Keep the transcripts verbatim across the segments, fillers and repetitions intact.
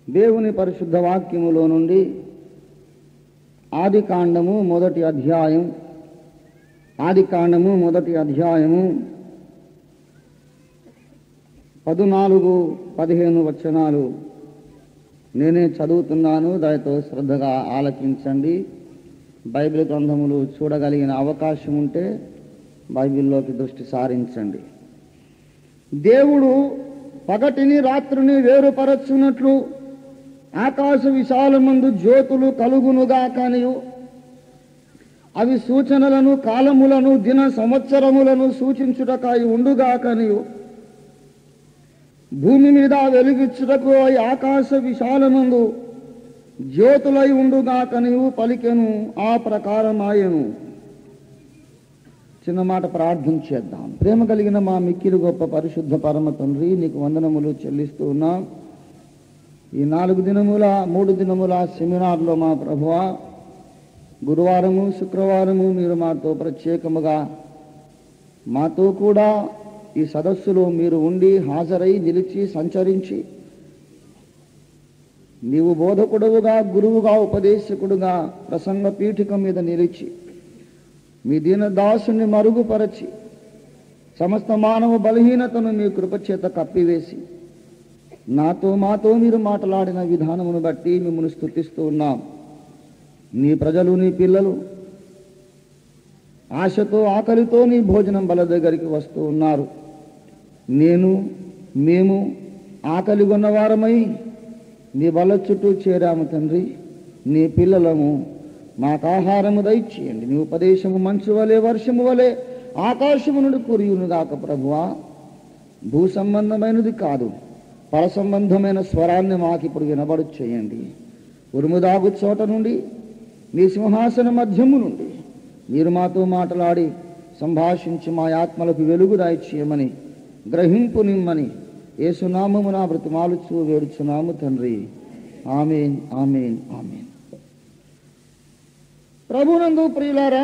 దేవుని పరిశుద్ధ వాక్యములో నుండి ఆదికాండము మొదటి అధ్యాయం ఆదికాండము మొదటి అధ్యాయము పదునాలుగు పదిహేను వచనాలు నేనే చదువుతున్నాను. దయతో శ్రద్ధగా ఆలకించండి. బైబిల్ గ్రంథములు చూడగలిగిన అవకాశం ఉంటే బైబిల్లోకి దృష్టి సారించండి. దేవుడు పగటిని రాత్రిని వేరుపరచున్నట్లు ఆకాశ విశాలమందు జ్యోతులు కలుగునుగా కానియు అవి సూచనలను కాలములను దిన సంవత్సరములను సూచించుటకాయి ఉండుగా కానియు భూమి మీద వెలుగిచ్చుటకు అవి ఆకాశ విశాలమందు జ్యోతులై ఉండుగా కనియు పలికెను. ఆ ప్రకారమాయను. చిన్న మాట ప్రార్థన చేద్దాం. ప్రేమ కలిగిన మా మిక్కిలి గొప్ప పరిశుద్ధ పరమ తండ్రి, నీకు వందనములు చెల్లిస్తూ ఉన్నాం. ఈ నాలుగు దినముల మూడు దినముల సెమినార్లో మా ప్రభువా, గురువారము శుక్రవారము మీరు మాతో ప్రత్యేకముగా మాతో కూడా ఈ సదస్సులో మీరు ఉండి హాజరై నిలిచి సంచరించి నీవు బోధకుడుగా గురువుగా ఉపదేశకుడుగా ప్రసంగ పీఠిక మీద నిలిచి మీ దీన దాసుని మరుగుపరచి సమస్త మానవ బలహీనతను మీ కృపచేత కప్పివేసి నాతో మాతో మీరు మాట్లాడిన విధానమును బట్టి మిమ్మల్ని స్తుతిస్తూ ఉన్నాం. నీ ప్రజలు నీ పిల్లలు ఆశతో ఆకలితో నీ భోజనం బల దగ్గరికి వస్తూ ఉన్నారు. నేను మేము ఆకలి కొన్నవారమై నీ బల చుట్టూ చేరాము తండ్రి. నీ పిల్లలము మాకు ఆహారము దయచేయండి. నీ ఉపదేశము మంచు వలె వర్షము వలె ఆకాశము నుండి కురియునుగాక ప్రభువా. భూ సంబంధమైనది కాదు, పర సంబంధమైన స్వరాన్ని మాకు ఇప్పుడు వినబడు చేయండి. ఉరుముదాగు చోట నుండి మీ సింహాసన మధ్యము నుండి మీరు మాతో మాట్లాడి సంభాషించి మా ఆత్మలకు వెలుగు దయచేయమని గ్రహింపు నిమ్మని యేసునామమున బ్రతిమాలుచు వేడుచున్నాము తండ్రి. ఆమేన్, ఆమేన్, ఆమేన్. ప్రభునందు ప్రియులారా,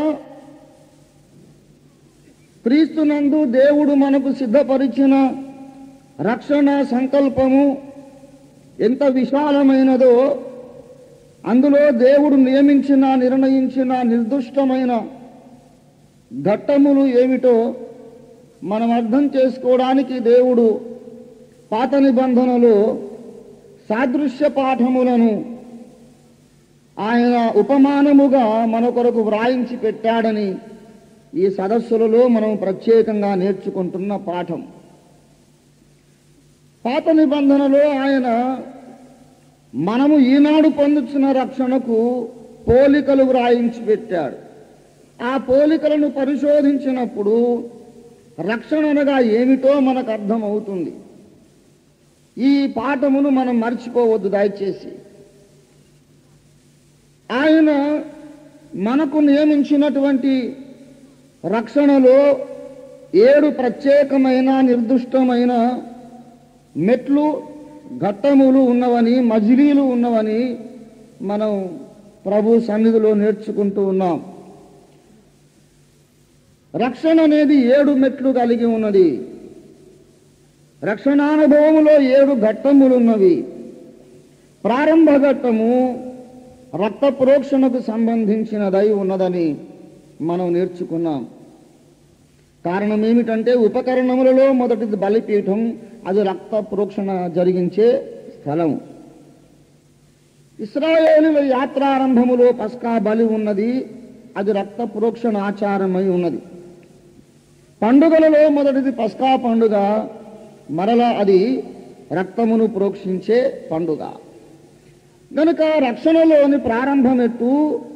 క్రీస్తునందు దేవుడు మనకు సిద్ధపరిచిన రక్షణ సంకల్పము ఎంత విశాలమైనదో, అందులో దేవుడు నియమించిన నిర్ణయించిన నిర్దిష్టమైన ఘట్టములు ఏమిటో మనం అర్థం చేసుకోవడానికి దేవుడు పాత నిబంధనలో సాదృశ్య పాఠములను ఆయన ఉపమానముగా మన కొరకు వ్రాయించి పెట్టాడని ఈ సదస్సులలో మనం ప్రత్యేకంగా నేర్చుకుంటున్న పాఠం. పాత నిబంధనలో ఆయన మనము ఈనాడు పొందుతున్న రక్షణకు పోలికలు వ్రాయించి పెట్టాడు. ఆ పోలికలను పరిశోధించినప్పుడు రక్షణ అనగా ఏమిటో మనకు అర్థమవుతుంది. ఈ పాఠమును మనం మర్చిపోవద్దు దయచేసి. ఆయన మనకు నియమించినటువంటి రక్షణలో ఏడు ప్రత్యేకమైన నిర్దిష్టమైన మెట్లు ఘట్టములు ఉన్నవని, మజిలీలు ఉన్నవని మనం ప్రభు సన్నిధిలో నేర్చుకుంటూ ఉన్నాం. రక్షణ అనేది ఏడు మెట్లు కలిగి ఉన్నది. రక్షణానుభవములో ఏడు ఘట్టములున్నవి. ప్రారంభ ఘట్టము రక్త ప్రోక్షణకు సంబంధించినదై ఉన్నదని మనం నేర్చుకున్నాం. కారణం ఏమిటంటే ఉపకరణములలో మొదటిది బలిపీఠం, అది రక్త ప్రోక్షణ జరిగించే స్థలం. ఇశ్రాయేలుల యాత్రారంభములో పస్కా బలి ఉన్నది, అది రక్త ప్రోక్షణ ఆచారమై ఉన్నది. పండుగలలో మొదటిది పస్కా పండుగ, మరలా అది రక్తమును ప్రోక్షించే పండుగ. కనుక రక్షణలోని ప్రారంభమెట్టు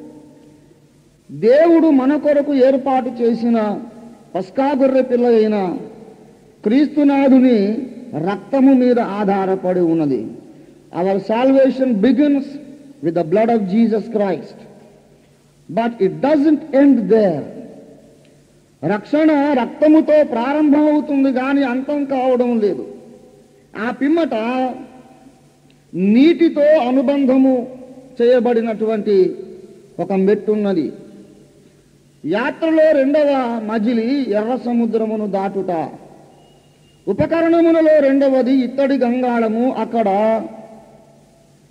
దేవుడు మన కొరకు ఏర్పాటు చేసిన పస్కా గొర్రె పిల్ల అయిన క్రీస్తునాథుని రక్తము మీద ఆధారపడి ఉన్నది. Our salvation begins with the blood of Jesus Christ, but it doesn't end there. రక్షణ రక్తముతో ప్రారంభమవుతుంది కానీ అంతం కావడం లేదు. ఆ పిమ్మట నీటితో అనుబంధము చేయబడినటువంటి ఒక మెట్టున్నది. యాత్రలో రెండవ మజిలి ఎర్ర సముద్రమును దాటుట. ఉపకరణములలో రెండవది ఇత్తడి గంగాళము. అక్కడ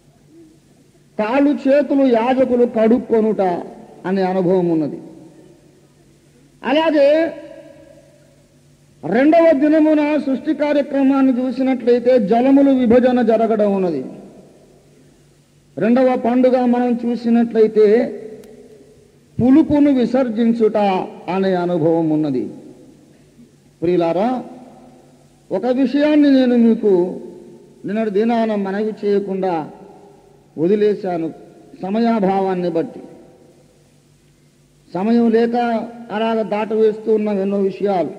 కాళ్ళు చేతులు యాజకులు కడుక్కొనుట అనే అనుభవం ఉన్నది. అలాగే రెండవ దినమున సృష్టి కార్యక్రమాన్ని చూసినట్లయితే జలములు విభజన జరగడం ఉన్నది. రెండవ పండుగ మనం చూసినట్లయితే పులుపును విసర్జించుట అనే అనుభవం ఉన్నది. ప్రియులారా, ఒక విషయాన్ని నేను మీకు నిన్నటి దినాన మనవి చేయకుండా వదిలేశాను, సమయాభావాన్ని బట్టి. సమయం లేక అలాగ దాటవేస్తూ ఉన్నాం ఎన్నో విషయాలు.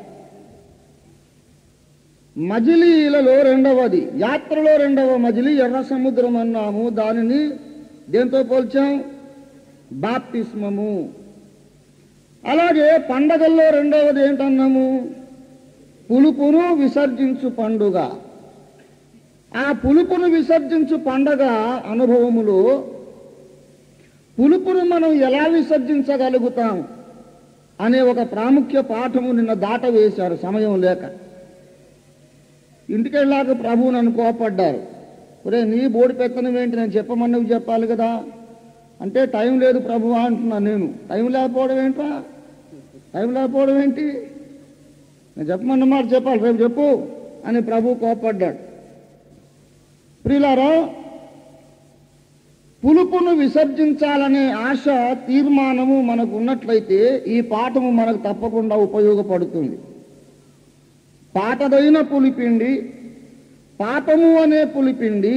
మజిలీలలో రెండవది, యాత్రలో రెండవ మజిలీ ఎర్ర సముద్రం అన్నాము. దానిని దేంతో పోల్చాం? బాప్తిస్మము. అలాగే పండగల్లో రెండవది ఏంటన్నాము? పులుపును విసర్జించు పండుగ. ఆ పులుపును విసర్జించు పండగ అనుభవములో పులుపును మనం ఎలా విసర్జించగలుగుతాం అనే ఒక ప్రాముఖ్య పాఠము నిన్న దాట వేశారు సమయం లేక. ఇంటికి వెళ్ళాక ప్రభువు నన్ను కోపడ్డారు. ఒరే, నీ బోడి పెత్తనం ఏంటి, నేను చెప్పమన్నవి చెప్పాలి కదా అంటే, టైం లేదు ప్రభువా అంటున్నా నేను. టైం లేకపోవడం ఏంట్రా? టైం లేకపోవడం ఏంటి? నేను చెప్పమన్న మాట చెప్పాలి, రేపు చెప్పు అని ప్రభువు కోపడ్డాడు. ప్రియులారా, పులుపును విసర్జించాలనే ఆశ, తీర్మానము మనకు ఉన్నట్లయితే ఈ పాఠము మనకు తప్పకుండా ఉపయోగపడుతుంది. పాతదైన పులిపిండి, పాపము అనే పులిపిండి,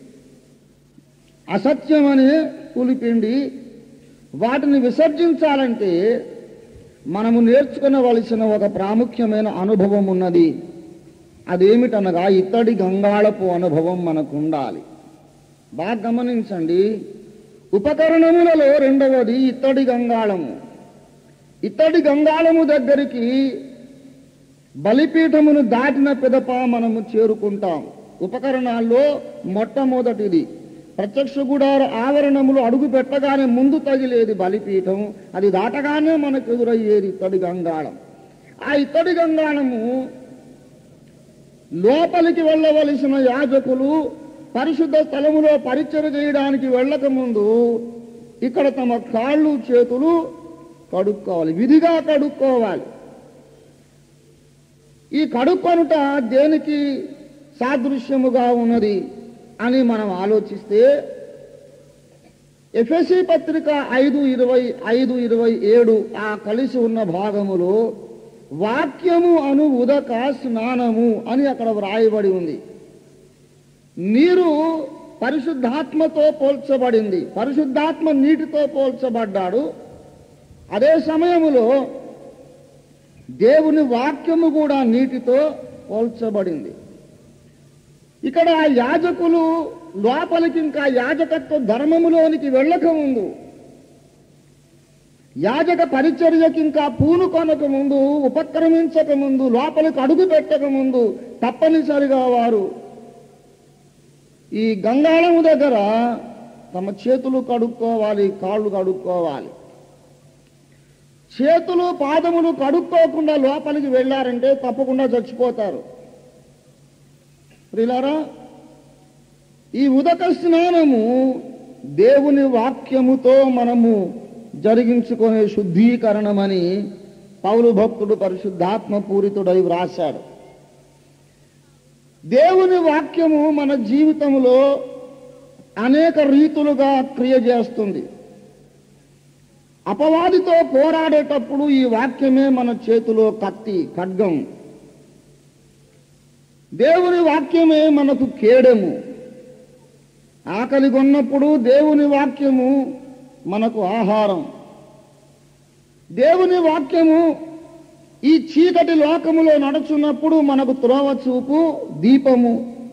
అసత్యం అనే పులిపిండి, వాటిని విసర్జించాలంటే మనము నేర్చుకునవలసిన ఒక ప్రాముఖ్యమైన అనుభవం ఉన్నది. అదేమిటనగా ఇత్తడి గంగాళపు అనుభవం మనకు ఉండాలి. బాగా గమనించండి, ఉపకరణములలో రెండవది ఇత్తడి గంగాళము. ఇత్తడి గంగాళము దగ్గరికి బలిపీఠమును దాటిన పిదప మనము చేరుకుంటాం. ఉపకరణాల్లో మొట్టమొదటిది ప్రత్యక్ష గుడార ఆవరణములు అడుగు పెట్టగానే ముందు తగిలేది బలిపీఠం. అది దాటగానే మనకు ఎదురయ్యేది ఇత్తడి గంగాళం. ఆ ఇత్తడి గంగాళము లోపలికి వెళ్ళవలసిన యాజకులు పరిశుద్ధ స్థలములో పరిచర్య చేయడానికి వెళ్ళక ముందు ఇక్కడ తమ కాళ్ళు చేతులు కడుక్కోవాలి, విధిగా కడుక్కోవాలి. ఈ కడుక్కొనుట దేనికి సాదృశ్యముగా ఉన్నది అని మనం ఆలోచిస్తే, ఎఫెసీ పత్రిక ఐదు ఇరవై ఐదు ఇరవై ఏడు ఆ కలిసి ఉన్న భాగములో వాక్యము అను ఉదక స్నానము అని అక్కడ వ్రాయబడి ఉంది. నీరు పరిశుద్ధాత్మతో పోల్చబడింది, పరిశుద్ధాత్మ నీటితో పోల్చబడ్డాడు. అదే సమయములో దేవుని వాక్యము కూడా నీటితో పోల్చబడింది. ఇక్కడ యాజకులు లోపలికి, ఇంకా యాజకత్వ ధర్మములోనికి వెళ్ళక ముందు, యాజక పరిచర్యకి ఇంకా పూనుకొనక ముందు, ఉపక్రమించక ముందు, లోపలికి అడుగు పెట్టక ముందు తప్పనిసరిగా వారు ఈ గంగాళము దగ్గర తమ చేతులు కడుక్కోవాలి, కాళ్ళు కడుక్కోవాలి. చేతులు పాదములు కడుక్కోకుండా లోపలికి వెళ్ళారంటే తప్పకుండా చచ్చిపోతారు. ప్రియులారా, ఈ ఉదక స్నానము దేవుని వాక్యముతో మనము జరిగించుకునే శుద్ధీకరణమని పౌలు భక్తుడు పరిశుద్ధాత్మ పూరితుడై వ్రాశాడు. దేవుని వాక్యము మన జీవితంలో అనేక రీతులుగా క్రియ చేస్తుంది. అపవాదితో పోరాడేటప్పుడు ఈ వాక్యమే మన చేతిలో కత్తి, ఖడ్గం. దేవుని వాక్యమే మనకు కేడెము. ఆకలి కొన్నప్పుడు దేవుని వాక్యము మనకు ఆహారం. దేవుని వాక్యము ఈ చీకటి లోకములో నడుచున్నప్పుడు మనకు త్రోవ చూపు, దీపము.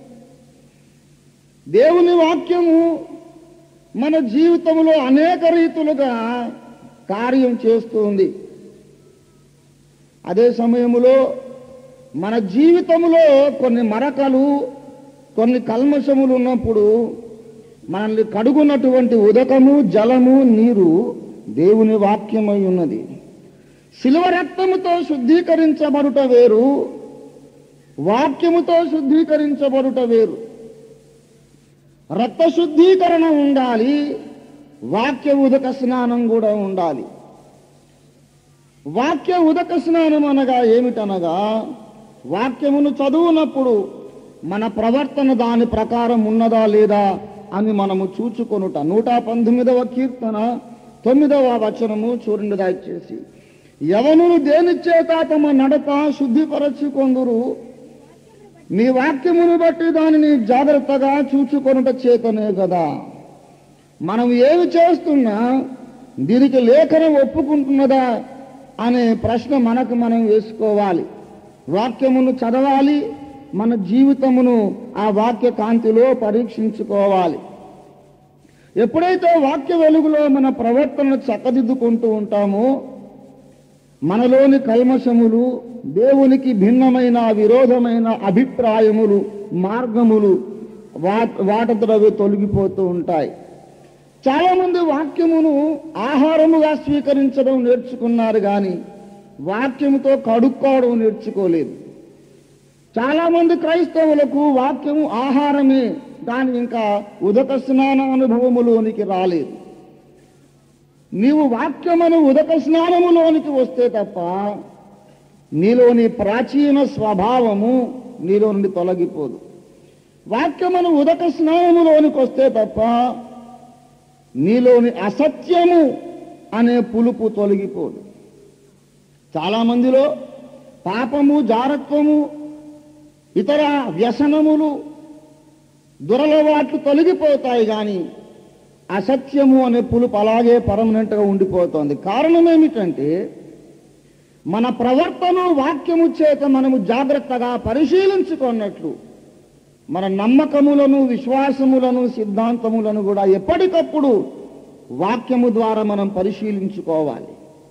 దేవుని వాక్యము మన జీవితంలో అనేక రీతులుగా కార్యం చేస్తుంది. అదే సమయంలో మన జీవితంలో కొన్ని మరకలు, కొన్ని కల్మషములు ఉన్నప్పుడు మనల్ని కడుగున్నటువంటి ఉదకము, జలము, నీరు దేవుని వాక్యమై ఉన్నది. శిలువ రక్తముతో శుద్ధీకరించబడుట వేరు, వాక్యముతో శుద్ధీకరించబడుట వేరు. రక్త శుద్ధీకరణ ఉండాలి, వాక్య ఉదక స్నానం కూడా ఉండాలి. వాక్య ఉదక స్నానం అనగా ఏమిటనగా, వాక్యమును చదువునప్పుడు మన ప్రవర్తన దాని ప్రకారం ఉన్నదా లేదా అని మనము చూచుకొనుట. నూట పంతొమ్మిదవ కీర్తన తొమ్మిదవ వచనము చూడండి దయచేసి. యవనులు దేని చేత తమ నడత శుద్ధిపరచుకొందురు, నీ వాక్యమును బట్టి దానిని జాగ్రత్తగా చూచుకొనుట చేతనే కదా. మనం ఏమి చేస్తున్నా దీనికి లేఖనం ఒప్పుకుంటున్నదా అనే ప్రశ్న మనకు మనం వేసుకోవాలి. వాక్యమును చదవాలి, మన జీవితమును ఆ వాక్య కాంతిలో పరీక్షించుకోవాలి. ఎప్పుడైతే వాక్య వెలుగులో మన ప్రవర్తనను చక్కదిద్దుకుంటూ ఉంటామో, మనలోని కల్మషములు, దేవునికి భిన్నమైన విరోధమైన అభిప్రాయములు, మార్గములు వా వాటతోవి తొలగిపోతూ ఉంటాయి. చాలా మంది వాక్యమును ఆహారముగా స్వీకరించడం నేర్చుకున్నారు, కానీ వాక్యముతో కడుక్కోవడం నేర్చుకోలేదు. చాలా మంది క్రైస్తవులకు వాక్యము ఆహారమే, కానీ ఇంకా ఉదక స్నాన అనుభవములోనికి రాలేదు. నీవు వాక్యమును ఉదక స్నానములోనికి వస్తే తప్ప నీలోని ప్రాచీన స్వభావము నీలో నుండి తొలగిపోదు. వాక్యమును ఉదక స్నానములోనికి వస్తే తప్ప నీలోని అసత్యము అనే పులుపు తొలగిపోదు. చాలా మందిలో పాపము, జారత్వము, ఇతర వ్యసనములు, దురలవాట్లు తొలగిపోతాయి, కానీ అసత్యము అనే పులుపు అలాగే పర్మనెంట్గా ఉండిపోతుంది. కారణం ఏమిటంటే, మన ప్రవర్తన వాక్యము చేత మనము జాగ్రత్తగా పరిశీలించుకున్నట్లు మన నమ్మకములను, విశ్వాసములను, సిద్ధాంతములను కూడా ఎప్పటికప్పుడు వాక్యము ద్వారా మనం పరిశీలించుకోవాలి.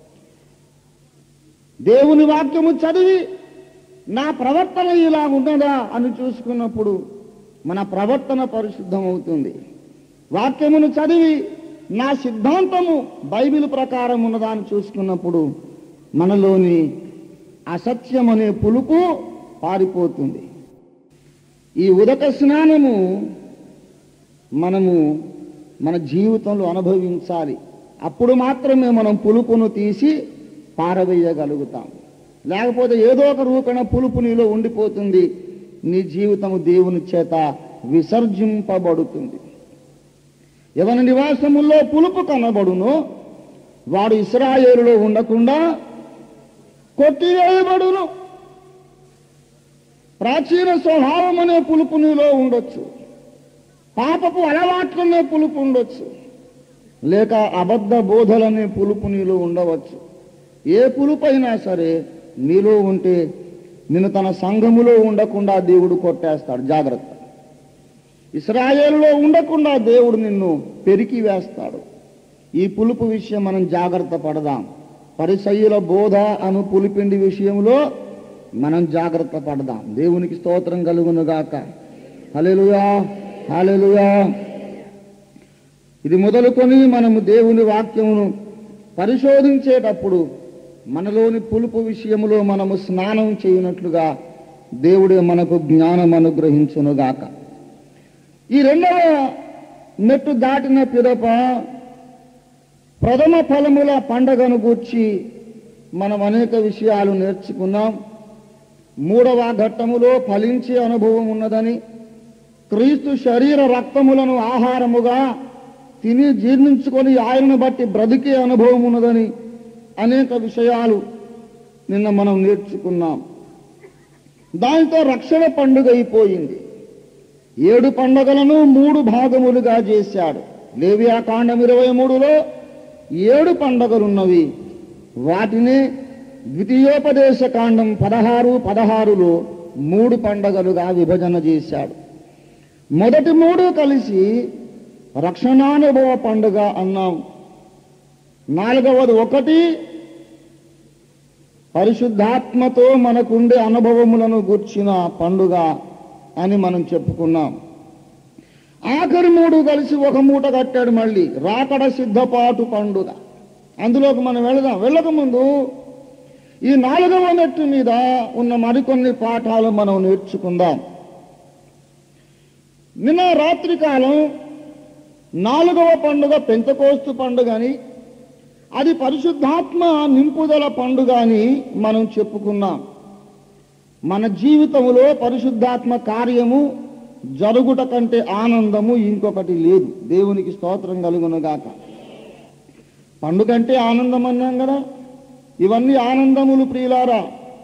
దేవుని వాక్యము చదివి నా ప్రవర్తన ఇలా ఉన్నదా అని చూసుకున్నప్పుడు మన ప్రవర్తన పరిశుద్ధమవుతుంది. వాక్యమును చదివి నా సిద్ధాంతము బైబిల్ ప్రకారం ఉన్నదా అని చూసుకున్నప్పుడు మనలోని అసత్యం అనే పులుపు పారిపోతుంది. ఈ ఉదక స్నానము మనము మన జీవితంలో అనుభవించాలి. అప్పుడు మాత్రమే మనం పులుపును తీసి పారవేయగలుగుతాం. లేకపోతే ఏదో ఒక రూపేణ పులుపు నీలో ఉండిపోతుంది, నీ జీవితము దేవుని చేత విసర్జింపబడుతుంది. ఎవరి నివాసముల్లో పులుపు కనబడునో వాడు ఇశ్రాయేలులో ఉండకుండా కొట్టివేయబడును. ప్రాచీన స్వభావం అనే పులుపు నీలో ఉండొచ్చు, పాపపు అలవాట్లనే పులుపు ఉండొచ్చు, లేక అబద్ధ బోధలనే పులుపు నీలో ఉండవచ్చు. ఏ పులుపైనా సరే నీలో ఉంటే నిన్ను తన సంఘములో ఉండకుండా దేవుడు కొట్టేస్తాడు. జాగ్రత్త. ఇశ్రాయేలులో ఉండకుండా దేవుడు నిన్ను పెరికి వేస్తాడు. ఈ పులుపు విషయం మనం జాగ్రత్త పడదాం. పరిసయ్యుల బోధ అను పులిపిండి విషయంలో మనం జాగ్రత్త పడదాం. దేవునికి స్తోత్రం కలుగునుగాక. హల్లెలూయా, హల్లెలూయా. ఇది మొదలుకొని మనము దేవుని వాక్యమును పరిశోధించేటప్పుడు మనలోని పులుపు విషయములో మనము స్నానం చేయనట్లుగా దేవుడే మనకు జ్ఞానం అనుగ్రహించునుగాక. ఈ రెండవ మెట్టు దాటిన పిదప ప్రథమ ఫలముల పండగను గూర్చి మనం అనేక విషయాలు నేర్చుకున్నాం. మూడవ ఘట్టములో ఫలించే అనుభవం ఉన్నదని, క్రీస్తు శరీర రక్తములను ఆహారముగా తిని జీర్ణించుకొని ఆయనను బట్టి బ్రతికే అనుభవం ఉన్నదని అనేక విషయాలు నిన్న మనం నేర్చుకున్నాం. దానితో రక్షణ పండుగ అయిపోయింది. ఏడు పండుగలను మూడు భాగములుగా చేశాడు. లేవియాకాండం ఇరవై మూడులో ఏడు పండుగలున్నవి. వాటిని ద్వితీయోపదేశ కాండం పదహారు పదహారులో మూడు పండుగలుగా విభజన చేశాడు. మొదటి మూడు కలిసి రక్షణానుభవ పండుగ అన్నాం. నాలుగవది ఒకటి పరిశుద్ధాత్మతో మనకుండే అనుభవములను గూర్చిన పండుగ అని మనం చెప్పుకున్నాం. ఆఖరి మూడు కలిసి ఒక మూట కట్టాడు. మళ్ళీ రాకడ సిద్ధపాటు పండుగ. అందులోకి మనం వెళదాం. వెళ్ళకముందు ఈ నాలుగవ మెట్టు మీద ఉన్న మరికొన్ని పాఠాలు మనం నేర్చుకుందాం. నిన్న రాత్రి కాలం నాలుగవ పండుగ పెంతెకోస్తు పండుగ అని, అది పరిశుద్ధాత్మ నింపుదల పండుగ అని మనం చెప్పుకున్నాం. మన జీవితంలో పరిశుద్ధాత్మ కార్యము జరుగుట కంటే ఆనందము ఇంకొకటి లేదు. దేవునికి స్తోత్రం కలుగునుగాక. పండుగ అంటే ఆనందం అన్నాం కదా, ఇవన్నీ ఆనందములు ప్రియులారా.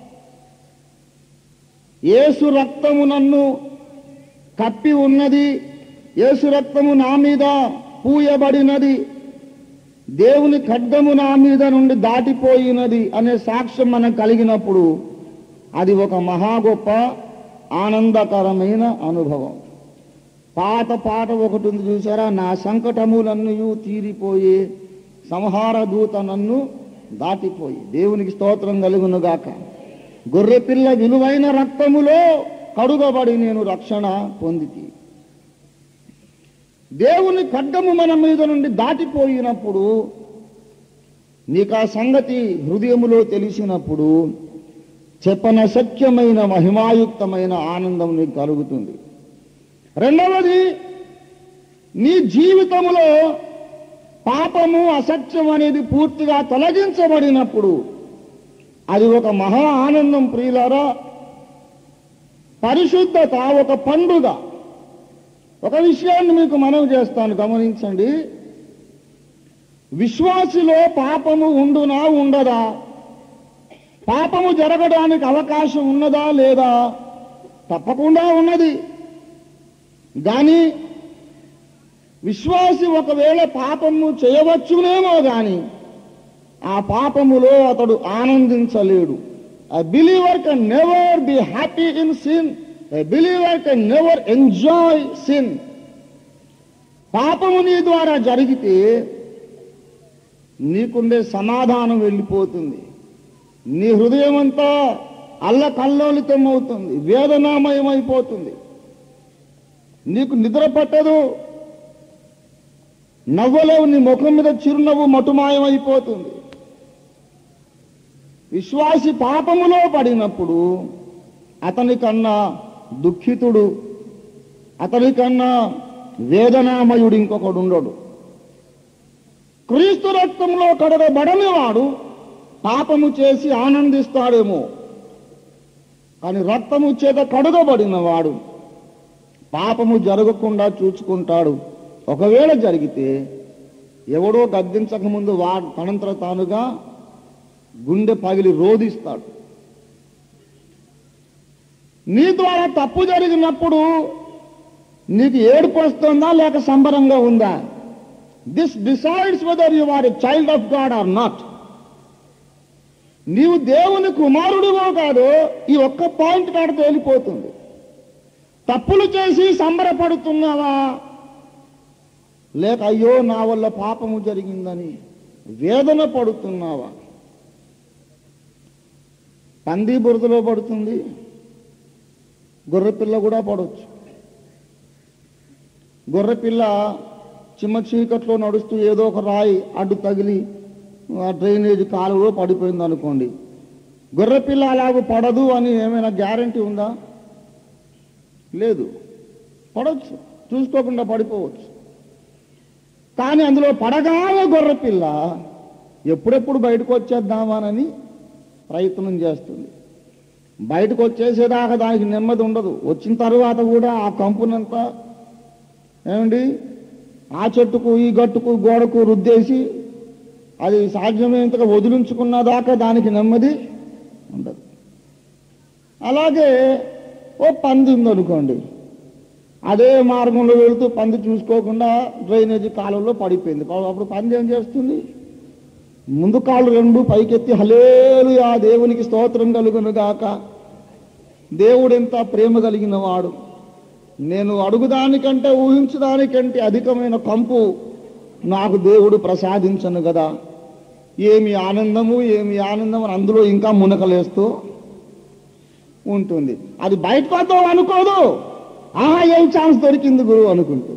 యేసు రక్తము నన్ను కప్పి ఉన్నది, యేసు రక్తము నా మీద పూయబడినది, దేవుని ఖడ్గము నా మీద నుండి దాటిపోయినది అనే సాక్ష్యం మనకు కలిగినప్పుడు అది ఒక మహా గొప్ప ఆనందకరమైన అనుభవం. పాత పాట ఒకటి ఉంది చూసారా, నా సంకటములన్నీ తీరిపోయే సంహార దూత నన్ను దాటిపోయి. దేవునికి స్తోత్రం కలుగునుగాక. గొర్రెపిల్ల విలువైన రక్తములో కడుగబడి నేను రక్షణ పొందితి. దేవుని ఖడ్గము మన మీద నుండి దాటిపోయినప్పుడు, నీకు ఆ సంగతి హృదయములో తెలిసినప్పుడు చెప్పనశక్యమైన మహిమాయుక్తమైన ఆనందం నీకు కలుగుతుంది. రెండవది, నీ జీవితంలో పాపము అసత్యం అనేది పూర్తిగా తొలగించబడినప్పుడు అది ఒక మహా ఆనందం ప్రియులారా. పరిశుద్ధత ఒక పండుగ. ఒక విషయాన్ని మీకు మనవి చేస్తాను, గమనించండి. విశ్వాసిలో పాపము ఉండునా ఉండదా? పాపము జరగడానికి అవకాశం ఉన్నదా లేదా? తప్పకుండా ఉన్నది. కానీ విశ్వాసి ఒకవేళ పాపము చేయవచ్చునేమో కానీ ఆ పాపములో అతడు ఆనందించలేడు. A believer can never be happy in sin. A believer can never enjoy sin. పాపము నీ ద్వారా జరిగితే నీకుండే సమాధానం వెళ్ళిపోతుంది. నీ హృదయం అంతా అల్లకల్లోలితం అవుతుంది, వేదనామయమైపోతుంది. నీకు నిద్ర పట్టదు, నవ్వలేవు, నీ ముఖం మీద చిరునవ్వు మటుమాయమైపోతుంది. విశ్వాసి పాపములో పడినప్పుడు అతని కన్నా దుఃఖితుడు, అతని కన్నా వేదనామయుడు ఇంకొకడు ఉండడు. క్రీస్తు రక్తంలో కడగబడని వాడు పాపము చేసి ఆనందిస్తాడేమో, కానీ రక్తము చేత కడుగబడిన వాడు పాపము జరగకుండా చూసుకుంటాడు. ఒకవేళ జరిగితే ఎవడో గద్దించకముందు వాడు తనంతర తానుగా గుండె పగిలి రోధిస్తాడు. నీ ద్వారా తప్పు జరిగినప్పుడు నీకు ఏడుపు వస్తుందా లేక సంబరంగా ఉందా? This decides whether you are a child of God or not. నీవు దేవుని కుమారుడివో కాదో ఈ ఒక్క పాయింట్ కాడ తేలిపోతుంది. తప్పులు చేసి సంబరపడుతున్నావా లేక అయ్యో నా వల్ల పాపము జరిగిందని వేదన పడుతున్నావా? పంది బురదలో పడుతుంది, గొర్రెపిల్ల కూడా పడవచ్చు. గొర్రెపిల్ల చిమ్మ చీకట్లో నడుస్తూ ఏదో ఒక రాయి అడ్డు తగిలి ఆ డ్రైనేజ్ కాలువలో పడిపోయింది అనుకోండి. గొర్రెపిల్ల అలాగూ పడదు అని ఏమైనా గ్యారంటీ ఉందా? లేదు. పడవచ్చు, చూసుకోకుండా పడిపోవచ్చు. కానీ అందులో పడగానే గొర్రెపిల్ల ఎప్పుడెప్పుడు బయటకు వచ్చేద్దామానని ప్రయత్నం చేస్తుంది. బయటకు వచ్చేసేదాకా దానికి నెమ్మది ఉండదు. వచ్చిన తర్వాత కూడా ఆ కంపునంతా ఏమండి ఆ చెట్టుకు ఈ గట్టుకు గోడకు రుద్దేసి అది సాధ్యమైనంతగా వదిలించుకున్న దాకా దానికి నెమ్మది ఉండదు. అలాగే ఓ పంది ఉందనుకోండి, అదే మార్గంలో వెళుతూ పంది చూసుకోకుండా డ్రైనేజీ కాలువలో పడిపోయింది. అప్పుడు పంది ఏం చేస్తుంది? ముందు కాళ్ళు రెండు పైకెత్తి హల్లెలూయా దేవునికి స్తోత్రం కలుగును గాక, దేవుడు ఎంత ప్రేమ కలిగిన వాడు, నేను అడుగుదానికంటే ఊహించడానికంటే అధికమైన కంపు నాకు దేవుడు ప్రసాదించను కదా, ఏమి ఆనందము ఏమి ఆనందం అని అందులో ఇంకా మునకలేస్తూ ఉంటుంది. అది బయటకు వద్దాం అనుకోదు, ఆహా ఏం ఛాన్స్ దొరికింది గురువు అనుకుంటుంది.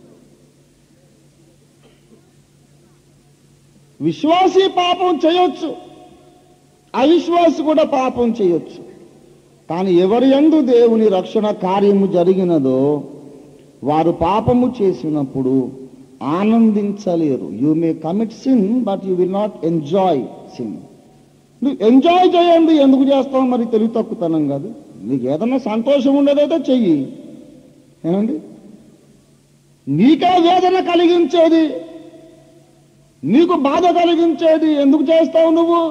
విశ్వాసి పాపం చేయొచ్చు, అవిశ్వాసి కూడా పాపం చేయొచ్చు. కానీ ఎవరి యందు దేవుని రక్షణ కార్యము జరిగినదో వారు పాపము చేసినప్పుడు ఆనందించలేరు. You may commit sin but you will not enjoy sin. నువ్వు ఎంజాయ్ చేయండి, ఎందుకు చేస్తావు మరి? తెలివి తక్కువతనం కాదు. నీకు ఏదన్నా సంతోషం ఉండేదైతే చెయ్యి. ఏమండి, నీకే వేదన కలిగించేది, నీకు బాధ కలిగించేది ఎందుకు చేస్తావు నువ్వు?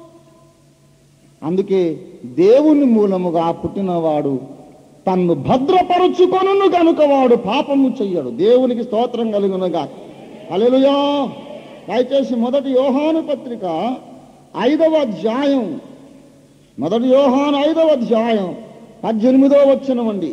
అందుకే దేవుని మూలముగా పుట్టినవాడు తన్ను భద్రపరుచుకొనును కనుక వాడు పాపము చెయ్యడు. దేవునికి స్తోత్రం కలుగునుగా. హల్లెలూయా. దయచేసి మొదటి యోహాను పత్రిక ఐదవ అధ్యాయం, మొదటి యోహాను ఐదవ అధ్యాయం పద్దెనిమిదో వచనమండి.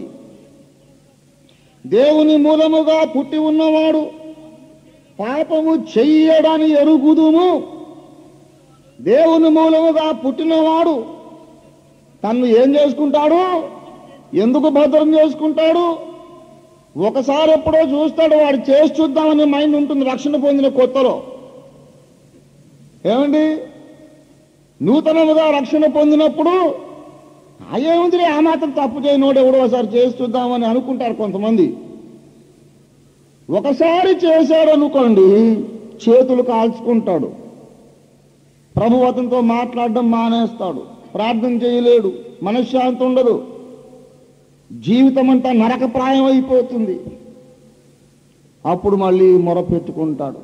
దేవుని మూలముగా పుట్టి ఉన్నవాడు పాపము చెయ్యడని ఎరుగుదుము. దేవుని మూలముగా పుట్టినవాడు తన్ను ఏం చేసుకుంటాడు? ఎందుకు భద్రం చేసుకుంటాడు? ఒకసారి ఎప్పుడో చూస్తాడు, వాడు చేసి చూద్దామని మైండ్ ఉంటుంది రక్షణ పొందిన కొత్తలో. ఏమండి, నూతనముగా రక్షణ పొందినప్పుడు అయ్యేముంది, ఆ మాత్రం తప్పు చేయనోడు ఎవడో ఒకసారి చేసి చూద్దామని అనుకుంటారు కొంతమంది. ఒకసారి చేశాడు అనుకోండి, చేతులు కాల్చుకుంటాడు, ప్రభు అతనితో మాట్లాడడం మానేస్తాడు, ప్రార్థన చేయలేడు, మనశ్శాంతి ఉండదు, జీవితం అంతా నరకప్రాయం అయిపోతుంది. అప్పుడు మళ్ళీ మొరపెట్టుకుంటాడు.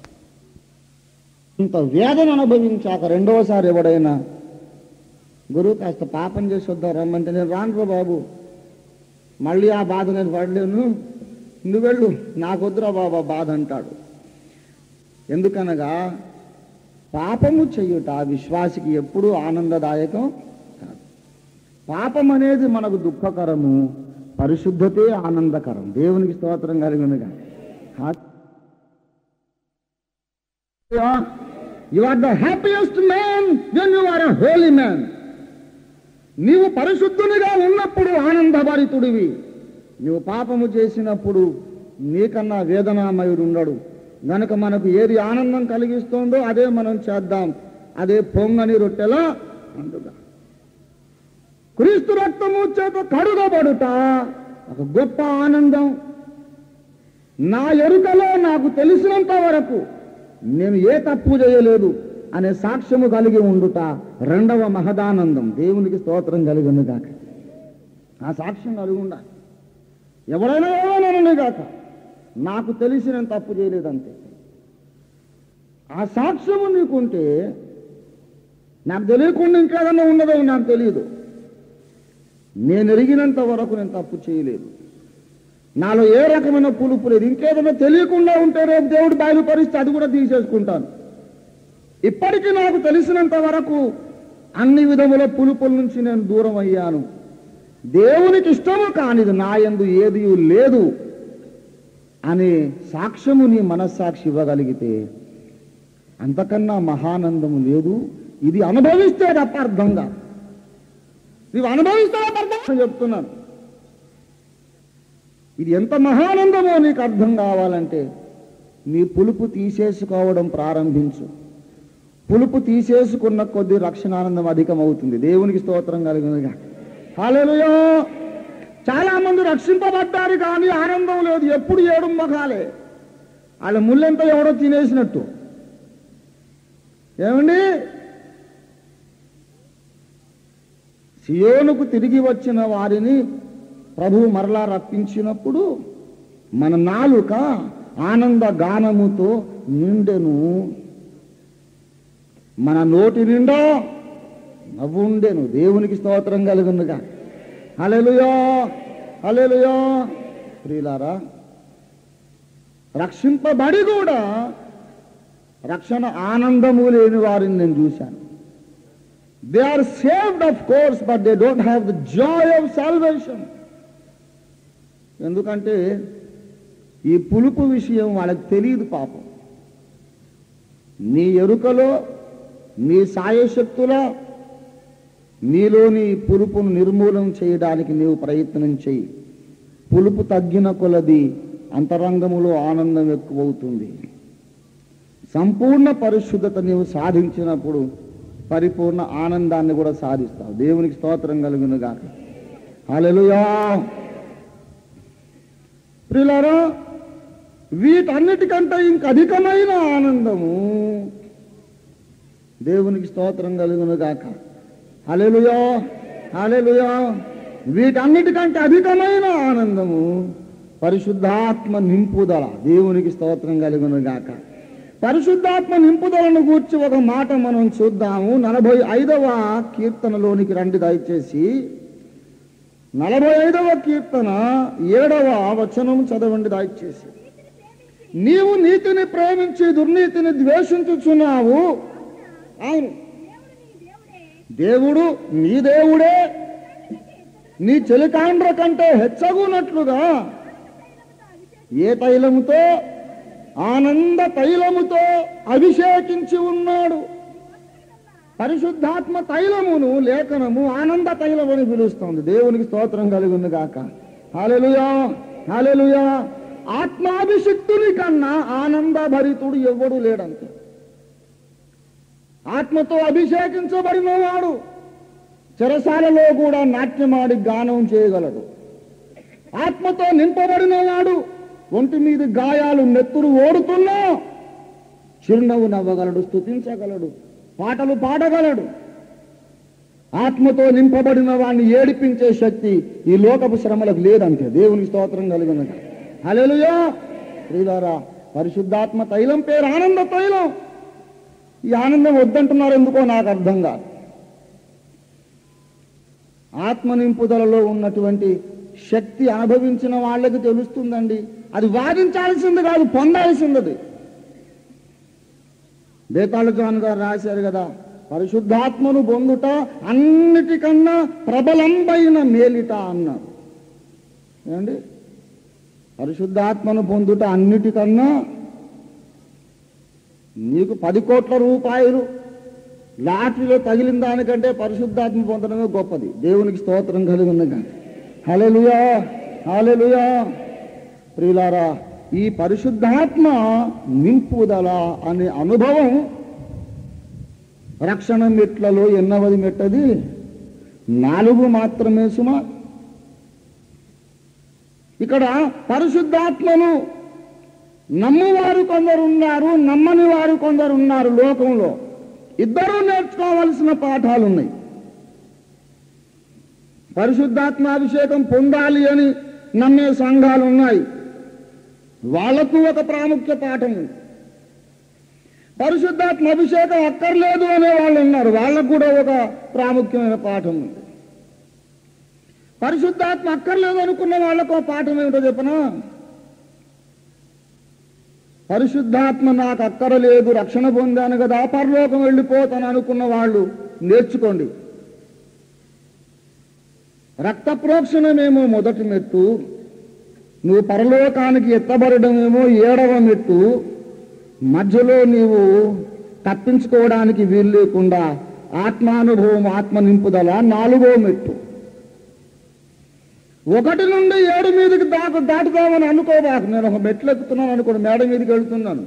ఇంత వేదన అనుభవించాక రెండవసారి ఎవడైనా గురువు కాస్త పాపం చేసి వద్దాం రమ్మంటే, నేను రాను బాబు, మళ్ళీ ఆ బాధ నేను పడలేను, నువ్వు వెళ్ళు, నాకొద్దురా బాబా బాధ అంటాడు. ఎందుకనగా పాపము చెయ్యుట విశ్వాసికి ఎప్పుడూ ఆనందదాయకం కాదు. పాపం అనేది మనకు దుఃఖకరము, పరిశుద్ధతే ఆనందకరం. దేవునికి స్తోత్రం కలిగినగా. You are the happiest man when you are a holy man. నీవు పరిశుద్ధునిగా ఉన్నప్పుడు ఆనందభరితుడివి. నువ్వు పాపము చేసినప్పుడు నీకన్నా వేదనామయుడు ఉండడు. గనుక మనకు ఏది ఆనందం కలిగిస్తుందో అదే మనం చేద్దాం. అదే పొంగని రొట్టెలా అందుగా క్రీస్తు రక్తము చేత కడుగబడుట ఒక గొప్ప ఆనందం. నా ఎరుకలో నాకు తెలిసినంత వరకు నేను ఏ తప్పు చేయలేదు అనే సాక్ష్యము కలిగి ఉండుట రెండవ మహదానందం. దేవునికి స్తోత్రం కలిగిన గాక. ఆ సాక్ష్యం కలిగి ఉండాలి. ఎవరైనా ఎవరైనా గాక, నాకు తెలిసి నేను తప్పు చేయలేదంతే. ఆ సాక్ష్యము నీకుంటే, నాకు తెలియకుండా ఇంకేదన్నా ఉన్నదో నాకు తెలియదు, నేను ఎరిగినంత వరకు నేను తప్పు చేయలేదు, నాలో ఏ రకమైన పులుపు లేదు, ఇంకేదైనా తెలియకుండా ఉంటే రేపు దేవుడు బయలుపరిస్తే అది కూడా తీసేసుకుంటాను. ఇప్పటికీ నాకు తెలిసినంత వరకు అన్ని విధముల పులుపుల నుంచి నేను దూరం అయ్యాను. దేవునికి ఇష్టము కానిది నా యందు ఏది లేదు అనే సాక్ష్యము నీ మనస్సాక్షి ఇవ్వగలిగితే అంతకన్నా మహానందము లేదు. ఇది అనుభవిస్తే తప్ప అర్థంగా, నీవు అనుభవిస్తే అర్థం చెప్తున్నాను. ఇది ఎంత మహానందమో నీకు అర్థం కావాలంటే నీ పులుపు తీసేసుకోవడం ప్రారంభించు. పులుపు తీసేసుకున్న కొద్ది రక్షణానందం అధికమవుతుంది. దేవునికి స్తోత్రం కలిగినగా. హల్లెలూయా. చాలా మంది రక్షింపబడ్డారు కానీ ఆనందం లేదు, ఎప్పుడు ఏడు మొఖాలే, వాళ్ళ ముళ్ళంతా ఎవడో తినేసినట్టు. ఏమండి, సియోనుకు తిరిగి వచ్చిన వారిని ప్రభువు మరలా రప్పించినప్పుడు మన నాలుక ఆనంద గానముతో నిండెను, మన నోటి నిండా నవ్వుండెను. దేవునికి స్తోత్రం కలుగునుగా. హల్లెలూయా, హల్లెలూయా. ప్రియులారా, రక్షింపబడి కూడా రక్షణ ఆనందము లేని వారిని నేను చూశాను. They are saved of course but they don't have the joy of salvation. ఎందుకంటే ఈ పులుపు విషయం వాళ్ళకి తెలియదు పాపం. నీ ఎరుకలో నీ సాయశక్తుల నీలోని పులుపును నిర్మూలన చేయడానికి నీవు ప్రయత్నం చేయి. పులుపు తగ్గిన కొలది అంతరంగములో ఆనందం ఎక్కువవుతుంది. సంపూర్ణ పరిశుద్ధత నీవు సాధించినప్పుడు పరిపూర్ణ ఆనందాన్ని కూడా సాధిస్తావు. దేవునికి స్తోత్రం కలుగును గాక. హల్లెలూయా. ప్రియులారా, వీటన్నిటికంటే ఇంక అధికమైన ఆనందము దేవునికి స్తోత్రం కలుగును గాక. హల్లెలూయా, హల్లెలూయా. వీటన్నిటికంటే అధికమైన ఆనందము పరిశుద్ధాత్మ నింపుదల. దేవునికి స్తోత్రం కలుగును గాక. పరిశుద్ధాత్మ నింపుదలను గూర్చి ఒక మాట మనం చూద్దాము. నలభై ఐదవ కీర్తనలోనికి రండి దయచేసి. నలభై ఐదవ కీర్తన ఏడవ వచనం చదవండి దయచేసి. నీవు నీతిని ప్రేమించి దుర్నీతిని ద్వేషించుచున్నావు. అవును, దేవుడు నీ దేవుడే నీ చెలికాండ్ర కంటే హెచ్చగునట్లుగా ఏ తైలముతో, ఆనంద తైలముతో అభిషేకించి ఉన్నాడు. పరిశుద్ధాత్మ తైలమును లేఖనము ఆనంద తైలమని పిలుస్తుంది. దేవునికి స్తోత్రం కలుగును గాక. హల్లెలూయా, హల్లెలూయా. ఆత్మాభిషిక్తుని కన్నా ఆనంద భరితుడు ఎవ్వడు లేడంతే. ఆత్మతో అభిషేకించబడిన వాడు చెరసాలలో కూడా నాట్యమాడి గానం చేయగలడు. ఆత్మతో నింపబడిన వాడు ఒంటి మీద గాయాలు నెత్తురు ఓడుతున్నా చిరునవ్వు నవ్వగలడు, స్తుతించగలడు, పాటలు పాడగలడు. ఆత్మతో నింపబడిన వాడిని ఏడిపించే శక్తి ఈ లోకపు శ్రమలకు లేదంతే. దేవునికి స్తోత్రం కలిగిన హల్లెలూయా. ప్రియులారా, పరిశుద్ధాత్మ తైలం పేరు ఆనంద తైలం. ఈ ఆనందం వద్దంటున్నారు ఎందుకో నాకు అర్థం కాదు. ఆత్మ నింపుదలలో ఉన్నటువంటి శక్తి అనుభవించిన వాళ్ళకి తెలుస్తుందండి. అది వాదించాల్సింది కాదు, పొందాల్సింది. బేతాళ జాన్ గారు రాశారు కదా, పరిశుద్ధాత్మను పొందుట అన్నిటికన్నా ప్రబలంబైన మేలిట అన్నారు. ఏమండి, పరిశుద్ధాత్మను పొందుట అన్నిటికన్నా, నీకు పది కోట్ల రూపాయలు లాటరీలో తగిలిన దానికంటే పరిశుద్ధాత్మ పొందడమే గొప్పది. దేవునికి స్తోత్రం కలుగునుగా. హల్లెలూయా, హల్లెలూయా. ప్రియులారా, ఈ పరిశుద్ధాత్మ నింపుదల అనే అనుభవం రక్షణ మెట్లలో ఎన్నవది మెట్టది? నాలుగు మాత్రమే సుమా. ఇక్కడ పరిశుద్ధాత్మను నమ్మువారు కొందరు ఉన్నారు, నమ్మని వారు కొందరు ఉన్నారు. లోకంలో ఇద్దరూ నేర్చుకోవలసిన పాఠాలు ఉన్నాయి. పరిశుద్ధాత్మాభిషేకం పొందాలి అని నమ్మే సంఘాలు ఉన్నాయి, వాళ్లకు ఒక ప్రాముఖ్య పాఠం ఉంది. పరిశుద్ధాత్మ అభిషేకం అక్కర్లేదు అనే వాళ్ళు ఉన్నారు, వాళ్ళకు కూడా ఒక ప్రాముఖ్యమైన పాఠం ఉంది. పరిశుద్ధాత్మ అక్కర్లేదు అనుకున్న వాళ్ళకు ఆ పాఠం ఏమిటో చెప్పనా? పరిశుద్ధాత్మ నాకు అక్కరలేదు, రక్షణ పొందాను కదా, పరలోకం వెళ్ళిపోతాను అనుకున్న వాళ్ళు నేర్చుకోండి. రక్త ప్రోక్షణమేమో మొదటి మెట్టు, నువ్వు పరలోకానికి ఎత్తబడమేమో ఏడవ మెట్టు. మధ్యలో నీవు తప్పించుకోవడానికి వీలు లేకుండా ఆత్మానుభవం, ఆత్మ నింపుదల నాలుగో మెట్టు. ఒకటి నుండి ఏడు మీదకి దాకు దాటుదామని అనుకోబాకు. నేను ఒక మెట్లు ఎక్కుతున్నాను అనుకోండి, మేడ మీదకి వెళ్తున్నాను.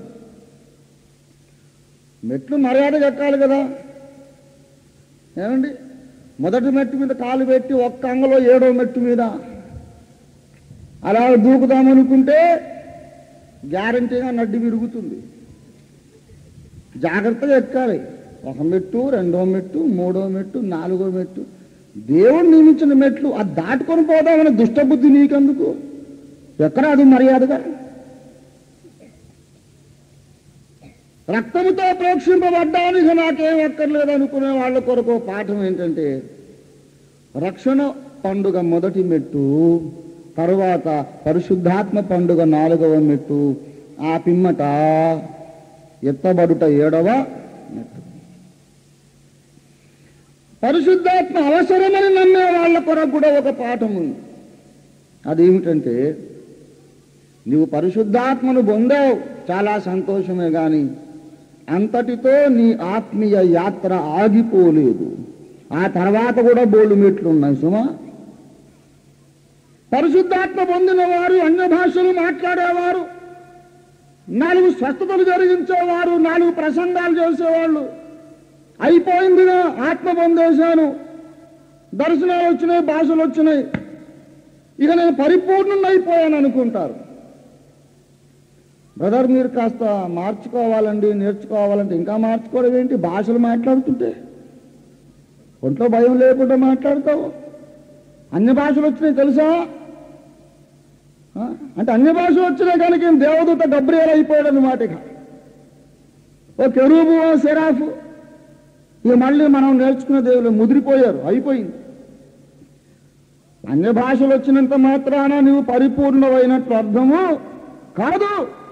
మెట్లు మర్యాదగా ఎక్కాలి కదా, ఏమండి? మొదటి మెట్టు మీద కాలు పెట్టి ఒక్క అంగలో ఏడో మెట్టు మీద అలా దూకుదామనుకుంటే గ్యారంటీగా నడ్డి విరుగుతుంది. జాగ్రత్తగా ఎక్కాలి. ఒక మెట్టు, రెండో మెట్టు, మూడో మెట్టు, నాలుగో మెట్టు. దేవుడు నియమించిన మెట్లు అది దాటుకొని పోదామని దుష్టబుద్ధి నీకెందుకు? ఎక్కడ అది మర్యాదగా? రక్తముతో ప్రోక్షింపబడ్డానికి నాకేం ఎక్కర్లేదు అనుకునే వాళ్ళ కొరకు పాఠం ఏంటంటే, రక్షణ పండుగ మొదటి మెట్టు, తరువాత పరిశుద్ధాత్మ పండుగ నాలుగవ మెట్టు, ఆ పిమ్మట ఎత్తబడుట ఏడవ మెట్టు. పరిశుద్ధాత్మ అవసరమని నమ్మే వాళ్ళ కొరకు కూడా ఒక పాఠం ఉంది. అదేమిటంటే, నువ్వు పరిశుద్ధాత్మను పొందావు, చాలా సంతోషమే, కానీ అంతటితో నీ ఆత్మీయ యాత్ర ఆగిపోలేదు. ఆ తర్వాత కూడా బోళ్ళు మెట్లు ఉన్నాయి సుమా. పరిశుద్ధాత్మ పొందిన వారు అన్య భాషలు మాట్లాడేవారు, నాలుగు స్వస్థతలు జరిగించేవారు, నాలుగు ప్రసంగాలు చేసేవాళ్ళు. అయిపోయిందిగా, ఆత్మ పొందేశాను, దర్శనాలు వచ్చినాయి, భాషలు వచ్చినాయి, ఇక నేను పరిపూర్ణుని అయిపోయాను అనుకుంటారు. బ్రదర్ మీరు కాస్త మార్చుకోవాలండి, నేర్చుకోవాలంటే ఇంకా మార్చుకోవడం ఏంటి? భాషలు మాట్లాడుతుంటే ఒంట్లో భయం లేకుండా మాట్లాడతావు. అన్ని భాషలు వచ్చినాయి తెలుసా? అంటే అన్ని భాషలు వచ్చినాయి కనుక ఏం దేవదూత గబ్రియల్ అయిపోయాడు అన్నమాట. ఇక ఓ కెరూబు, ఓ సెరాఫు, ఇక మళ్ళీ మనం నేర్చుకునే దేవులు ముదిరిపోయారు, అయిపోయింది. అన్య భాషలు వచ్చినంత మాత్రాన నువ్వు పరిపూర్ణమైనట్లు అర్థము కాదు.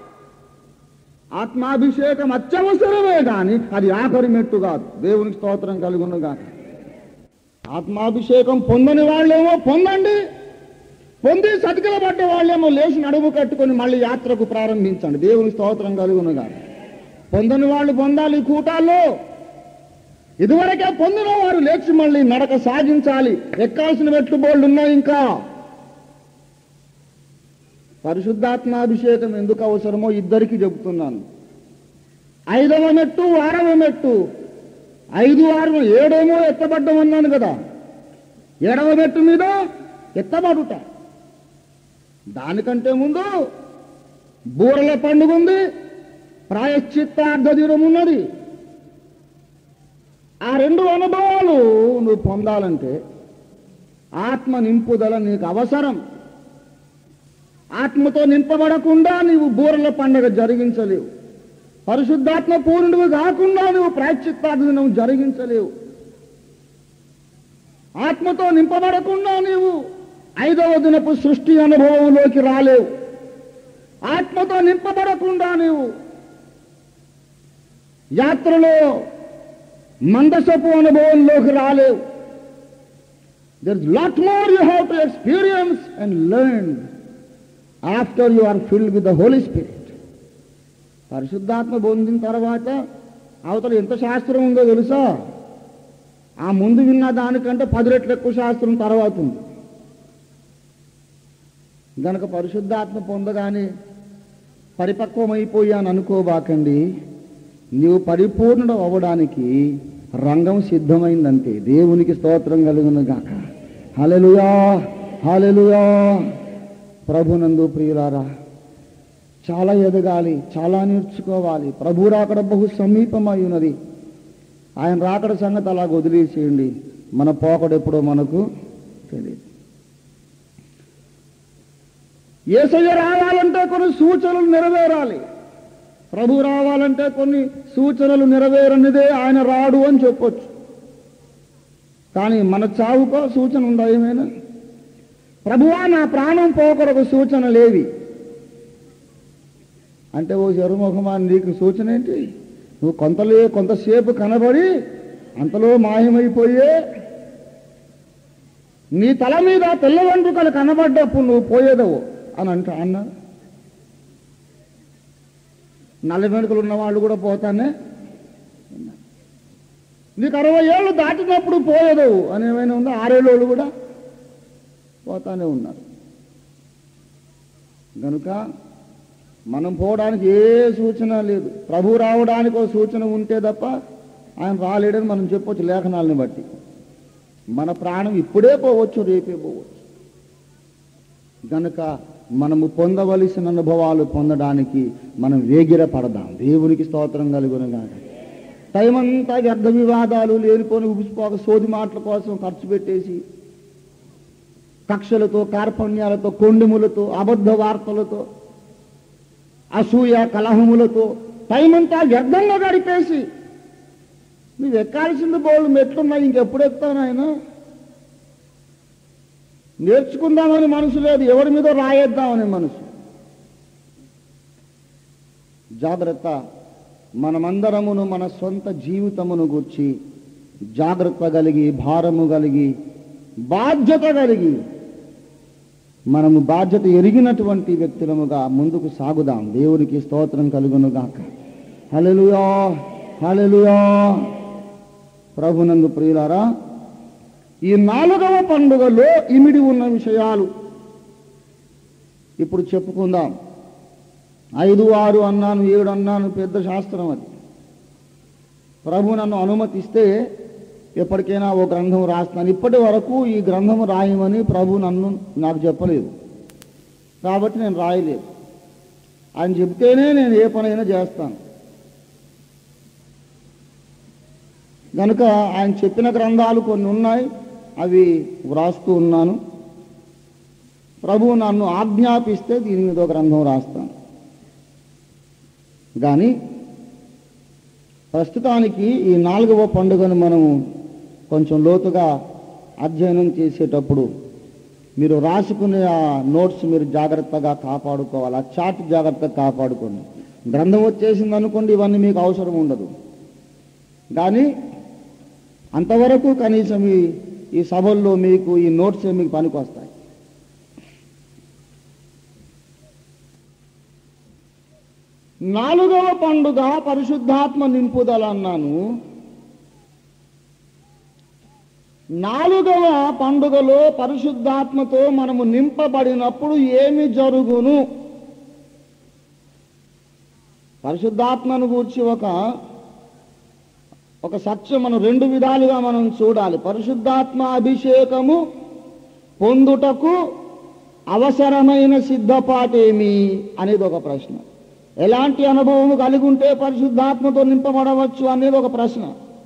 ఆత్మాభిషేకం అత్యవసరమే కానీ అది ఆఖరి మెట్టు కాదు. దేవునికి స్తోత్రం కలుగును గాక. ఆత్మాభిషేకం పొందని వాళ్ళేమో పొందండి, పొంది సతికిల పడ్డ వాళ్ళేమో లేచి నడుము కట్టుకొని మళ్ళీ యాత్రకు ప్రారంభించండి. దేవునికి స్తోత్రం కలుగును గాక. పొందని వాళ్ళు పొందాలి కూటాల్లో. ఇదివరకే పొందిన వారు లేచి మళ్ళీ నడక సాగించాలి. ఎక్కాల్సిన మెట్లు బోళ్ళు ఉన్నాయి. ఇంకా పరిశుద్ధాత్మాభిషేకం ఎందుకు అవసరమో ఇద్దరికి చెబుతున్నాను. ఐదవ మెట్టు, ఆరవ మెట్టు. ఐదు ఆరు ఏడేమో ఎత్తబడ్డమన్నాను కదా. ఏడవ మెట్టు మీద ఎత్తబడుట. దానికంటే ముందు బూరల పండుగ ఉంది, ప్రాయశ్చిత్తార్థ దినం ఉన్నది. ఆ రెండు అనుభవాలు నువ్వు పొందాలంటే ఆత్మ నింపుదల నీకు అవసరం. ఆత్మతో నింపబడకుండా నీవు బూరల పండుగ జరిగించలేవు. పరిశుద్ధాత్మ పూర్ణుడు కాకుండా నువ్వు ప్రాయశ్చిత్తార్థ దినం జరిగించలేవు. ఆత్మతో నింపబడకుండా నీవు ఐదవ దినపు సృష్టి అనుభవంలోకి రాలేవు. ఆత్మతో నింపబడకుండా నీవు యాత్రలో మందసపు అనుభవంలోకి రాలేవు. There is lot more you have to experience and learn after you are filled with the Holy Spirit. పరిశుద్ధాత్మ పొందిన తర్వాత అవతల ఎంత శాస్త్రం ఉందో తెలుసా? ఆ ముందు విన్న దానికంటే పది రెట్లు ఎక్కువ శాస్త్రం తర్వాత ఉంది. గనక పరిశుద్ధాత్మ పొందగానే పరిపక్వమైపోయాను అనుకోబాకండి. నీవు పరిపూర్ణుడు అవ్వడానికి రంగం సిద్ధమైందంటే. దేవునికి స్తోత్రం కలుగును గాక. హల్లెలూయా, హల్లెలూయా. ప్రభునందు ప్రియులారా, చాలా ఎదగాలి, చాలా నేర్చుకోవాలి. ప్రభు రాకడ బహు సమీపమై ఉన్నది. ఆయన రాకడ సంగతి అలాగ వదిలేసేయండి. మన పోకడు ఎప్పుడో మనకు తెలియదు. యేసయ్య రావాలంటే కొన్ని సూచనలు నెరవేరాలి. ప్రభు రావాలంటే కొన్ని సూచనలు నెరవేరనిదే ఆయన రాడు అని చెప్పొచ్చు. కానీ మన చావుకో సూచన ఉందా ఏమైనా? ప్రభువా నా ప్రాణం పోకొరకు సూచనలేవి అంటే, ఓ చెరుముఖమా నీకు సూచన ఏంటి? నువ్వు కొంతలే కొంతసేపు కనబడి అంతలో మాయమైపోయే నీ తల మీద తెల్ల వెంట్రుకలు కనబడ్డప్పుడు నువ్వు పోయేదవు అని అంట అన్న. నల్ల వెంట్రుకలు ఉన్న వాళ్ళు కూడా పోతానే. నీకు అరవై ఏళ్ళు దాటినప్పుడు పోయేదవు అని ఏమైనా ఉందో? ఆరేళ్ళు కూడా పోతానే ఉన్నారు. కనుక మనం పోవడానికి ఏ సూచన లేదు. ప్రభు రావడానికి ఒక సూచన ఉంటే తప్ప ఆయన రాలేడని మనం చెప్పొచ్చు లేఖనాలను బట్టి. మన ప్రాణం ఇప్పుడే పోవచ్చు, రేపే పోవచ్చు. కనుక మనము పొందవలసిన అనుభవాలు పొందడానికి మనం వేగిర పడదాం. దేవునికి స్తోత్రం కలుగును గాక. టైం అంతా వ్యర్థ వివాదాలు, లేనిపోని ఉబిసిపోక సోది మాటల కోసం ఖర్చు పెట్టేసి కక్షలతో, కార్పణ్యాలతో, కొండెములతో, అబద్ధ వార్తలతో, అసూయ కలహములతో టైం అంతా వ్యర్థంగా గడిపేసి నువ్వు ఎక్కాల్సింది బోళ్ళు మెట్లున్నాయి, ఇంకెప్పుడు ఎక్కుతావు ఆయన? నేర్చుకుందామని మనసు లేదు, ఎవరి మీద రాయేద్దామనే మనసు. జాగ్రత్త. మనమందరమును మన సొంత జీవితమును గుర్చి జాగ్రత్త కలిగి, భారము కలిగి, బాధ్యత కలిగి, మనము బాధ్యత ఎరిగినటువంటి వ్యక్తులముగా ముందుకు సాగుదాం. దేవునికి స్తోత్రం కలుగును గాక. హల్లెలూయా, హల్లెలూయా. ప్రభునందు ప్రియులారా, ఈ నాలుగవ పండుగలో ఇమిడి ఉన్న విషయాలు ఇప్పుడు చెప్పుకుందాం. ఐదు ఆరు అన్నాను, ఏడు అన్నాను, పెద్ద శాస్త్రం అది. ప్రభు నన్ను అనుమతిస్తే ఎప్పటికైనా ఓ గ్రంథం రాస్తాను. ఇప్పటి వరకు ఈ గ్రంథం రాయమని ప్రభు నన్ను నాకు చెప్పలేదు, కాబట్టి నేను రాయలేదు. ఆయన చెప్తేనే నేను ఏ పనైనా చేస్తాను. కనుక ఆయన చెప్పిన గ్రంథాలు కొన్ని ఉన్నాయి, అవి వ్రాస్తూ ఉన్నాను. ప్రభువు నన్ను ఆజ్ఞాపిస్తే దీని మీద ఒక గ్రంథం రాస్తాను. కానీ ప్రస్తుతానికి ఈ నాలుగవ పండుగను మనము కొంచెం లోతుగా అధ్యయనం చేసేటప్పుడు మీరు రాసుకునే ఆ నోట్స్ మీరు జాగ్రత్తగా కాపాడుకోవాలి. ఆ చార్ట్ జాగ్రత్తగా కాపాడుకోండి. గ్రంథం వచ్చేసింది అనుకోండి, ఇవన్నీ మీకు అవసరం ఉండదు. కానీ అంతవరకు కనీసం ఈ ఈ సభల్లో మీకు ఈ నోట్స్ మీకు పనికి వస్తాయి. నాలుగవ పండుగ పరిశుద్ధాత్మ నింపుదల అన్నాను. నాలుగవ పండుగలో పరిశుద్ధాత్మతో మనము నింపబడినప్పుడు ఏమి జరుగును? పరిశుద్ధాత్మను గూర్చి ఒక ఒక సత్యం మనం రెండు విధాలుగా మనం చూడాలి. పరిశుద్ధాత్మ అభిషేకము పొందుటకు అవసరమైన సిద్ధపాటేమి అనేది ఒక ప్రశ్న. ఎలాంటి అనుభవం కలిగి ఉంటే పరిశుద్ధాత్మతో నింపబడవచ్చు అనేది ఒక ప్రశ్న.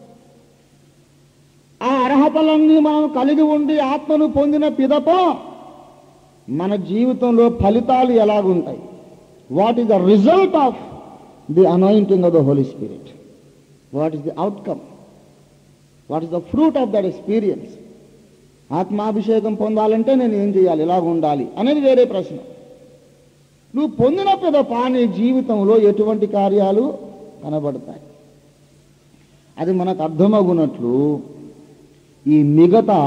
ఆ అర్హతలన్నీ మనం కలిగి ఉండి ఆత్మను పొందిన పిదప మన జీవితంలో ఫలితాలు ఎలాగుంటాయి? What is the result of the anointing of the Holy Spirit? What is the outcome? What is the fruit of that experience? ఆత్మాభిషేకం పొందాలంటే నేను ఏం చేయాలి, ఎలాగ ఉండాలి అనేది వేరే ప్రశ్న. నువ్వు పొందిన పిదప నీ జీవితంలో ఎటువంటి కార్యాలు కనబడతాయి? అది మనకు అర్థమగునట్లు ఈ మిగతా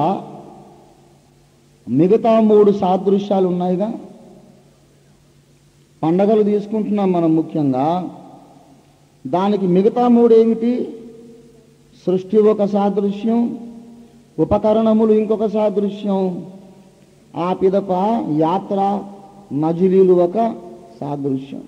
మిగతా మూడు సాదృశ్యాలు ఉన్నాయిగా. పండగలు తీసుకుంటున్నాం మనం ముఖ్యంగా. దానికి మిగతా మూడు ఏమిటి? సృష్టి ఒక సాదృశ్యం, ఉపకరణములు ఇంకొక సాదృశ్యం, ఆ పిదప యాత్ర మజిలీలు ఒక సాదృశ్యం.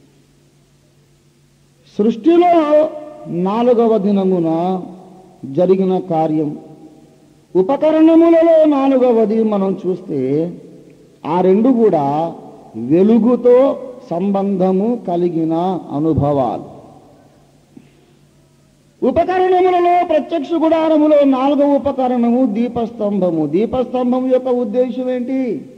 సృష్టిలో నాలుగవ దినమున జరిగిన కార్యం, ఉపకరణములలో నాలుగవది మనం చూస్తే ఆ రెండు కూడా వెలుగుతో సంబంధము కలిగిన అనుభవాలు. ఉపకరణములలో ప్రత్యక్ష గుడారములో నాలుగవ ఉపకరణము దీపస్తంభము. దీపస్తంభము యొక్క ఉద్దేశం ఏంటి?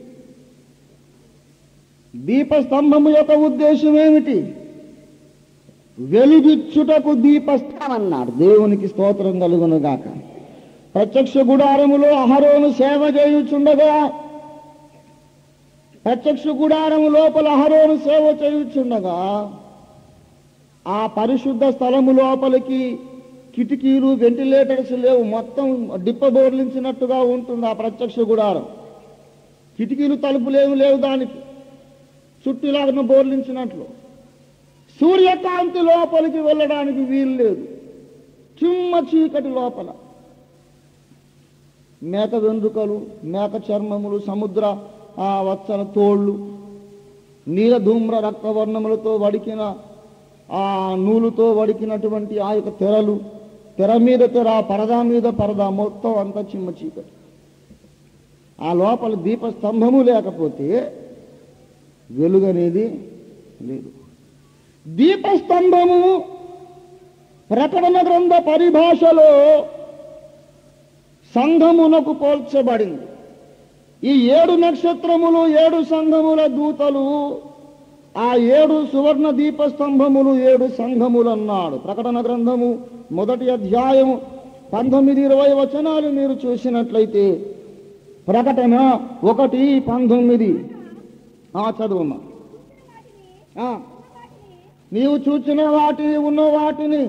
దీపస్తంభము యొక్క ఉద్దేశం ఏమిటి? వెలుగిచ్చుటకు దీపస్తంభం అన్నాడు. దేవునికి స్తోత్రం కలుగును గాక. ప్రత్యక్ష గుడారములో అహరోను సేవ చేయుచుండగా, ప్రత్యక్ష గుడారము లోపల అహరోను సేవ చేయుచుండగా ఆ పరిశుద్ధ స్థలము లోపలికి కిటికీలు, వెంటిలేటర్స్ లేవు. మొత్తం డిప్పబోర్లించినట్టుగా ఉంటుంది ఆ ప్రత్యక్ష గుడారం. కిటికీలు, తలుపులేవు లేవు దానికి, చుట్టూలాగా బోర్లించినట్లు. సూర్యకాంతి లోపలికి వెళ్ళడానికి వీలు లేదు. చిమ్మ చీకటి లోపల మేక వెంట్రుకలు, మేక చర్మములు, సముద్ర ఆ వచ్చన తోళ్లు, నీల ధూమ్ర రక్తవర్ణములతో వడికిన ఆ నూలుతో వడికినటువంటి ఆ యొక్క తెరలు, తెర మీద తెర, పరదా మీద పరదా, మొత్తం అంతా చిమ్మ చీకటి. ఆ లోపల దీపస్తంభము లేకపోతే వెలుగు అనేది లేదు. దీపస్తంభము ప్రకటన గ్రంథ పరిభాషలో సంఘమునకు పోల్చబడింది. ఈ ఏడు నక్షత్రములు, ఏడు సంఘముల దూతలు, ఆ ఏడు సువర్ణ దీపస్తంభములు ఏడు సంఘములు అన్నాడు. ప్రకటన గ్రంథము మొదటి అధ్యాయము పంతొమ్మిది ఇరవై వచనాలు మీరు చూసినట్లయితే, ప్రకటన ఒకటి పంతొమ్మిది ఆ చదువమ్మా. నీవు చూచిన వాటిని, ఉన్న వాటిని,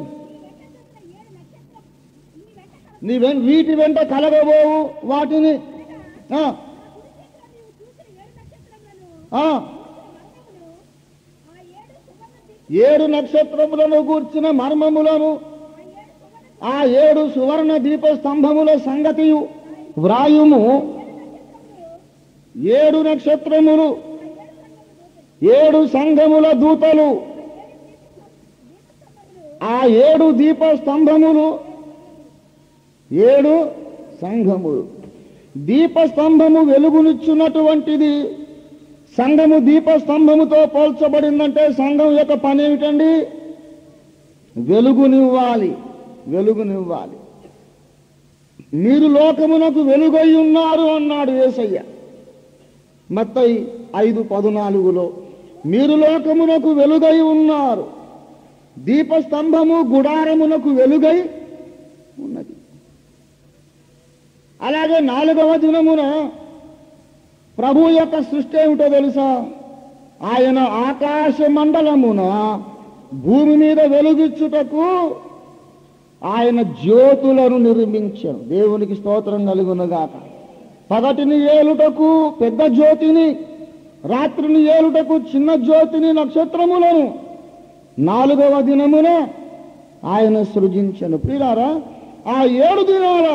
నీ వీటి వెంట కలగబోవు వాటిని, ఏడు నక్షత్రములను గూర్చిన మర్మములను, ఆ ఏడు సువర్ణ దీపస్తంభముల సంగతియు వ్రాయుము. ఏడు నక్షత్రములు, ఏడు సంఘముల దూతలు, ఆ ఏడు దీపస్తంభములు, ఏడు సంఘములు. దీపస్తంభము వెలుగునిచ్చున్నటువంటిది, సంఘము దీపస్తంభముతో పోల్చబడిందంటే సంఘం యొక్క పని ఏమిటండి? వెలుగునివ్వాలి, వెలుగునివ్వాలి. మీరు లోకమునకు వెలుగై ఉన్నారు అన్నాడు యేసయ్య మత్తయి ఐదు పదునాలుగులో. మీరు లోకమునకు వెలుగై ఉన్నారు. దీపస్తంభము గుడారమునకు వెలుగై ఉన్నది. అలాగే నాలుగవ దినమున ప్రభు యొక్క సృష్టి ఏమిటో తెలుసా? ఆయన ఆకాశ మండలమున భూమి మీద వెలుగిచ్చుటకు ఆయన జ్యోతులను నిర్మించాడు. దేవునికి స్తోత్రం కలుగునుగాక. పగటిని ఏలుటకు పెద్ద జ్యోతిని, రాత్రిని ఏలుటకు చిన్న జ్యోతిని, నక్షత్రములను నాలుగవ దినమున ఆయన సృజించను. ప్రియులారా, ఆ ఏడు దినాల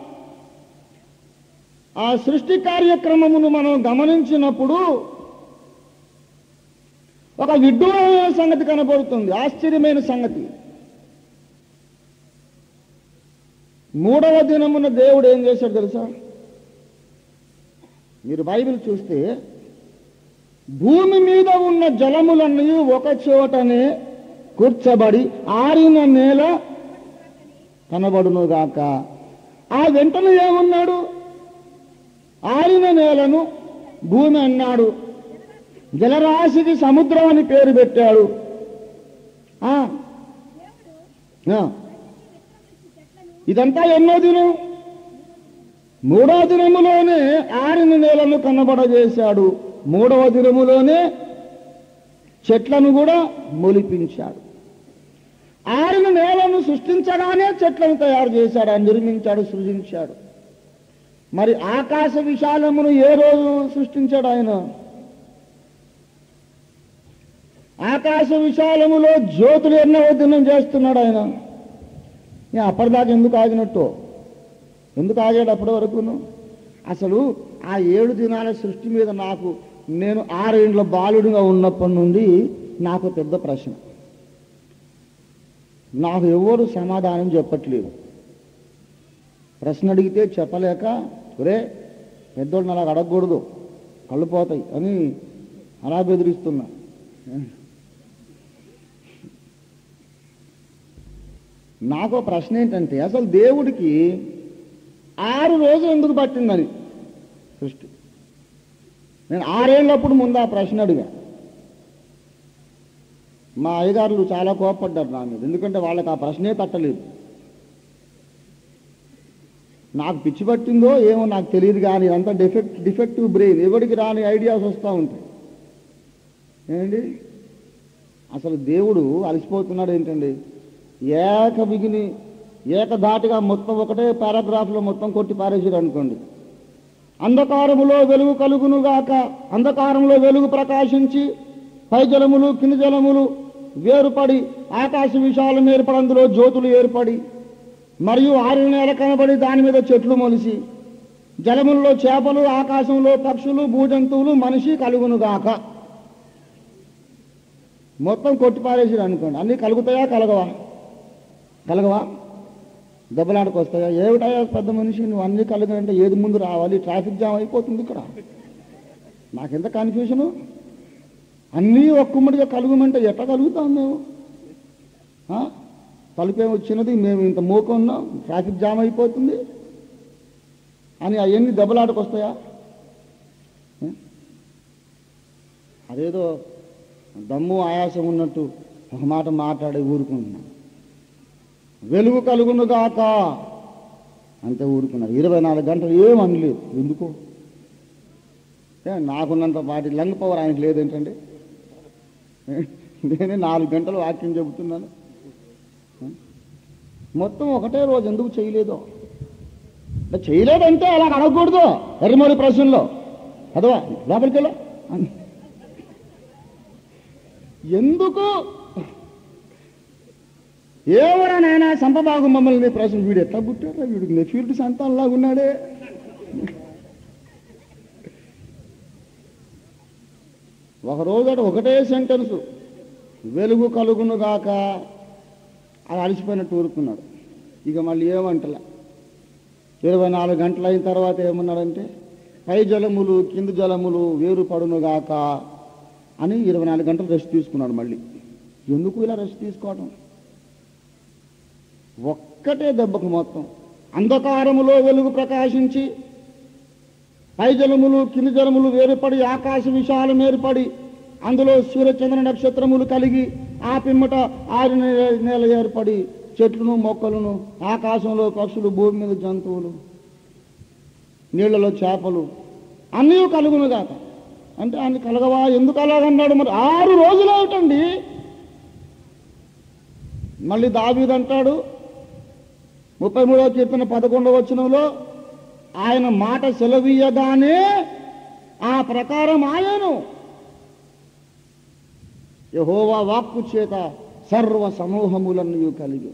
ఆ సృష్టి కార్యక్రమమును మనం గమనించినప్పుడు ఒక విడ్డూరమైన సంగతి కనబడుతుంది, ఆశ్చర్యమైన సంగతి. మూడవ దినమున దేవుడు ఏం చేశాడు తెలుసా? మీరు బైబిల్ చూస్తే భూమి మీద ఉన్న జలములన్నీ ఒక చోటనే కూర్చబడి ఆరిన నేల కనబడునుగాక. ఆ వెంటనే ఏమన్నాడు? ఆరిన నేలను భూమి అన్నాడు. జలరాశికి సముద్రం అని పేరు పెట్టాడు. ఇదంతా ఎన్నో దినం? మూడో దినములోనే ఆరిన నేలను కనబడజేశాడు. మూడవ దినములోనే చెట్లను కూడా మొలిపించాడు. ఆరిన నేలను సృష్టించగానే చెట్లను తయారు చేశాడు, నిర్మించాడు, సృజించాడు. మరి ఆకాశ విశాలమును ఏ రోజు సృష్టించాడు ఆయన? ఆకాశ విశాలములో జ్యోతులు ఎన్నో దినం చేస్తున్నాడు ఆయన. అప్పటిదాకా ఎందుకు ఆగినట్టు? ఎందుకు ఆగాడు అప్పటి వరకును? అసలు ఆ ఏడు దినాల సృష్టి మీద నాకు, నేను ఆరేండ్ల బాలుడిగా ఉన్నప్పటి నుండి నాకు పెద్ద ప్రశ్న. నాకు ఎవరు సమాధానం చెప్పట్లేదు. ప్రశ్న అడిగితే చెప్పలేక, ఒరే పెద్దోళ్ళని అలా అడగకూడదు, కళ్ళు పోతాయి అని అలా బెదిరిస్తున్నా. నాకో ప్రశ్న ఏంటంటే, అసలు దేవుడికి ఆరు రోజులు ఎందుకు పట్టిందని సృష్టి? నేను ఆరేళ్ళప్పుడు ముందు ఆ ప్రశ్న అడిగా. మా అయ్యగారులు చాలా కోపపడ్డారు నా మీద, ఎందుకంటే వాళ్ళకి ఆ ప్రశ్నే తట్టలేదు. నాకు పిచ్చి పట్టిందో ఏమో నాకు తెలియదు, కానీ అంతా డిఫెక్ట్ డిఫెక్టివ్ బ్రెయిన్, ఎవరికి రాని ఐడియాస్ వస్తూ ఉంటాయి. ఏంటి అసలు దేవుడు అలసిపోతున్నాడు ఏంటండి? ఏక బిగిని ఏకధాటిగా మొత్తం ఒకటే పారాగ్రాఫ్లో మొత్తం కొట్టి పారేసాడు అనుకోండి. అంధకారములో వెలుగు కలుగునుగాక, అంధకారంలో వెలుగు ప్రకాశించి పై జలములు కింది జలములు వేరుపడి ఆకాశ విశాలం ఏర్పడి అందులో జ్యోతులు ఏర్పడి మరియు ఆరిన నేల కనబడి దాని మీద చెట్లు మొలిసి జలముల్లో చేపలు, ఆకాశంలో పక్షులు, భూజంతువులు, మనిషి కలుగునుగాక. మొత్తం కొట్టిపారేసాడు అనుకోండి. అన్నీ కలుగుతాయా? కలగవా? కలగవా? దెబ్బలాటకు వస్తాయా? ఏమిటాయా పెద్ద మనిషి, నువ్వు అన్నీ కలగాలంటే ఏది ముందు రావాలి? ట్రాఫిక్ జామ్ అయిపోతుంది ఇక్కడ. నాకెంత కన్ఫ్యూజను. అన్నీ ఒక్కమ్మడిగా కలుగుమంటే ఎట్లా కలుగుతాం మేము? తలుపేమి వచ్చినది, మేము ఇంత మోక ఉన్నాం, ట్రాఫిక్ జామ్ అయిపోతుంది అని అవన్నీ దెబ్బలాటకు వస్తాయా? అదేదో దమ్ము ఆయాసం ఉన్నట్టు ఒక మాట మాట్లాడి ఊరుకుంటున్నా. వెలుగు కలుగునుగాక అంతే ఊరుకున్నారు. ఇరవై నాలుగు గంటలు ఏం అనలేదు. ఎందుకో నాకున్నంత పాటి లంగ్ పవర్ ఆయనకు లేదేంటండి? నేనే నాలుగు గంటలు వాక్యం చెబుతున్నాను. మొత్తం ఒకటే రోజు ఎందుకు చేయలేదో? చేయలేదంటే అలా అడగకూడదు. ఎర్రమూడి ప్రశ్నలో అదవా లోపలికెళ్ళా ఎందుకు ఎవరనైనా సంపబాగు మమ్మల్ని ప్రశ్న, వీడు ఎట్లా పుట్టారా, వీడికి నెఫ్యూరిటీ సంతానంలాగా ఉన్నాడే. ఒకరోజు ఒకటే సెంటెన్స్, వెలుగు కలుగునుగాక, అది అలసిపోయినట్టు ఊరుకున్నాడు. ఇక మళ్ళీ ఏమంటలే. ఇరవై నాలుగు గంటలు అయిన తర్వాత ఏమన్నాడంటే, పై జలములు కింది జలములు వేరుపడునుగాక అని ఇరవై నాలుగు గంటలు రెస్ట్ తీసుకున్నాడు. మళ్ళీ ఎందుకు ఇలా రెస్ట్ తీసుకోవడం? ఒక్కటే దెబ్బకు మొత్తం అంధకారములో వెలుగు ప్రకాశించి పై జలములు కింది జలములు వేరుపడి ఆకాశ విశాలం ఏర్పడి అందులో సూర్యచంద్ర నక్షత్రములు కలిగి ఆ పిమ్మట ఆరు నేల ఏర్పడి చెట్లను మొక్కలను ఆకాశంలో పక్షులు భూమి మీద జంతువులు నీళ్లలో చేపలు అన్నీ కలుగునుగాక అంటే అన్ని కలగవా? ఎందుకు అలాగన్నాడు? మరి ఆరు రోజులు ఏమిటండి? మళ్ళీ దావీదు అంటాడు ముప్పై మూడవ కీర్తన పదకొండవ వచనంలో, ఆయన మాట సెలవీయగానే ఆ ప్రకారం ఆయను యెహోవా వాక్కు చేత సర్వ సమూహములను కలిగి.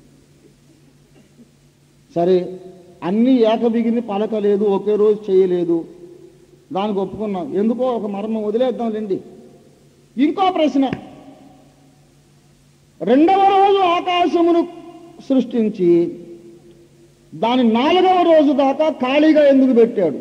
సరే, అన్ని ఏకబిగిని పలకలేదు, ఒకే రోజు చేయలేదు, దానికి ఒప్పుకున్నాం. ఎందుకో ఒక మర్మం వదిలేద్దాంలేండి. ఇంకో ప్రశ్న, రెండవ రోజు ఆకాశమును సృష్టించి దాని నాలుగవ రోజు దాకా ఖాళీగా ఎందుకు పెట్టాడు?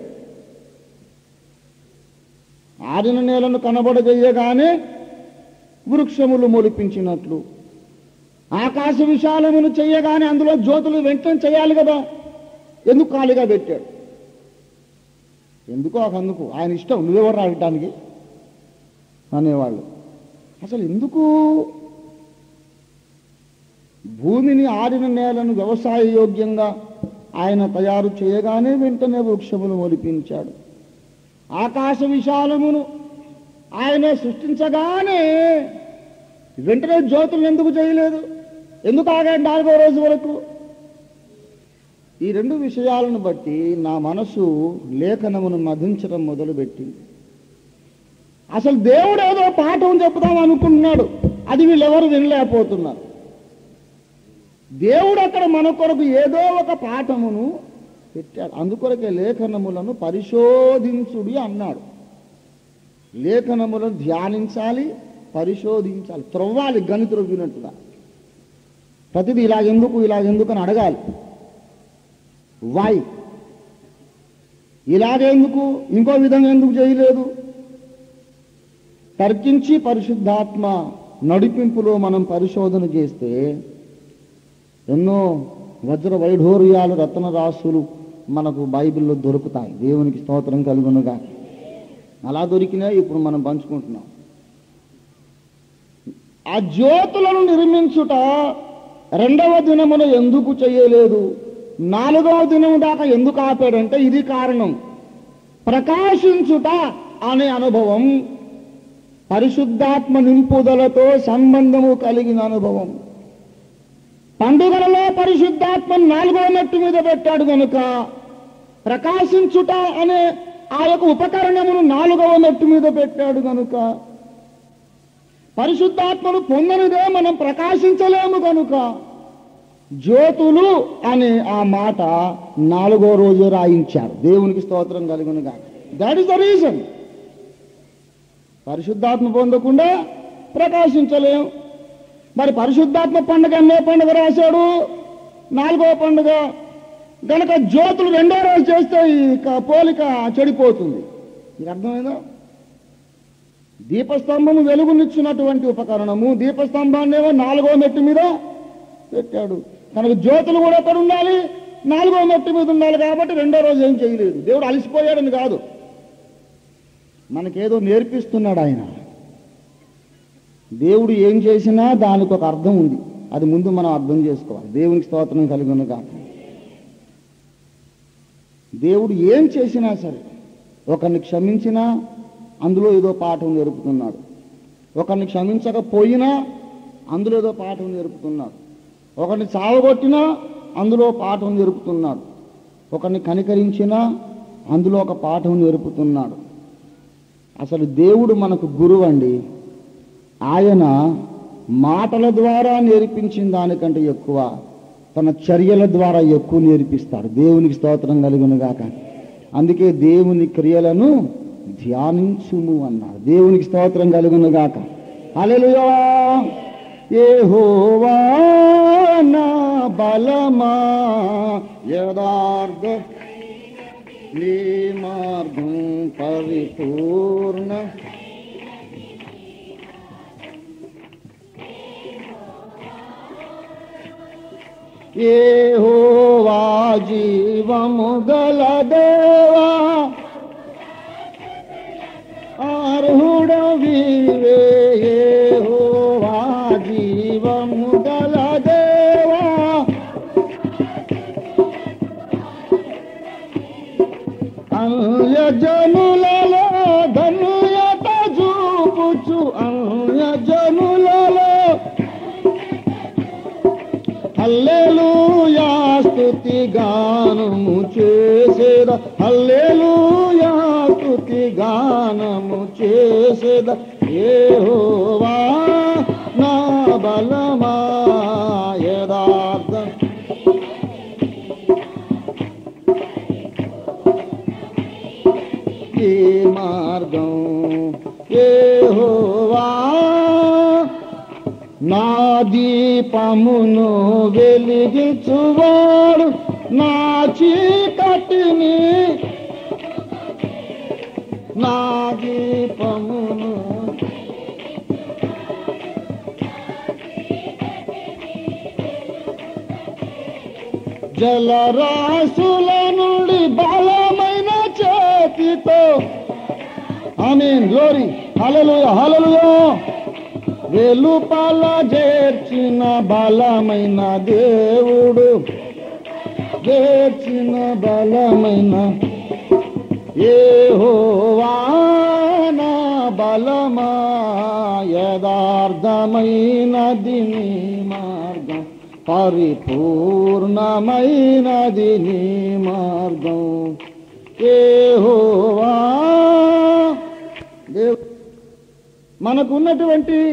ఆరిన నేలను కనబడజేయగానే వృక్షములు మొలిపించినట్లు ఆకాశ విశాలమును చెయ్యగానే అందులో జ్యోతులు వెంటనే చేయాలి కదా, ఎందుకు ఖాళీగా పెట్టాడు? ఎందుకో అందుకు ఆయన ఇష్టం, నువ్వెవరు రావటానికి అనేవాళ్ళు. అసలు ఎందుకు భూమిని ఆరిన నేలను వ్యవసాయ యోగ్యంగా ఆయన తయారు చేయగానే వెంటనే వృక్షములు మొలిపించాడు. ఆకాశ విశాలమును ఆయన సృష్టించగానే వెంటనే జ్యోతులు ఎందుకు చేయలేదు? ఎందుకు ఆగాడు నాలుగో రోజు వరకు? ఈ రెండు విషయాలను బట్టి నా మనసు లేఖనమును మధించడం మొదలుపెట్టింది. అసలు దేవుడు ఏదో పాఠం చెప్తాం అనుకుంటున్నాడు, అది వీళ్ళెవరు వినలేకపోతున్నారు. దేవుడు అక్కడ మన కొరకు ఏదో ఒక పాఠమును పెట్టాడు. అందుకొరకే లేఖనములను పరిశోధించుడి అన్నాడు. లేఖనములను ధ్యానించాలి, పరిశోధించాలి, త్రవ్వాలి, గని త్రవ్వినట్టుగా. ప్రతిదీ ఇలాగెందుకు ఇలాగెందుకు అని అడగాలి. వై, ఇలాగెందుకు, ఇంకో విధంగా ఎందుకు చేయలేదు? తర్కించి పరిశుద్ధాత్మ నడిపింపులో మనం పరిశోధన చేస్తే ఎన్నో వజ్ర వైఢూర్యాలు రత్న రాసులు మనకు బైబిల్లో దొరుకుతాయి. దేవునికి స్తోత్రం కలుగునుగా. అలా దొరికినాయి, ఇప్పుడు మనం పంచుకుంటున్నాం. ఆ జ్యోతులను నిర్మించుట రెండవ దినమున ఎందుకు చేయలేదు? నాలుగవ దినము దాకా ఎందుకు ఆపాడంటే ఇది కారణం. ప్రకాశించుట అనే అనుభవం పరిశుద్ధాత్మ నింపుదలతో సంబంధము కలిగిన అనుభవం. పండుగలలో పరిశుద్ధాత్మ నాలుగో మెట్టు మీద పెట్టాడు కనుక ప్రకాశించుట అనే ఆ యొక్క ఉపకరణమును నాలుగవ మెట్టు మీద పెట్టాడు కనుక పరిశుద్ధాత్మను పొందనిదే మనం ప్రకాశించలేము కనుక జ్యోతులు అనే ఆ మాట నాలుగో రోజు రాయించారు. దేవునికి స్తోత్రం కలుగునుగా. That is the reason. పరిశుద్ధాత్మ పొందకుండా ప్రకాశించలేము. మరి పరిశుద్ధాత్మ పండుగ ఎన్నో పండుగ రాశాడు? నాలుగో పండుగ గనక జ్యోతులు రెండో రోజు చేస్తే ఈ పోలిక చెడిపోతుంది. మీకు అర్థమైందా? దీపస్తంభము వెలుగునిచ్చినటువంటి ఉపకరణము, దీపస్తంభాన్ని ఏమో నాలుగో మెట్టు మీద పెట్టాడు కనుక జ్యోతులు కూడా ఎక్కడ ఉండాలి? నాలుగో మెట్టు మీద ఉండాలి. కాబట్టి రెండో రోజు ఏం చేయలేదు. దేవుడు అలసిపోయాడని కాదు, మనకేదో నేర్పిస్తున్నాడు ఆయన. దేవుడు ఏం చేసినా దానికి ఒక అర్థం ఉంది, అది ముందు మనం అర్థం చేసుకోవాలి. దేవునికి స్తోత్రం కలుగునుగా. దేవుడు ఏం చేసినా సరే, ఒకరిని క్షమించినా అందులో ఏదో పాఠం నేర్పుతున్నాడు, ఒకరిని క్షమించకపోయినా అందులో ఏదో పాఠం నేర్పుతున్నాడు, ఒకరిని చావగొట్టినా అందులో పాఠం నేర్పుతున్నాడు, ఒకరిని కనికరించినా అందులో ఒక పాఠం నేర్పుతున్నాడు. అసలు దేవుడు మనకు గురువు అండి. ఆయన మాటల ద్వారా నేర్పించిన దానికంటే ఎక్కువ తన చర్యల ద్వారా ఎక్కువ నేర్పిస్తాడు. దేవునికి స్తోత్రం కలుగునుగాక. అందుకే దేవుని క్రియలను ధ్యానించుము అన్నాడు. దేవునికి స్తోత్రం కలుగునుగాక. హల్లెలూయా. యెహోవా నా బలమా యథార్థ నీ మార్గం పరిపూర్ణ యెహోవా జీవము గల దేవా అర్హుడవివే యెహోవా జీవము గల దేవా అన్యజనులలో ధన్యత చూపుచు అన్యజనులలో హల్లెలూయా స్తుతి గానము చేసేద హల్లెలూయా స్తుతి గానము చేసేద యెహోవా నా బలమా యథార్థ ఈ మార్గం యెహోవా నా దీపమును వెలిగించువాడు నా చీకటిని నా దీపమును జలరాశుల నుండి బలమైన చేతితో ఆమేన్ గ్లోరీ హల్లెలూయా హల్లెలూయా వెలుపల చేర్చిన బలమైన దేవుడు చేర్చిన బలమైన యెహోవా నా బలమా యథార్థమైనది నీ మార్గం పరిపూర్ణమైనది నీ మార్గం యెహోవా దేవుడు మనకున్నటువంటి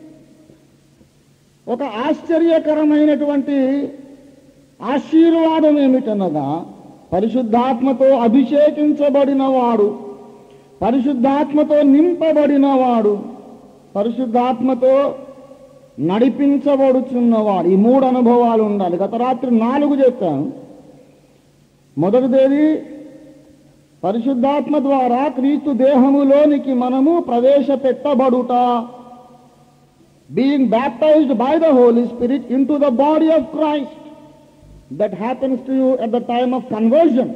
ఒక ఆశ్చర్యకరమైనటువంటి ఆశీర్వాదం ఏమిటనగా పరిశుద్ధాత్మతో అభిషేకించబడిన వాడు పరిశుద్ధాత్మతో నింపబడినవాడు పరిశుద్ధాత్మతో నడిపించబడుచున్నవాడు ఈ మూడు అనుభవాలు ఉండాలి. గత రాత్రి నాలుగు చెప్పాను. మొదటిదేది పరిశుద్ధాత్మ ద్వారా క్రీస్తు దేహములోనికి మనము ప్రవేశపెట్టబడుట, being baptized by the Holy Spirit into the body of Christ. That happens to you at the time of conversion.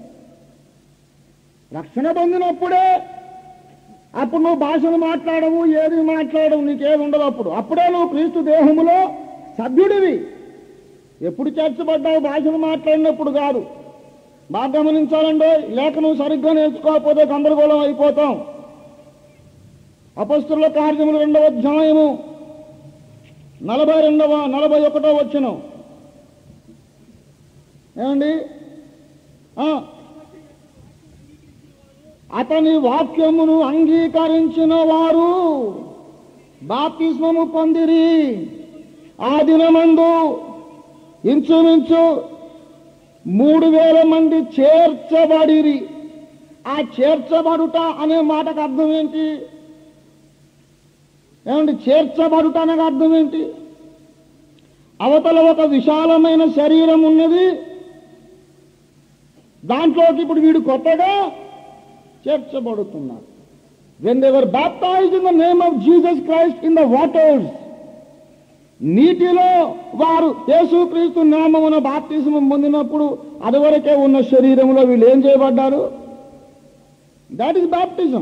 రక్షణ పొందినప్పుడే అప్పుడు నువ్వు భాషను మాట్లాడవు, ఏది మాట్లాడవు, నీకేది ఉండదు. అప్పుడు అప్పుడే నువ్వు క్రీస్తు దేహములో సభ్యుడివి. ఎప్పుడు చేర్చబడ్డావు? భాషను మాట్లాడినప్పుడు కాదు. బాగా గమనించాలండి, లేక నువ్వు సరిగ్గా నేర్చుకోకపోతే గందరగోళం అయిపోతాం. అపొస్తలుల కార్యములు రెండవ అధ్యాయము నలభై రెండవ నలభై ఒకటో వచనం ఏమండి? అతని వాక్యమును అంగీకరించిన వారు బాప్తిస్మము పొందిరి. ఆ దినమందు ఇంచుమించు మూడు వేల మంది చేర్చబడిరి. ఆ చేర్చబడుట అనే మాటకు అర్థం ఏంటి? ఏమండి, చేర్చబడుట అనే అర్థం ఏంటి? అవతల ఒక విశాలమైన శరీరం ఉన్నది, దాంట్లోకి ఇప్పుడు వీడు కొత్తగా చేర్చబడుతున్నారు. When they were baptized in the name of Jesus Christ in the waters, నీటిలో వారు యేసుక్రీస్తు నామమున బాప్తిస్మం పొందినప్పుడు అదివరకే ఉన్న శరీరంలో వీళ్ళు ఏం చేయబడ్డారు? That is baptism.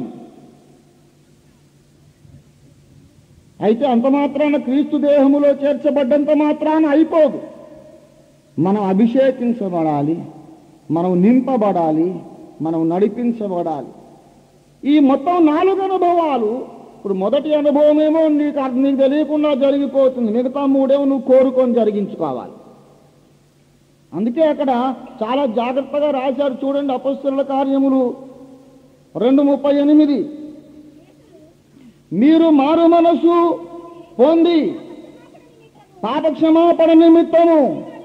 అయితే అంత మాత్రాన క్రీస్తు దేహములో చేర్చబడ్డంత మాత్రాన అయిపోదు. మనం అభిషేకించబడాలి, మనం నింపబడాలి, మనం నడిపించబడాలి. ఈ మొత్తం నాలుగు అనుభవాలు, ఇప్పుడు మొదటి అనుభవం ఏమో నీకు నీకు తెలియకుండా జరిగిపోతుంది, మిగతా మూడేమో నువ్వు కోరుకొని జరిగించుకోవాలి. అందుకే అక్కడ చాలా జాగ్రత్తగా రాశారు చూడండి. అపొస్తలుల కార్యములు రెండు ముప్పై ఎనిమిది మీరు మారు మనసు పొంది పాపక్షమాపణ నిమిత్తము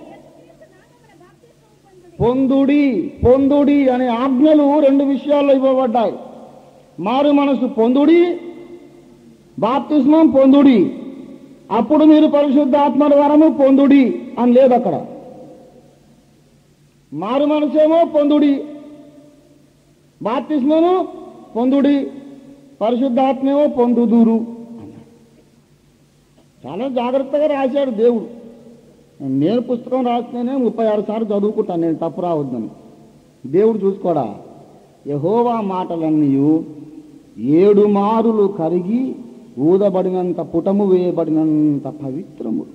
పొందుడి పొందుడి అనే ఆజ్ఞలు రెండు విషయాల్లో ఇవ్వబడ్డాయి. మారు మనసు పొందుడి, బాప్తిస్మం పొందుడి, అప్పుడు మీరు పరిశుద్ధాత్మ వరము పొందుడి అని లేదు అక్కడ. మారు మనసేమో పొందుడి, బాప్తిస్మము పొందుడి, పరిశుద్ధాత్మేమో పొందుదురు అన్నాడు. చాలా జాగ్రత్తగా రాశాడు దేవుడు. నేను పుస్తకం రాస్తేనే ముప్పై ఆరు సార్లు చదువుకుంటాను, నేను తప్పు రావద్దని. దేవుడు చూసుకోడా? యెహోవా మాటలన్నీ ఏడు మారులు కరిగి ఊదబడినంత పుటము వేయబడినంత పవిత్రములు.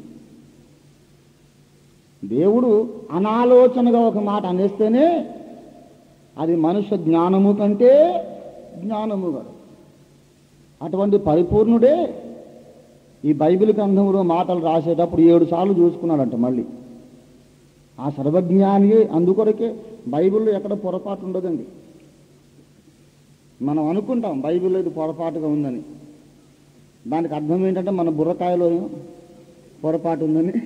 దేవుడు అనాలోచనగా ఒక మాట అనేస్తేనే అది మనుష్య జ్ఞానము కంటే జ్ఞానము కాదు. అటువంటి పరిపూర్ణుడే ఈ బైబిల్ గ్రంథంలో మాటలు రాసేటప్పుడు ఏడు సార్లు చూసుకున్నాడంట. మళ్ళీ ఆ సర్వజ్ఞాని. అందుకొరకే బైబిల్లో ఎక్కడ పొరపాటు ఉండదండి. మనం అనుకుంటాం బైబిల్లో ఇది పొరపాటుగా ఉందని. దానికి అర్థం ఏంటంటే మన బుర్రకాయలో పొరపాటు ఉందని.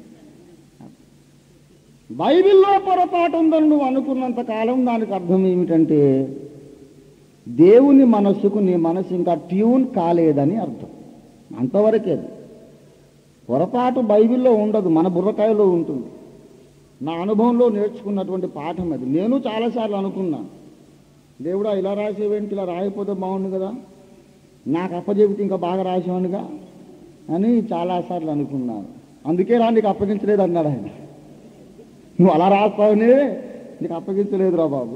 బైబిల్లో పొరపాటు ఉందని నువ్వు అనుకున్నంత కాలం దానికి అర్థం ఏమిటంటే దేవుని మనస్సుకు నీ మనసు ఇంకా ట్యూన్ కాలేదని అర్థం. అంతవరకే అది. పొరపాటు బైబిల్లో ఉండదు, మన బుర్రకాయలో ఉంటుంది. నా అనుభవంలో నేర్చుకున్నటువంటి పాఠం అది. నేను చాలాసార్లు అనుకున్నాను, దేవుడా ఇలా రాసేవేంటి, ఇలా రాయకపోతే బాగుండు కదా, నాకు అప్పచెబితే ఇంకా బాగా రాసేవాడిగా అని చాలాసార్లు అనుకున్నాను. అందుకే రా నీకు అప్పగించలేదు అన్నాడు ఆయన. నువ్వు అలా రాస్తావని నీకు అప్పగించలేదురా బాబు.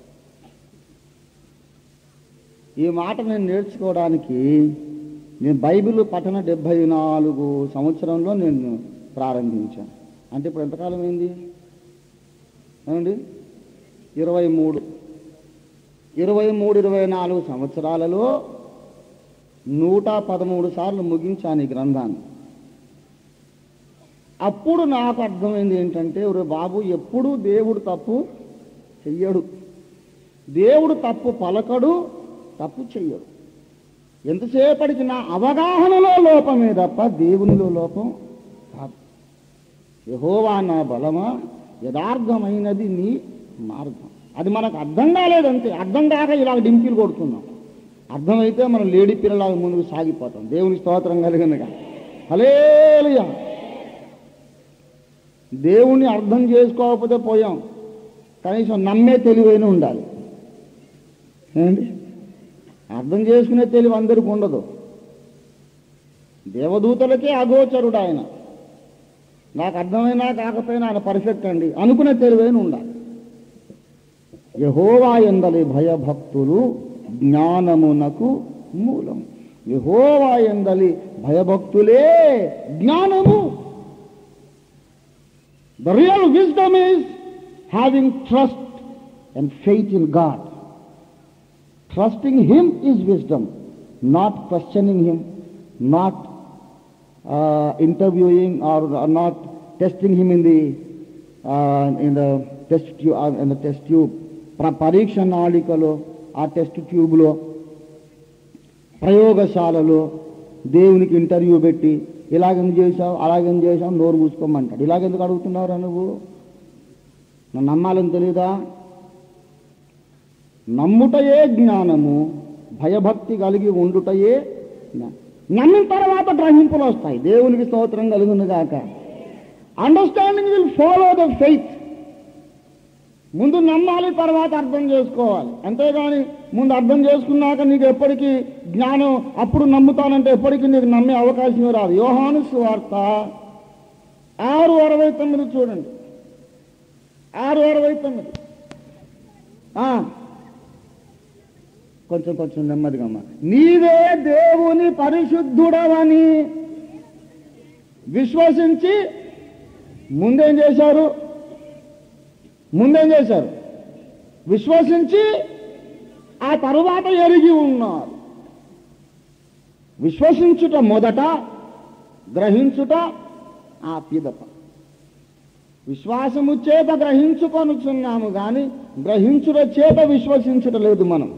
ఈ మాట నేను నేర్చుకోవడానికి నేను బైబిల్ పఠన డెబ్భై నాలుగు సంవత్సరంలో నేను ప్రారంభించాను. అంటే ఇప్పుడు ఎంతకాలం అయింది ఏమండి? ఇరవై మూడు ఇరవై మూడు ఇరవై నాలుగు సంవత్సరాలలో నూట పదమూడు సార్లు ముగించాను ఈ గ్రంథాన్ని. అప్పుడు నాకు అర్థమైంది ఏంటంటే, ఒరే బాబు, ఎప్పుడూ దేవుడు తప్పు చెయ్యడు, దేవుడు తప్పు పలకడు, తప్పు చెయ్యడు. ఎంతసేపటికి నా అవగాహనలో లోపమే తప్ప దేవునిలో లోపం కాదు. యెహోవా నా బలమా, యథార్థమైనది నీ మార్గం. అది మనకు అర్థం కాలేదంతే. అర్థం కాక ఇలా డింకిలు కొడుతున్నాం. అర్థమైతే మనం లేడీ పిల్లలాగా ముందుకు సాగిపోతాం. దేవుని స్తోత్రం కలిగినగా. హల్లెలూయా. దేవుణ్ణి అర్థం చేసుకోకపోతే పోయాం. కనీసం నమ్మే తెలివైన ఉండాలి. ఏమండి? అర్థం చేసుకునే తెలివి అందరికీ ఉండదు. దేవదూతలకే అగోచరుడు ఆయన. నాకు అర్థమైనా కాకపోయినా ఆయన పర్ఫెక్ట్ అండి అనుకునే తెలివైన ఉండాలి. యెహోవా యందలి భయభక్తులు జ్ఞానమునకు మూలం. యెహోవా యందలి భయభక్తులే జ్ఞానము. The real wisdom is having trust and faith in God. Trusting Him is wisdom, not questioning Him, not uh, interviewing or uh, not testing Him in the uh, in the test tube, uh, in the test tube. పరీక్ష నాళికలో, ఆ test ట్యూబ్లో, ప్రయోగశాలలో దేవునికి interview పెట్టి ఇలాగెందుకు చేశావు, అలాగెందుకు చేశావు, నోరు మూసుకోమంటాడు. ఇలాగెందుకు అడుగుతున్నావురా నువ్వు? నన్ను నమ్మాలని తెలీదా? నమ్ముటయే జ్ఞానము, భయభక్తి కలిగి ఉండుటయే. నమ్మిన తర్వాత గ్రహింపులు వస్తాయి. దేవునికి స్తోత్రం కలుగును గాక. Understanding will follow the faith. ముందు నమ్మాలి, తర్వాత అర్థం చేసుకోవాలి. అంతేగాని ముందు అర్థం చేసుకున్నాక నీకు ఎప్పటికీ జ్ఞానం, అప్పుడు నమ్ముతానంటే ఎప్పటికీ నీకు నమ్మే అవకాశమే రాదు. యోహాను సువార్త ఆరు అరవై తొమ్మిది చూడండి. ఆరు అరవై తొమ్మిది కొంచెం కొంచెం నెమ్మదిగా. నీవే దేవుని పరిశుద్ధుడవని విశ్వసించి ముందేం చేశారు? ముందేం చేశారు? విశ్వసించి ఆ తరువాత ఎరిగి ఉన్నారు. విశ్వసించుట మొదట, గ్రహించుట ఆ పిదప. విశ్వాసము చేత గ్రహించుకొనుచున్నాము కానీ గ్రహించుట చేత విశ్వసించుట లేదు. మనం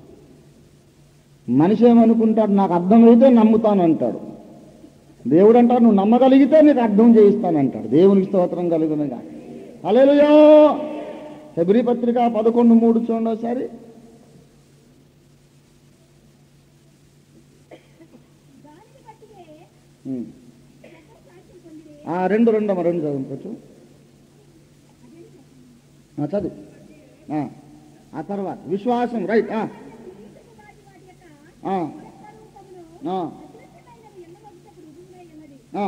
మనిషి ఏమనుకుంటాడు? నాకు అర్థమైతే నమ్ముతానంటాడు. దేవుడు అంటాడు నువ్వు నమ్మగలిగితే నీకు అర్థం చేయిస్తానంటాడు. దేవునికి స్తోత్రం కలుగునుగా. హల్లెలూయా. హెబ్రీ పత్రిక పదకొండు మూడు చూడండి ఒకసారి. రెండు రెండమ్మ రెండు చదువుకోవచ్చు. చదువు. ఆ తర్వాత విశ్వాసం. రైట్. ఆ, ఆ, ఆ.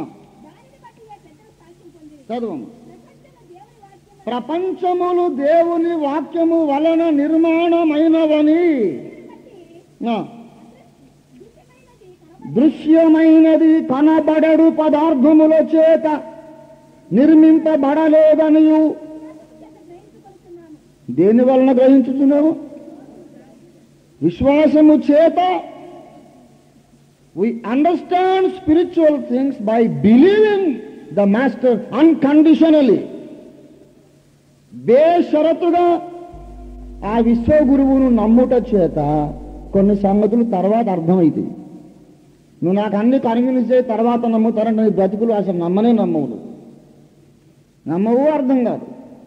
చదవము. ప్రపంచములు దేవుని వాక్యము వలన నిర్మాణమైనవని, ఆ, దృశ్యమైనది కనబడడు పదార్థముల చేత నిర్మింపబడలేదనియు దేని వలన గ్రహించుచున్నావు? విశ్వాసము చేత. We understand spiritual things by believing the master unconditionally. బేషరతుగా ఆ విశ్వగురువును నమ్ముట చేత కొన్ని సంగతులు తర్వాత అర్థమవుతాయి. నువ్వు నాకు అన్ని కన్విన్స్ చేయి తర్వాత నమ్ముతారంటే నీ బ్రతుకులు అసలు నమ్మనే నమ్మవు. నమ్మవు, అర్థం కాదు.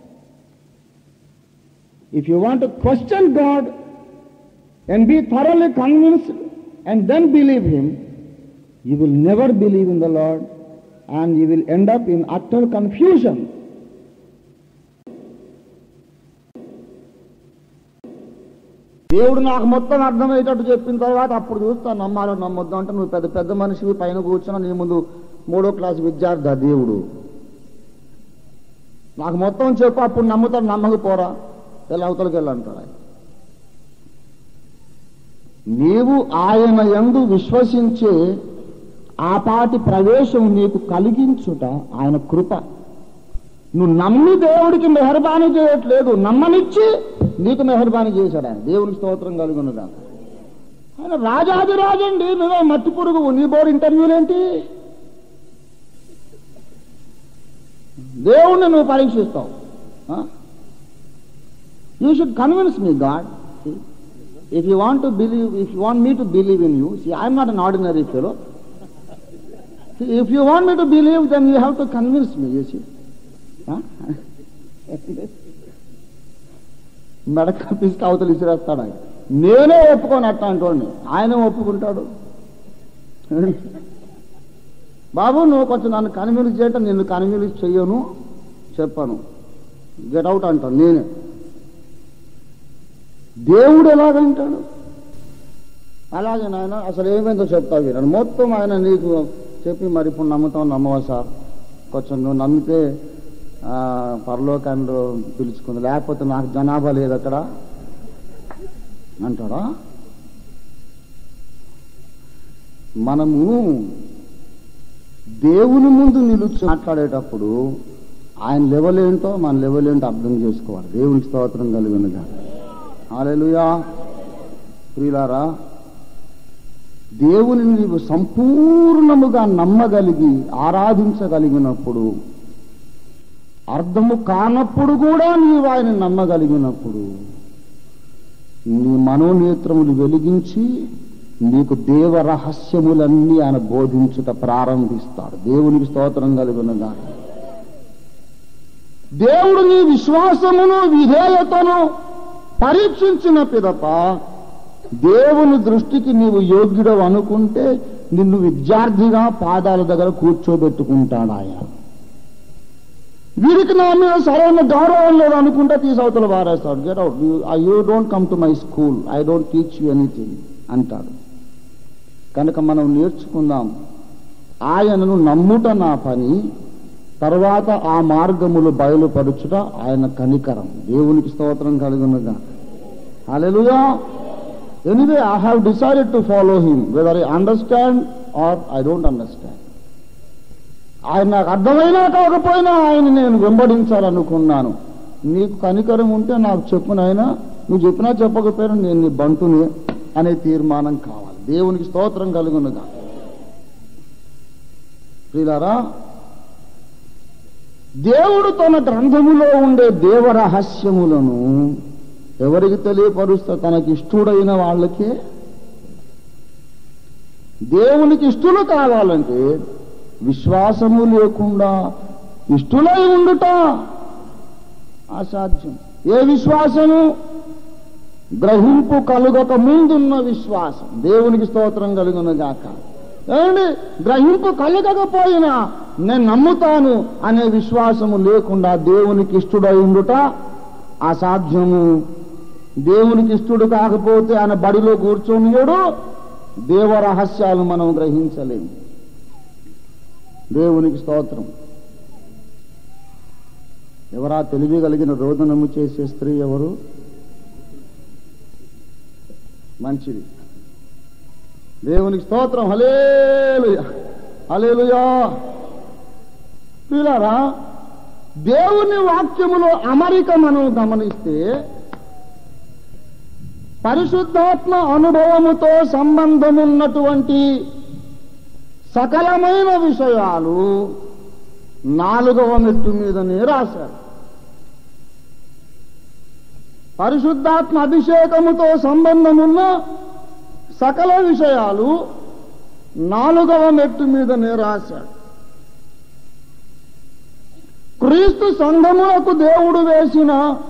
If you want to question God and be thoroughly convinced and then believe Him, you will never believe in the Lord and you will end up in utter confusion. దేవుడు నాకు మొత్తం అర్థమయ్యేటట్టు చెప్పిన తర్వాత అప్పుడు చూస్తాను నమ్మాలో నమ్మొద్దు అంటే నువ్వు పెద్ద పెద్ద మనిషివి పైన కూర్చున్నా నీ ముందు మూడో క్లాస్ విద్యార్థి దేవుడు నాకు మొత్తం చెప్పు అప్పుడు నమ్ముతాడు, నమ్మకపోరా వెళ్ళి అవతలకి వెళ్ళంటాడు ఆయన. నీవు ఆయన యందు విశ్వసించే ఆ పాటి ప్రవేశం నీకు కలిగించుట ఆయన కృప. నువ్వు నమ్మి దేవుడికి మెహర్బానీ చేయట్లేదు, నమ్మనిచ్చి నీకు మెహర్బానీ చేశాడు ఆయన. దేవునికి స్తోత్రం కలుగునుగా. ఆయన రాజాదిరాజండి, నువ్వే మట్టి పురుగు. నీ బోర్డు ఇంటర్వ్యూలేంటి? దేవుణ్ణి నువ్వు పరీక్షిస్తావు. You should convince me God. If you want to believe, if you want me to believe in you, see, I am not an ordinary fellow. See, if you want me to believe, then you have to convince me, you see. Huh? మెడక పిసికి అవతలు ఇసిరేస్తాడు ఆయన. నేనే ఒప్పుకోను అట్లాంటి ఆయన ఒప్పుకుంటాడు. బాబు నువ్వు కొంచెం నన్ను కన్విన్స్ చేయటం, నిన్ను కన్విన్స్ చెయ్యను చెప్పాను, గెట్ అవుట్ అంటాను నేనే. దేవుడు ఎలాగంటాడు? అలాగే నాయన అసలు ఏమైందో చెప్తావు విన్నాను మొత్తం ఆయన నీకు చెప్పి మరి ఇప్పుడు నమ్ముతావు నమ్మవా సార్, కొంచెం నువ్వు నమ్మితే పరలోకాన్ని పిలుచుకుంది, లేకపోతే నాకు జనాభా లేదు అక్కడ అంటాడా? మనము దేవుని ముందు నిలుచు మాట్లాడేటప్పుడు ఆయన లెవెల్ ఏంటో మన లెవెల్ ఏంటో అర్థం చేసుకోవాలి. దేవునికి స్తోత్రం కలిగినగా. హల్లెలూయా. ప్రియులారా, దేవుని నీవు సంపూర్ణముగా నమ్మగలిగి ఆరాధించగలిగినప్పుడు, అర్థము కానప్పుడు కూడా నీవు ఆయన నమ్మగలిగినప్పుడు, నీ మనోనేత్రములు వెలిగించి నీకు దేవ రహస్యములన్నీ ఆయన బోధించుట ప్రారంభిస్తాడు. దేవునికి స్తోత్రం కలుగునుగా. దేవుడు నీ విశ్వాసమును విధేయతను పరీక్షించిన పిదప దేవుని దృష్టికి నీవు యోగ్యుడవు అనుకుంటే నిన్ను విద్యార్థిగా పాదాల దగ్గర కూర్చోబెట్టుకుంటాడు ఆయన. వీరికి నా మీద సరైన గౌరవం లేదు అనుకుంటే తీసవతలు వారేస్తాడు. Get out, you don't come to my school, I don't teach you anything అంటాడు. కనుక మనం నేర్చుకుందాం, ఆయనను నమ్ముట నా పని, తర్వాత ఆ మార్గములు బయలుపరుచుట ఆయన కనికరం. దేవునికి స్తోత్రం కలుగునుగా. Hallelujah. Anyway I have decided to follow him whether I understand or I don't understand. ఆయన నాకు అర్థమైనా కాకపోయినా ఆయన నేను వెంబడించాలనుకున్నాను. నీకు కనికరం ఉంటే నాకు చెప్పునైనా, నువ్వు చెప్పినా చెప్పకపోయినా నేను నీ బంటుని అనే తీర్మానం కావాలి. దేవునికి స్తోత్రం కలుగునుగా. ప్రియులారా, దేవుడు తన గ్రంథములో ఉండే దేవరహస్యములను ఎవరికి తెలియపరుస్తా? తనకి ఇష్టడైన వాళ్ళకే. దేవునికి ఇష్టలు కావాలంటే విశ్వాసము లేకుండా ఇష్టలై ఉండుట అసాధ్యం. ఏ విశ్వాసము? గ్రహింపు కలుగక ముందున్న విశ్వాసం. దేవునికి స్తోత్రం కలుగునుగాక. ఏమండి, గ్రహింపు కలగకపోయినా నేను నమ్ముతాను అనే విశ్వాసము లేకుండా దేవునికి ఇష్టడై ఉండుట అసాధ్యము. దేవునికి ఇష్టడు కాకపోతే ఆయన బడిలో కూర్చొనియడు, దేవ రహస్యాలు మనం గ్రహించలేము. దేవునికి స్తోత్రం. ఎవరా తెలివి కలిగిన రోదనము చేసే స్త్రీ ఎవరు? మంచిది. దేవునికి స్తోత్రం. హల్లెలూయా, హల్లెలూయా. ప్రియులారా, దేవుని వాక్యములో అమరిక మనం గమనిస్తే పరిశుద్ధాత్మ అనుభవముతో సంబంధమున్నటువంటి సకలమైన విషయాలు నాలుగవ మెట్టు మీదనే రాశారు. పరిశుద్ధాత్మ అభిషేకముతో సంబంధమున్న సకల విషయాలు నాలుగవ మెట్టు మీదనే రాశాడు. క్రీస్తు సంఘములకు దేవుడు వేసిన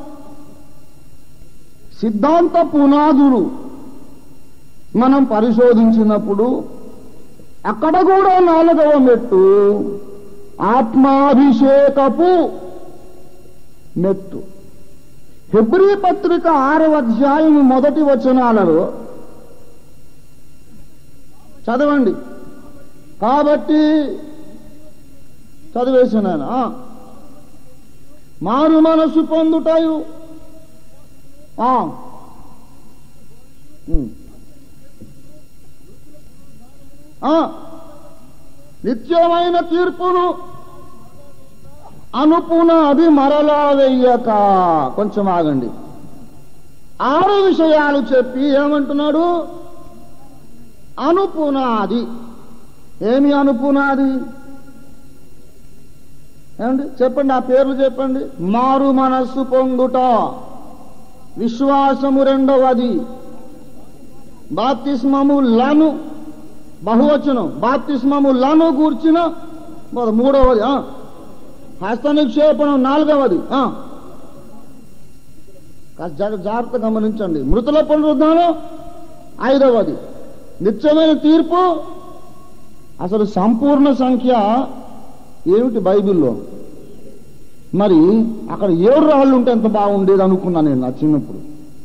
సిద్ధాంత పునాదులు మనం పరిశోధించినప్పుడు అక్కడ కూడా నాలుగవ మెట్టు ఆత్మాభిషేకపు మెట్టు. హెబ్రీ పత్రిక ఆరవ అధ్యాయం మొదటి వచనాలలో చదవండి. కాబట్టి చదివేసినాను. మారు మనసు పొందుటయు నిత్యమైన తీర్పును అనుపునాది మరలా వెయ్యక. కొంచెం ఆగండి. ఆరు విషయాలు చెప్పి ఏమంటున్నాడు? అనుపునాది. ఏమి అనుపునాది? ఏమండి చెప్పండి, ఆ పేర్లు చెప్పండి. మారు మనస్సు పొందుట, విశ్వాసము రెండవది, బాప్తిస్మము లను బహువచనం బాప్తిస్మము లను గూర్చిన మూడవది, హస్త నిక్షేపణం నాలుగవది. జాగ్రత్త గమనించండి. మృతుల పునరుద్ధానం ఐదవది, నిత్యమైన తీర్పు. అసలు సంపూర్ణ సంఖ్య ఏమిటి బైబిల్లో? మరి అక్కడ ఏడు రాళ్ళు ఉంటే ఎంత బాగుండేది అనుకున్నా నేను నా చిన్నప్పుడు.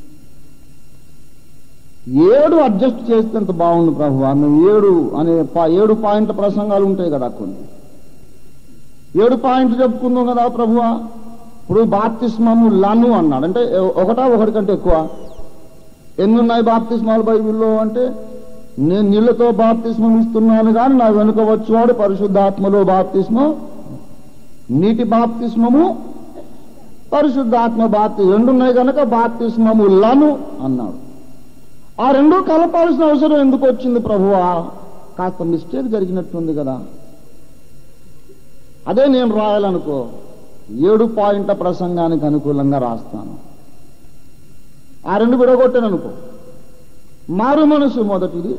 ఏడు అడ్జస్ట్ చేస్తే ఎంత బాగుండు ప్రభువా. మేము ఏడు అనే ఏడు పాయింట్ ప్రసంగాలు ఉంటాయి కదా కొన్ని. ఏడు పాయింట్లు చెప్పుకుందాం కదా ప్రభువా. ఇప్పుడు బాప్తిస్మము లను అన్నాడు అంటే ఒకటా ఒకటి కంటే ఎక్కువ? ఎన్నున్నాయి బాప్తిస్మాలు బైబిల్లో అంటే? నేను నీళ్లతో బాప్తిస్మం ఇస్తున్నాను కానీ నా వెనుక వచ్చేవాడు పరిశుద్ధాత్మలో బాప్తిస్మం, నీటి బాప్తిస్మము, పరిశుద్ధాత్మ బాప్తి రెండున్నాయి కనుక బాప్తిస్మము లను అన్నాడు. ఆ రెండు కలపాల్సిన అవసరం ఎందుకు వచ్చింది ప్రభువా? కాస్త మిస్టేక్ జరిగినట్టుంది కదా. అదే నేను రాయాలనుకో ఏడు పాయింట్ల ప్రసంగానికి అనుకూలంగా రాస్తాను. ఆ రెండు విడగొట్టాను అనుకో. మారు మనసు మొదటిది,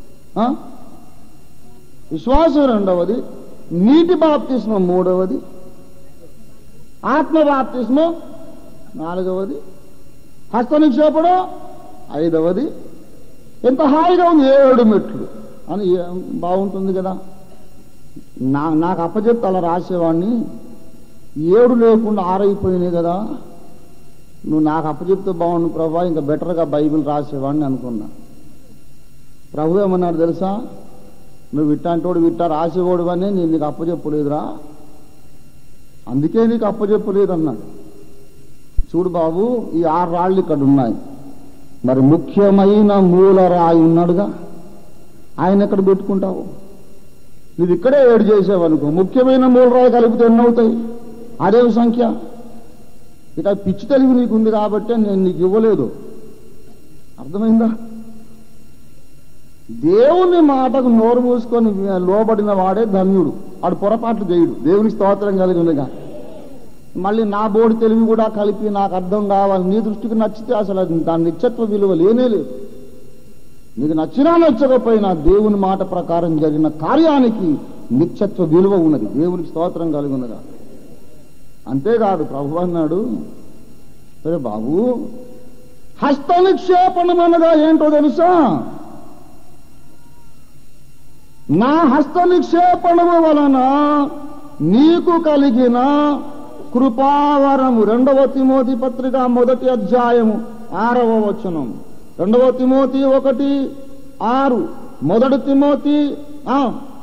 విశ్వాసం రెండవది, నీటి బాప్తిస్మం మూడవది, ఆత్మ బాప్తిస్మం నాలుగవది, హస్త నిక్షేపణం ఐదవది. ఎంత హాయిగా ఉంది. ఏడు మెట్లు అని బాగుంటుంది కదా. నా నాకు అప్పచెప్తే అలా రాసేవాడిని. ఏడు లేకుండా ఆరైపోయినాయి కదా. నువ్వు నాకు అప్పచెప్తే బాగుండు ప్రభా, ఇంకా బెటర్గా బైబిల్ రాసేవాడిని అనుకున్నా. ప్రభు ఏమన్నాడు తెలుసా? నువ్వు విట్టాంటోడు విట్టా రాసేవాడు అని నేను నీకు అప్పచెప్పలేదురా, అందుకే నీకు అప్పచెప్పలేదు అన్నాడు. చూడు బాబు, ఈ ఆరు రాళ్ళు ఇక్కడ ఉన్నాయి. మరి ముఖ్యమైన మూల రాయి ఉన్నాడుగా, ఆయన ఎక్కడ పెట్టుకుంటావు? నువ్వు ఇక్కడే ఏడు చేసావనుకో, ముఖ్యమైన మూల రాయి కలిపితే ఎన్ని అవుతాయి? అదే సంఖ్య. ఇక పిచ్చి తెలివి నీకుంది కాబట్టి నేను నీకు ఇవ్వలేదు. అర్థమైందా? దేవుని మాటకు నోరు మూసుకొని లోబడిన వాడే ధన్యుడు. వాడు పొరపాట్లు చేయడు. దేవుని స్తోత్రం కలిగినగా. మళ్ళీ నా బోడి తెలివి కూడా కలిపి నాకు అర్థం కావాలి. నీ దృష్టికి నచ్చితే అసలు దాని నిత్యత్వ విలువ లేనే లేదు. నీకు నచ్చినా నచ్చకపోయినా దేవుని మాట ప్రకారం జరిగిన కార్యానికి నిత్యత్వ విలువ ఉన్నది. దేవునికి స్తోత్రం కలిగినగా. అంతేకాదు ప్రభు అన్నాడు, సరే బాబు, హస్త నిక్షేపణం అనగా ఏంటో తెలుసా? నా హస్త నిక్షేపణము వలన నీకు కలిగిన కృపావరము. రెండవ తిమోతి పత్రిక మొదటి అధ్యాయము ఆరవ వచనం. రెండవ తిమోతి ఒకటి ఆరు. మొదటి తిమోతి ఆ,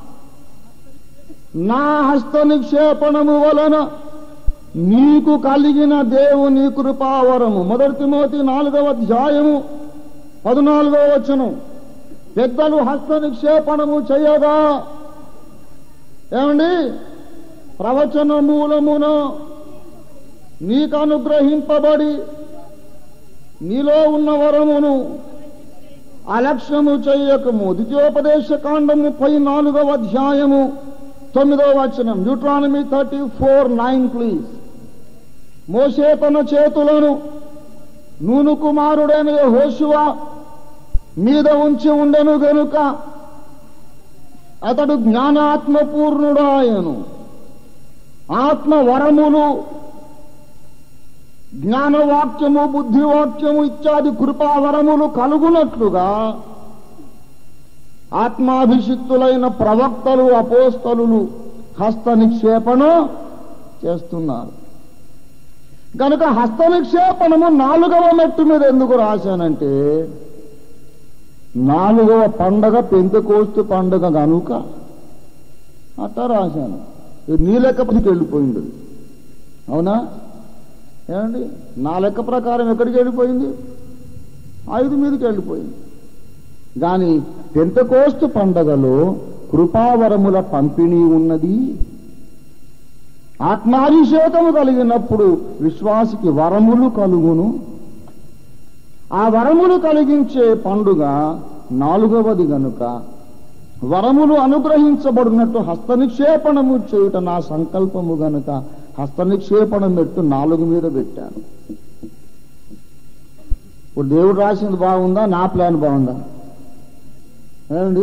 నా హస్త నిక్షేపణము వలన నీకు కలిగిన దేవుని కృపావరము. మొదటి తిమోతి నాలుగవ అధ్యాయము పద్నాలుగవ వచనం. పెద్దలు హస్త నిక్షేపణము చేయగా ఏమండి ప్రవచన మూలమున నీకు అనుగ్రహింపబడి నీలో ఉన్న వరమును అలక్ష్యము చెయ్యకము. ద్వితీయోపదేశ కాండం ముప్పై నాలుగవ అధ్యాయము తొమ్మిదవ వచనం. Deuteronomy thirty four nine please. మోషే తన చేతులను నూను కుమారుడైన యెహోషువ మీద ఉంచి ఉండెను గనుక అతడు జ్ఞానాత్మపూర్ణుడాయను. ఆత్మ వరములు, జ్ఞానవాక్యము, బుద్ధివాక్యము ఇత్యాది కృపావరములు కలుగునట్లుగా ఆత్మాభిషిక్తులైన ప్రవక్తలు, అపోస్తలులు హస్త నిక్షేపణ చేస్తున్నారు. కనుక హస్త నిక్షేపణము నాలుగవ మెట్టు మీద ఎందుకు రాశానంటే, నాలుగవ పండగ పెంతెకోస్తు పండగ కనుక అట్లా రాశాను. నీ లెక్కపతికి వెళ్ళిపోయింది. అవునా ఏమండి? నా లెక్క ప్రకారం ఎక్కడికి వెళ్ళిపోయింది? ఐదు మీదకి వెళ్ళిపోయింది. కానీ పెంతెకోస్తు పండగలో కృపావరముల పంపిణీ ఉన్నది. ఆత్మాభిషేకము కలిగినప్పుడు విశ్వాసికి వరములు కలుగును. ఆ వరములు కలిగించే పండుగ నాలుగవది గనుక వరములు అనుగ్రహించబడినట్టు హస్త నిక్షేపణము చేయుట నా సంకల్పము గనుక హస్త నిక్షేపణం పెట్టు నాలుగు మీద పెట్టాను. ఇప్పుడు దేవుడు రాసింది బాగుందా, నా ప్లాన్ బాగుందా? ఏమండి?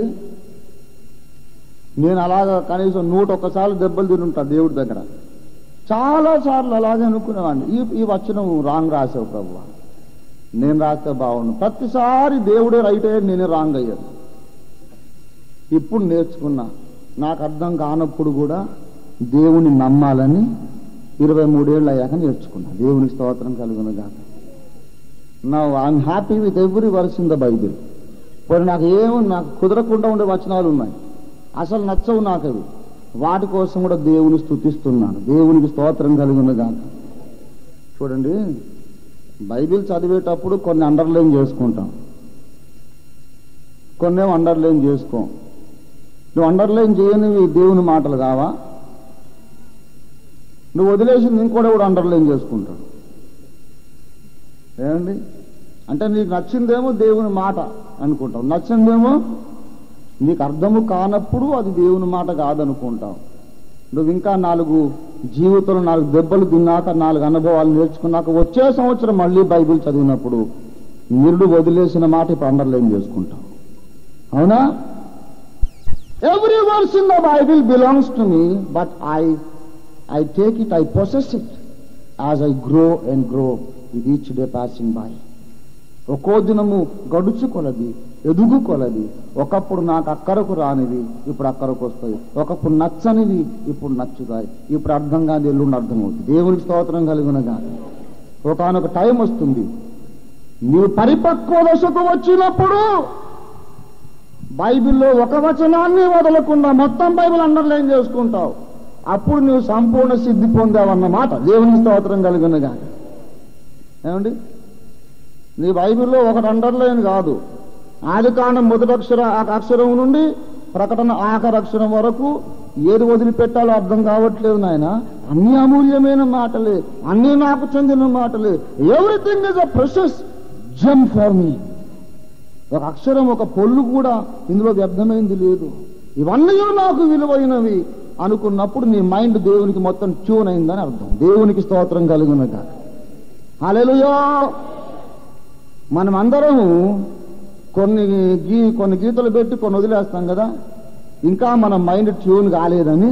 నేను అలాగా కనీసం నూట ఒక్కసార్లు దెబ్బలు తినుంటా దేవుడి దగ్గర. చాలా సార్లు అలాగే అనుకునేవాడిని, ఈ ఈ వచనం రాంగ్ రాసావు ప్రభువా, నేను రాస్తే బాగుండు. ప్రతిసారి దేవుడే రైట్ అయ్యాడు, నేనే రాంగ్ అయ్యాను. ఇప్పుడు నేర్చుకున్నా, నాకు అర్థం కానప్పుడు కూడా దేవుని నమ్మాలని ఇరవై మూడేళ్ళు అయ్యాక నేర్చుకున్నా. దేవునికి స్తోత్రం కలుగును గాక. Now I'm happy with every verse in the Bible. మరి నాకు ఏమో నాకు కుదరకుండా ఉండే వచనాలు ఉన్నాయి, అసలు నచ్చవు నాకు అవి. వాటి కోసం కూడా దేవుని స్తుతిస్తున్నాను. దేవునికి స్తోత్రం కలుగును గాక. చూడండి, బైబిల్ చదివేటప్పుడు కొన్ని అండర్లైన్ చేసుకుంటాం, కొన్నేమో అండర్లైన్ చేసుకో. నువ్వు అండర్లైన్ చేయనివి దేవుని మాటలు కావా? నువ్వు వదిలేసింది ఇంకోటి కూడా అండర్లైన్ చేసుకుంటాడు. ఏమండి? అంటే నీకు నచ్చిందేమో దేవుని మాట అనుకుంటావు, నచ్చిందేమో నీకు అర్థము కానప్పుడు అది దేవుని మాట కాదనుకుంటావు. నువ్వు ఇంకా నాలుగు జీవితంలో నాలుగు దెబ్బలు తిన్నాక, నాలుగు అనుభవాలు నేర్చుకున్నాక వచ్చే సంవత్సరం మళ్ళీ బైబిల్ చదివినప్పుడు నిరుడు వదిలేసిన మాట ఇప్పుడు అండర్లైన్ చేసుకుంటావు. అవునా? Every verse in the Bible belongs to me, but I I take it, I possess it as I grow and grow with each day passing by. ఒక్కో దినము గడుచు కొలది, ఎదుగు కొలది. ఒకప్పుడు నాకు అక్కరకు రానివి ఇప్పుడు అక్కరకు వస్తాయి, ఒకప్పుడు నచ్చనివి ఇప్పుడు నచ్చుతాయి, ఇప్పుడు అర్థం కాని ఎల్లుండి అర్థమవుతుంది. దేవునికి స్తోత్రం కలుగునగా. ఒకనొక టైం వస్తుంది, నీవు పరిపక్వ దశకు వచ్చినప్పుడు బైబిల్లో ఒక వచనాన్ని వదలకుండా మొత్తం బైబిల్ అండర్లైన్ చేసుకుంటావు. అప్పుడు నువ్వు సంపూర్ణ సిద్ధి పొందావన్నమాట. దేవునికి స్తోత్రం కలుగునగా. ఏమండి? నీ బైబిల్లో ఒకటి అండర్లైన్ కాదు, ఆది కాండం మొదటి అక్షర అక్షరం నుండి ప్రకటన ఆఖరి అక్షరం వరకు ఏది వదిలిపెట్టాలో అర్థం కావట్లేదు నాయన. అన్ని అమూల్యమైన మాటలే, అన్ని నాకు చెందిన మాటలే. Everything is a precious gem for me. ఒక అక్షరం, ఒక పొల్లు కూడా ఇందులో వ్యర్థమైంది లేదు. ఇవన్నీ నాకు విలువైనవి అనుకున్నప్పుడు నీ మైండ్ దేవునికి మొత్తం ట్యూన్ అయిందని అర్థం. దేవునికి స్తోత్రం కలుగునగా. హల్లెలూయా. మనం అందరము కొన్ని గీ కొన్ని గీతలు పెట్టి కొన్ని వదిలేస్తాం కదా, ఇంకా మన మైండ్ ట్యూన్ కాలేదని.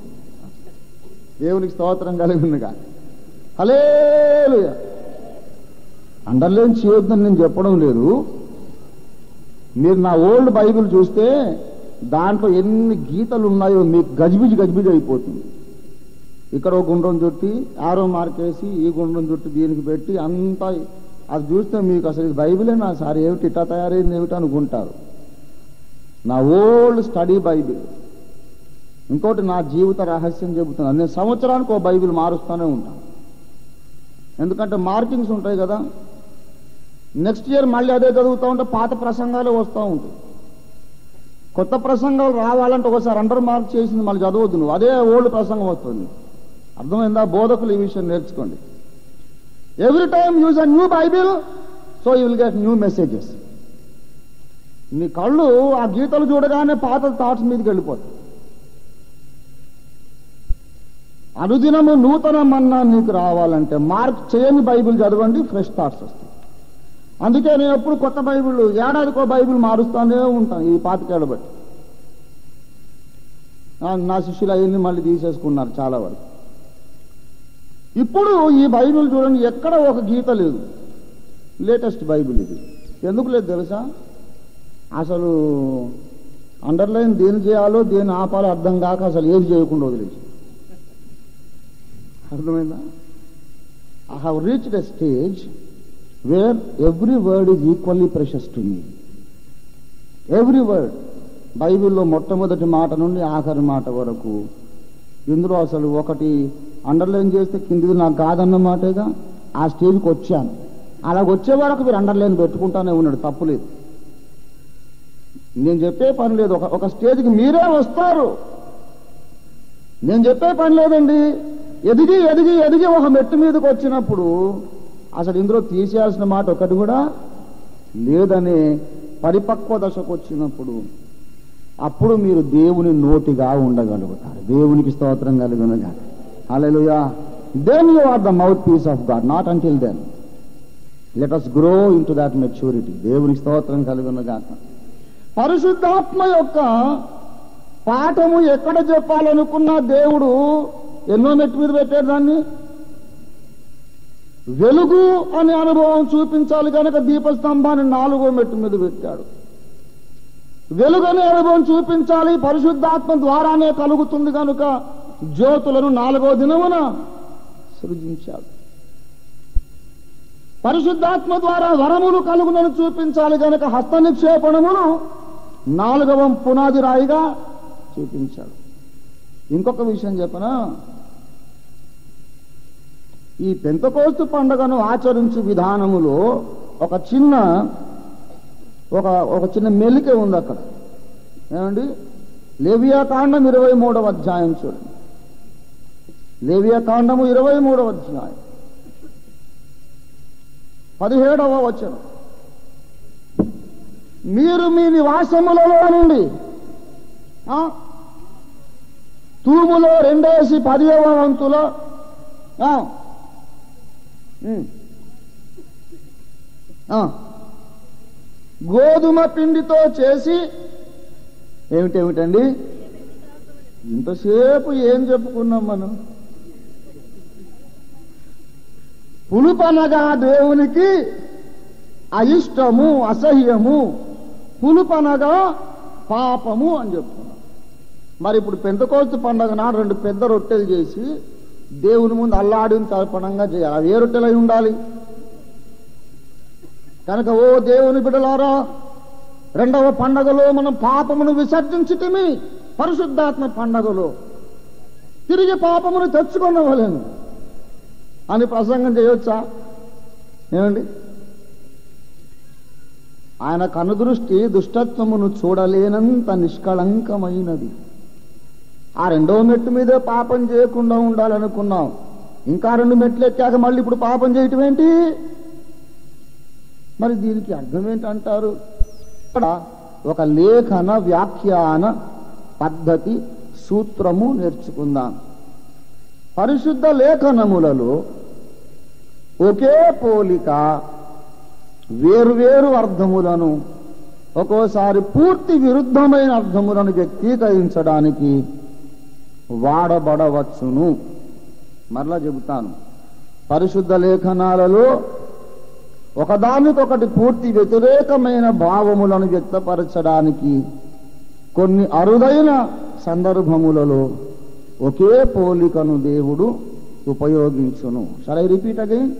దేవునికి స్తోత్రం కలుగునగా. హల్లెలూయా. అండర్లైన్ చేయొద్దని నేను చెప్పడం లేదు. మీరు నా ఓల్డ్ బైబిల్ చూస్తే దాంట్లో ఎన్ని గీతలు ఉన్నాయో మీకు గజిబిజి గజిబిజి అయిపోతుంది. ఇక్కడ ఒక గుండ్రం చుట్టి ఆరో మార్కేసి ఈ గుండ్రం చుట్టి దీనికి పెట్టి అంతా అది చూస్తే మీకు అసలు ఇది బైబిలేనా సార్, ఏమిటి ఇట్లా తయారైంది ఏమిటి అనుకుంటారు. నా ఓల్డ్ స్టడీ బైబిల్. ఇంకోటి నా జీవిత రహస్యం చెబుతున్నాను. నేను సంవత్సరానికి ఒక బైబిల్ మారుస్తూనే ఉంటాను. ఎందుకంటే మార్కింగ్స్ ఉంటాయి కదా. నెక్స్ట్ ఇయర్ మళ్ళీ అదే చదువుతూ ఉంటే పాత ప్రసంగాలు వస్తూ ఉంటాయి. కొత్త ప్రసంగాలు రావాలంటే ఒకసారి అండర్ మార్క్ చేసింది మళ్ళీ చదవద్దు నువ్వు, అదే ఓల్డ్ ప్రసంగం వస్తుంది. అర్థమైందా? బోధకులు ఈ విషయం నేర్చుకోండి. Every time use a new Bible, so you will get new messages. నీ కళ్ళు ఆ గీతలు చూడగానే పాత థాట్స్ మీదకి వెళ్ళిపోతాయి. అనుదినము నూతన మన్నా నీకు రావాలంటే మార్క్ చేయని బైబిల్ చదవండి, ఫ్రెష్ థాట్స్ వస్తాయి. అందుకే నేను ఎప్పుడు కొత్త బైబిల్ ఏడాదికో బైబిల్ మారుస్తూనే ఉంటాను. ఈ పాతికేళ్ళ బట్టి నా శిష్యులు అవన్నీ మళ్ళీ తీసేసుకున్నారు చాలా వరకు. ఇప్పుడు ఈ బైబిల్ చూడండి, ఎక్కడ ఒక గీత లేదు. లేటెస్ట్ బైబిల్ ఇది. ఎందుకు లేదు తెలుసా? అసలు అండర్లైన్ దేని చేయాలో దేని ఆపాలో అర్థం కాక అసలు ఏది చేయకుండా వదిలేసి. అర్థమైందా? I have reached a stage where every word is equally precious to me. Every word బైబిల్లో మొట్టమొదటి మాట నుండి ఆఖరి మాట వరకు. ఇందులో అసలు ఒకటి అండర్లైన్ చేస్తే కిందిది నాకు కాదన్న మాటేగా. ఆ స్టేజ్కి వచ్చాను. అలాగ వచ్చే వరకు మీరు అండర్లైన్ పెట్టుకుంటానే ఉన్నాడు, తప్పులేదు. నేను చెప్పే పని లేదు. ఒక ఒక స్టేజ్కి మీరే వస్తారు. నేను చెప్పే పని లేదండి. ఎదిగి ఎదిగి ఎదిగి ఒక మెట్టు మీదకి వచ్చినప్పుడు అసలు ఇందులో తీసేయాల్సిన మాట ఒకటి కూడా లేదనే పరిపక్వ దశకు వచ్చినప్పుడు అప్పుడు మీరు దేవుని నోటిగా ఉండగలుగుతారు. దేవునికి స్తోత్రం కలుగునుగా. Hallelujah. Then you are the mouthpiece of God. Not until then. Let us grow into that maturity. దేవునికి స్తోత్రం కలుగునుగా. పరిశుద్ధాత్మ యొక్క పాఠము ఎక్కడ చెప్పాలనుకున్నా దేవుడు ఎన్నో మెట్టు మీద పెట్టాడు దాన్ని. వెలుగు అనే అనుభవం చూపించాలి కనుక దీపస్తంభాన్ని నాలుగో మెట్టు మీద పెట్టాడు. వెలుగు అనే అనుభవం చూపించాలి, పరిశుద్ధాత్మ ద్వారానే కలుగుతుంది కనుక జ్యోతులను నాలుగో దినమున సృజించాడు. పరిశుద్ధాత్మ ద్వారా వరములు కలుగునని చూపించాలి కనుక హస్త నిక్షేపణమును నాలుగవ పునాది రాయిగా చూపించాడు. ఇంకొక విషయం చెప్పనా, ఈ పెంతెకోస్తు పండుగను ఆచరించు విధానములో ఒక చిన్న ఒక ఒక చిన్న మెలిక ఉంది అక్కడ. ఏమండి? లేవియాకాండం ఇరవై మూడవ అధ్యాయం చూడండి. లేవియాకాండము ఇరవై మూడవ అధ్యాయం పదిహేడవ వచనం. మీరు మీ నివాసములలో నుండి తూములో రెండేసి పదివ వంతులో గోధుమ పిండితో చేసి ఏమిటేమిటండి ఇంతసేపు ఏం చెప్పుకున్నాం మనం? పులుపనగా దేవునికి అయిష్టము, అసహ్యము. పులుపనగా పాపము అని చెప్పుకున్నాం. మరి ఇప్పుడు పెంతెకోస్తు పండుగ నాడు రెండు పెద్ద రొట్టెలు చేసి దేవుని ముందు అల్లాడిన తర్పణంగా చేయాలి. అవి ఏ రొట్టెలు అయి ఉండాలి కనుక ఓ దేవుని బిడ్డలారా, రెండవ పండగలో మనం పాపమును విసర్జించితిమి, పరిశుద్ధాత్మ పండగలో తిరిగి పాపమును తెచ్చుకొనవలెను అని ప్రసంగం చేయొచ్చా? ఏమండి? ఆయన కనుదృష్టి దుష్టత్వమును చూడలేనంత నిష్కళంకమైనది. ఆ రెండవ మెట్టు మీదే పాపం చేయకుండా ఉండాలనుకున్నాం. ఇంకా రెండు మెట్లు ఎక్కాక మళ్ళీ ఇప్పుడు పాపం చేయటం ఏంటి? మరి దీనికి అర్థం ఏంటంటారు? ఇక్కడ ఒక లేఖన వ్యాఖ్యాన పద్ధతి సూత్రము నేర్చుకుందాం. పరిశుద్ధ లేఖనములలో ఒకే పోలిక వేరువేరు అర్థములను, ఒక్కోసారి పూర్తి విరుద్ధమైన అర్థములను వ్యక్తీకరించడానికి వాడబడవచ్చును. మరలా చెబుతాను, పరిశుద్ధ లేఖనాలలో ఒకదానికొకటి పూర్తి వ్యతిరేకమైన భావములను వ్యక్తపరచడానికి కొన్ని అరుదైన సందర్భములలో ఒకే పోలికను దేవుడు ఉపయోగించును. Shall I repeat again?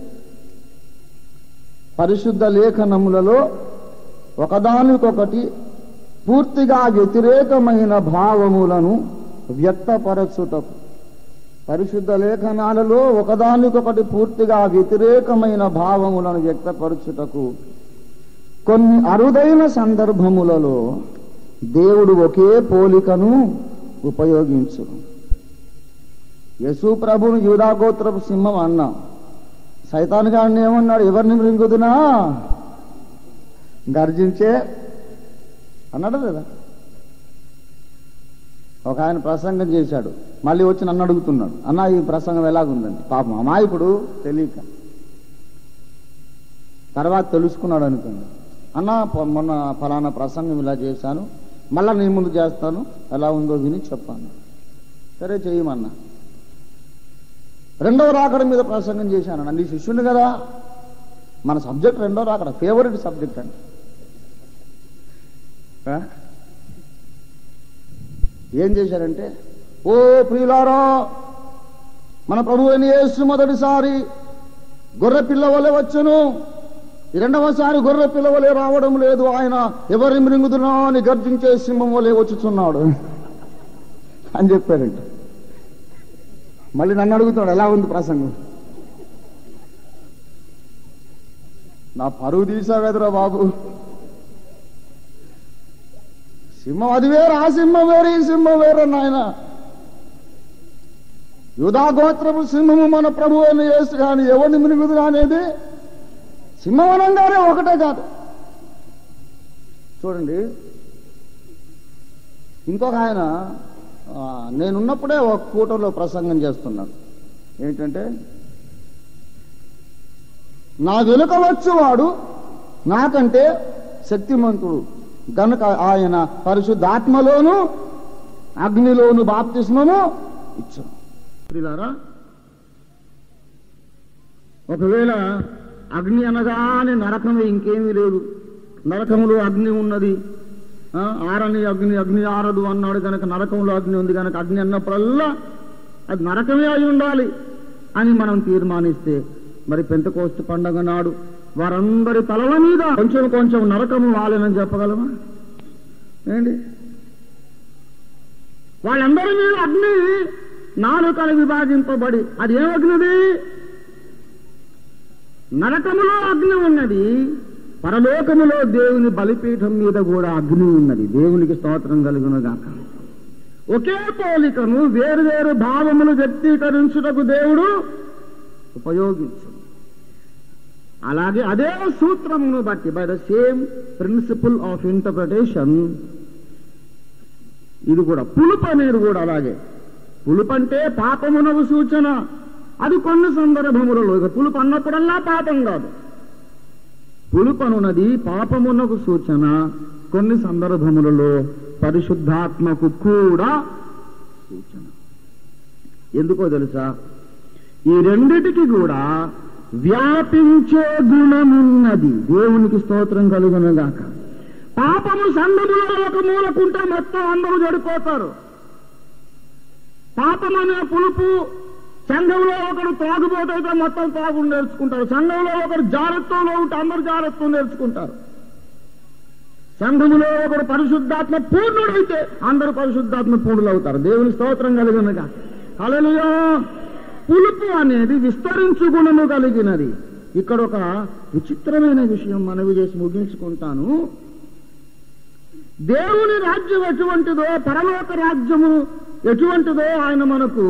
పరిశుద్ధ లేఖనములలో ఒకదానికొకటి పూర్తిగా వ్యతిరేకమైన భావములను వ్యక్తపరచుటకు. పరిశుద్ధ లేఖనాలలో ఒకదానికొకటి పూర్తిగా వ్యతిరేకమైన భావములను వ్యక్తపరచుటకు కొన్ని అరుదైన సందర్భములలో దేవుడు ఒకే పోలికను ఉపయోగించు. యేసు ప్రభువును యూదాగోత్రపు సింహం అన్నా, సైతాను గారిని ఏమన్నాడు? ఎవరిని మృంగుదునా గర్జించే అన్నాడు కదా. ఒక ఆయన ప్రసంగం చేశాడు, మళ్ళీ వచ్చి నన్ను అడుగుతున్నాడు, అన్న ఈ ప్రసంగం ఎలాగుందండి. పాపం అమాయకుడు తెలియక తర్వాత తెలుసుకున్నాడు అనుకోండి, అన్న మొన్న ఫలానా ప్రసంగం ఇలా చేశాను, మళ్ళా నీ ముందు చేస్తాను, ఎలా ఉందో విని చెప్పాను. సరే చేయమన్నా. రెండవ రాకడ మీద ప్రసంగం చేశాను. నీ శిష్యుని కదా, మన సబ్జెక్ట్ రెండవ రాకడ, ఫేవరెట్ సబ్జెక్ట్ అండి. ఏం చేశారంటే, ఓ ప్రియులారా, మన ప్రభు అయిన యేసు మొదటిసారి గొర్రె పిల్ల వలె వచ్చును, ఈ రెండవసారి గొర్రె పిల్ల వలె రావడం లేదు, ఆయన ఎవరి మృంగుదునా అని గర్జించే సింహం వలె వచ్చుచున్నాడు అని చెప్పారంట. మళ్ళీ నన్ను అడుగుతున్నాడు, ఎలా ఉంది ప్రసంగం? నా పరువు తీసావేదరా బాబు. సింహం అది వేరు, ఆ సింహం వేరు, ఈ సింహం వేరు నాయన. యూదాగోత్రపు సింహము మన ప్రభు అయిన యేసు కానీ ఎవరిని మృంగుదునా అనేది సింహవనంగానే ఒకటే కాదు. చూడండి, ఇంకొక ఆయన నేనున్నప్పుడే ఒక కూటలో ప్రసంగం చేస్తున్నాడు. ఏంటంటే, నా వెనుక వచ్చేవాడు నాకంటే శక్తిమంతుడు గనుక ఆయన పరిశుద్ధాత్మలోను అగ్నిలోను బాప్తిస్మము ఇచ్చాడు. ప్రియులారా, ఒకవేళ అగ్ని అనగానే నరకమే, ఇంకేమీ లేదు. నరకములో అగ్ని ఉన్నది, ఆరని అగ్ని అగ్ని ఆరదు అన్నాడు కనుక నరకంలో అగ్ని ఉంది కనుక అగ్ని అన్నప్పుడల్లా అది నరకమే అయి ఉండాలి అని మనం తీర్మానిస్తే, మరి పెంతెకోస్తు పండగ నాడు వారందరి తలల మీద కొంచెం కొంచెం నరకము వాలేనని చెప్పగలమా? ఏంటి, వాళ్ళందరి మీద అగ్ని నాలుకలు విభాజింపబడి, అది ఏం అగ్నిది? నరకములో అగ్ని ఉన్నది, పరలోకములో దేవుని బలిపీఠం మీద కూడా అగ్ని ఉన్నది. దేవునికి స్తోత్రం కలుగునుగాక. ఒకే పోలికను వేరు వేరు భావములు వ్యక్తీకరించుటకు దేవుడు ఉపయోగించు. అలాగే అదే సూత్రమును బట్టి, by the same principle of interpretation, ఇది కూడా పులుపు అనేది కూడా అలాగే. పులుపు అంటే పాపమునకు సూచన. అది కొన్ని సందర్భములలో, ఇక పులుపు అన్నప్పుడల్లా పాపం కాదు. పులుపనున్నది పాపమునకు సూచన, కొన్ని సందర్భములలో పరిశుద్ధాత్మకు కూడా సూచన. ఎందుకో తెలుసా? ఈ రెండిటికి కూడా వ్యాపించే గుణమున్నది. దేవునికి స్తోత్రం కలుగునుగాక. పాపము సంఘములో ఒక మూలకుంటే మొత్తం అందరూ చెడిపోతారు. పాపం అనే పులుపు సంఘంలో ఒకరు తాగుబోతైతే మొత్తం తాగు నేర్చుకుంటారు. సంఘంలో ఒకరు జాగ్రత్తలో ఉంటే అందరూ జాగ్రత్త నేర్చుకుంటారు. సంఘములో ఒకరు పరిశుద్ధాత్మ పూర్ణుడైతే అందరూ పరిశుద్ధాత్మ పూర్ణులు అవుతారు. దేవుని స్తోత్రం కలిగినగా. హల్లెలూయా. పులుపు అనేది విస్తరించు గుణము కలిగినది. ఇక్కడ ఒక విచిత్రమైన విషయం మనవి చేసి ముగించుకుంటాను. దేవుని రాజ్యం ఎటువంటిదో, పరలోక రాజ్యము ఎటువంటిదో ఆయన మనకు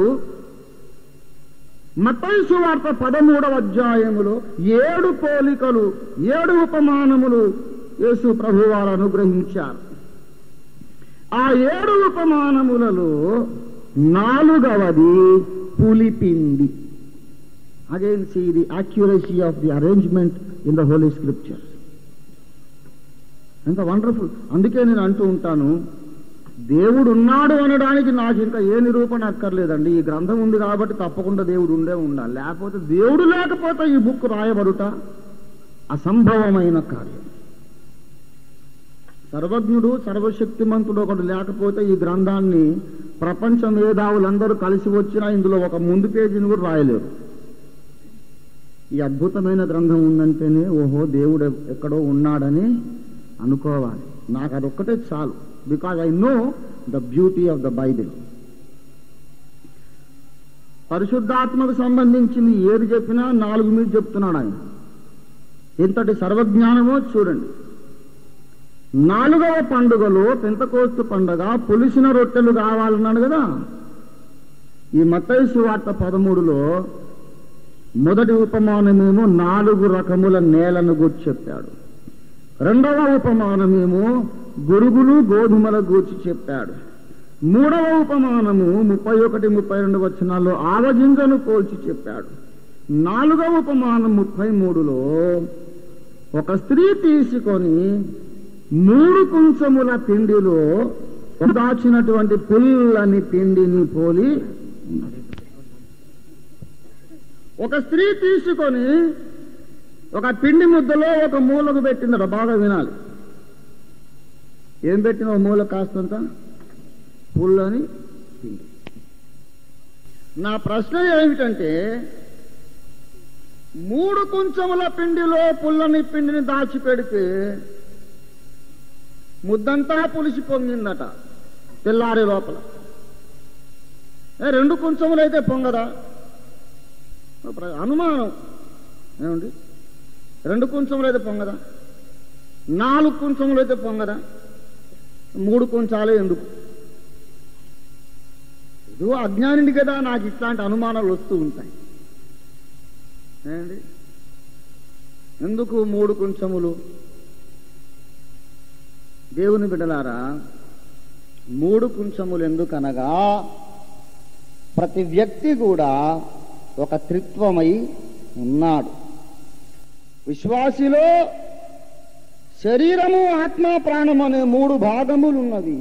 మత్తయి సువార్త పదమూడవ అధ్యాయములో ఏడు పోలికలు, ఏడు ఉపమానములు యేసు ప్రభువారు అనుగ్రహించారు. ఆ ఏడు ఉపమానములలో నాలుగవది పులిపిండి. Again see the accuracy of the arrangement in the Holy Scriptures. ఎంత వండర్ఫుల్. అందుకే నేను అంటూ ఉంటాను, దేవుడు ఉన్నాడు అనడానికి నాకు ఇంకా ఏ నిరూపణ అక్కర్లేదండి. ఈ గ్రంథం ఉంది కాబట్టి తప్పకుండా దేవుడు ఉండే ఉండాలి. లేకపోతే దేవుడు లేకపోతే ఈ బుక్ రాయబడుట అసంభవమైన కార్యం. సర్వజ్ఞుడు సర్వశక్తిమంతుడు ఒకడు లేకపోతే ఈ గ్రంథాన్ని ప్రపంచ మేధావులందరూ కలిసి వచ్చినా ఇందులో ఒక ముందు పేజీని కూడా రాయలేరు. ఈ అద్భుతమైన గ్రంథం ఉందంటేనే ఓహో దేవుడు ఎక్కడో ఉన్నాడని అనుకోవాలి. నాకు అదొక్కటే చాలు. Because I know the beauty of the Bible. పరిశుద్ధాత్మకు సంబంధించింది ఏది చెప్పినా నాలుగు మీద చెప్తున్నాడు ఆయన. ఎంతటి సర్వజ్ఞానమో చూడండి. నాలుగవ పండుగలో పెంతెకోస్తు పండుగ పులిసిన రొట్టెలు కావాలన్నాడు కదా. ఈ మత్తయి సువార్త పదమూడులో మొదటి ఉపమానమేమో నాలుగు రకముల నేలను గూర్చి చెప్పాడు. రెండవ ఉపమానమేమో గురుగులు గోధుమల గూర్చి చెప్పాడు. మూడవ ఉపమానము ముప్పై ఒకటి ముప్పై రెండు వచనాల్లో ఆవగింజను పోల్చి చెప్పాడు. నాలుగవ ఉపమానం ముప్పై మూడులో ఒక స్త్రీ తీసుకొని మూడు కుంచముల పిండిలో దాచినటువంటి పుల్లని పిండిని పోలి ఉన్నది. ఒక స్త్రీ తీసుకొని ఒక పిండి ముద్దలో ఒక మూలకు పెట్టిందట. బాగా వినాలి. ఏం పెట్టిన ఒక మూల కాస్తంత పుల్లని పిండి. నా ప్రశ్న ఏమిటంటే, మూడు కుంచముల పిండిలో పుల్లని పిండిని దాచిపెడితే ముద్దంతా పులిసి పొంగిందట తెల్లారి లోపల. రెండు కుంచములైతే పొంగదా? అనుమానం ఏమండి. రెండు కుంచములైతే పొంగదా? నాలుగు కుంచములైతే పొంగదా? మూడు కుంచాలే ఎందుకు? ఇది అజ్ఞానిని కదా, నాకు ఇట్లాంటి అనుమానాలు వస్తూ ఉంటాయి. ఏమండి, ఎందుకు మూడు కుంచములు? దేవుని బిడ్డలారా, మూడు కుంచములు ఎందుకనగా ప్రతి వ్యక్తి కూడా ఒక త్రిత్వమై ఉన్నాడు. విశ్వాసిలో శరీరము, ఆత్మ, ప్రాణం అనే మూడు భాగములున్నవి.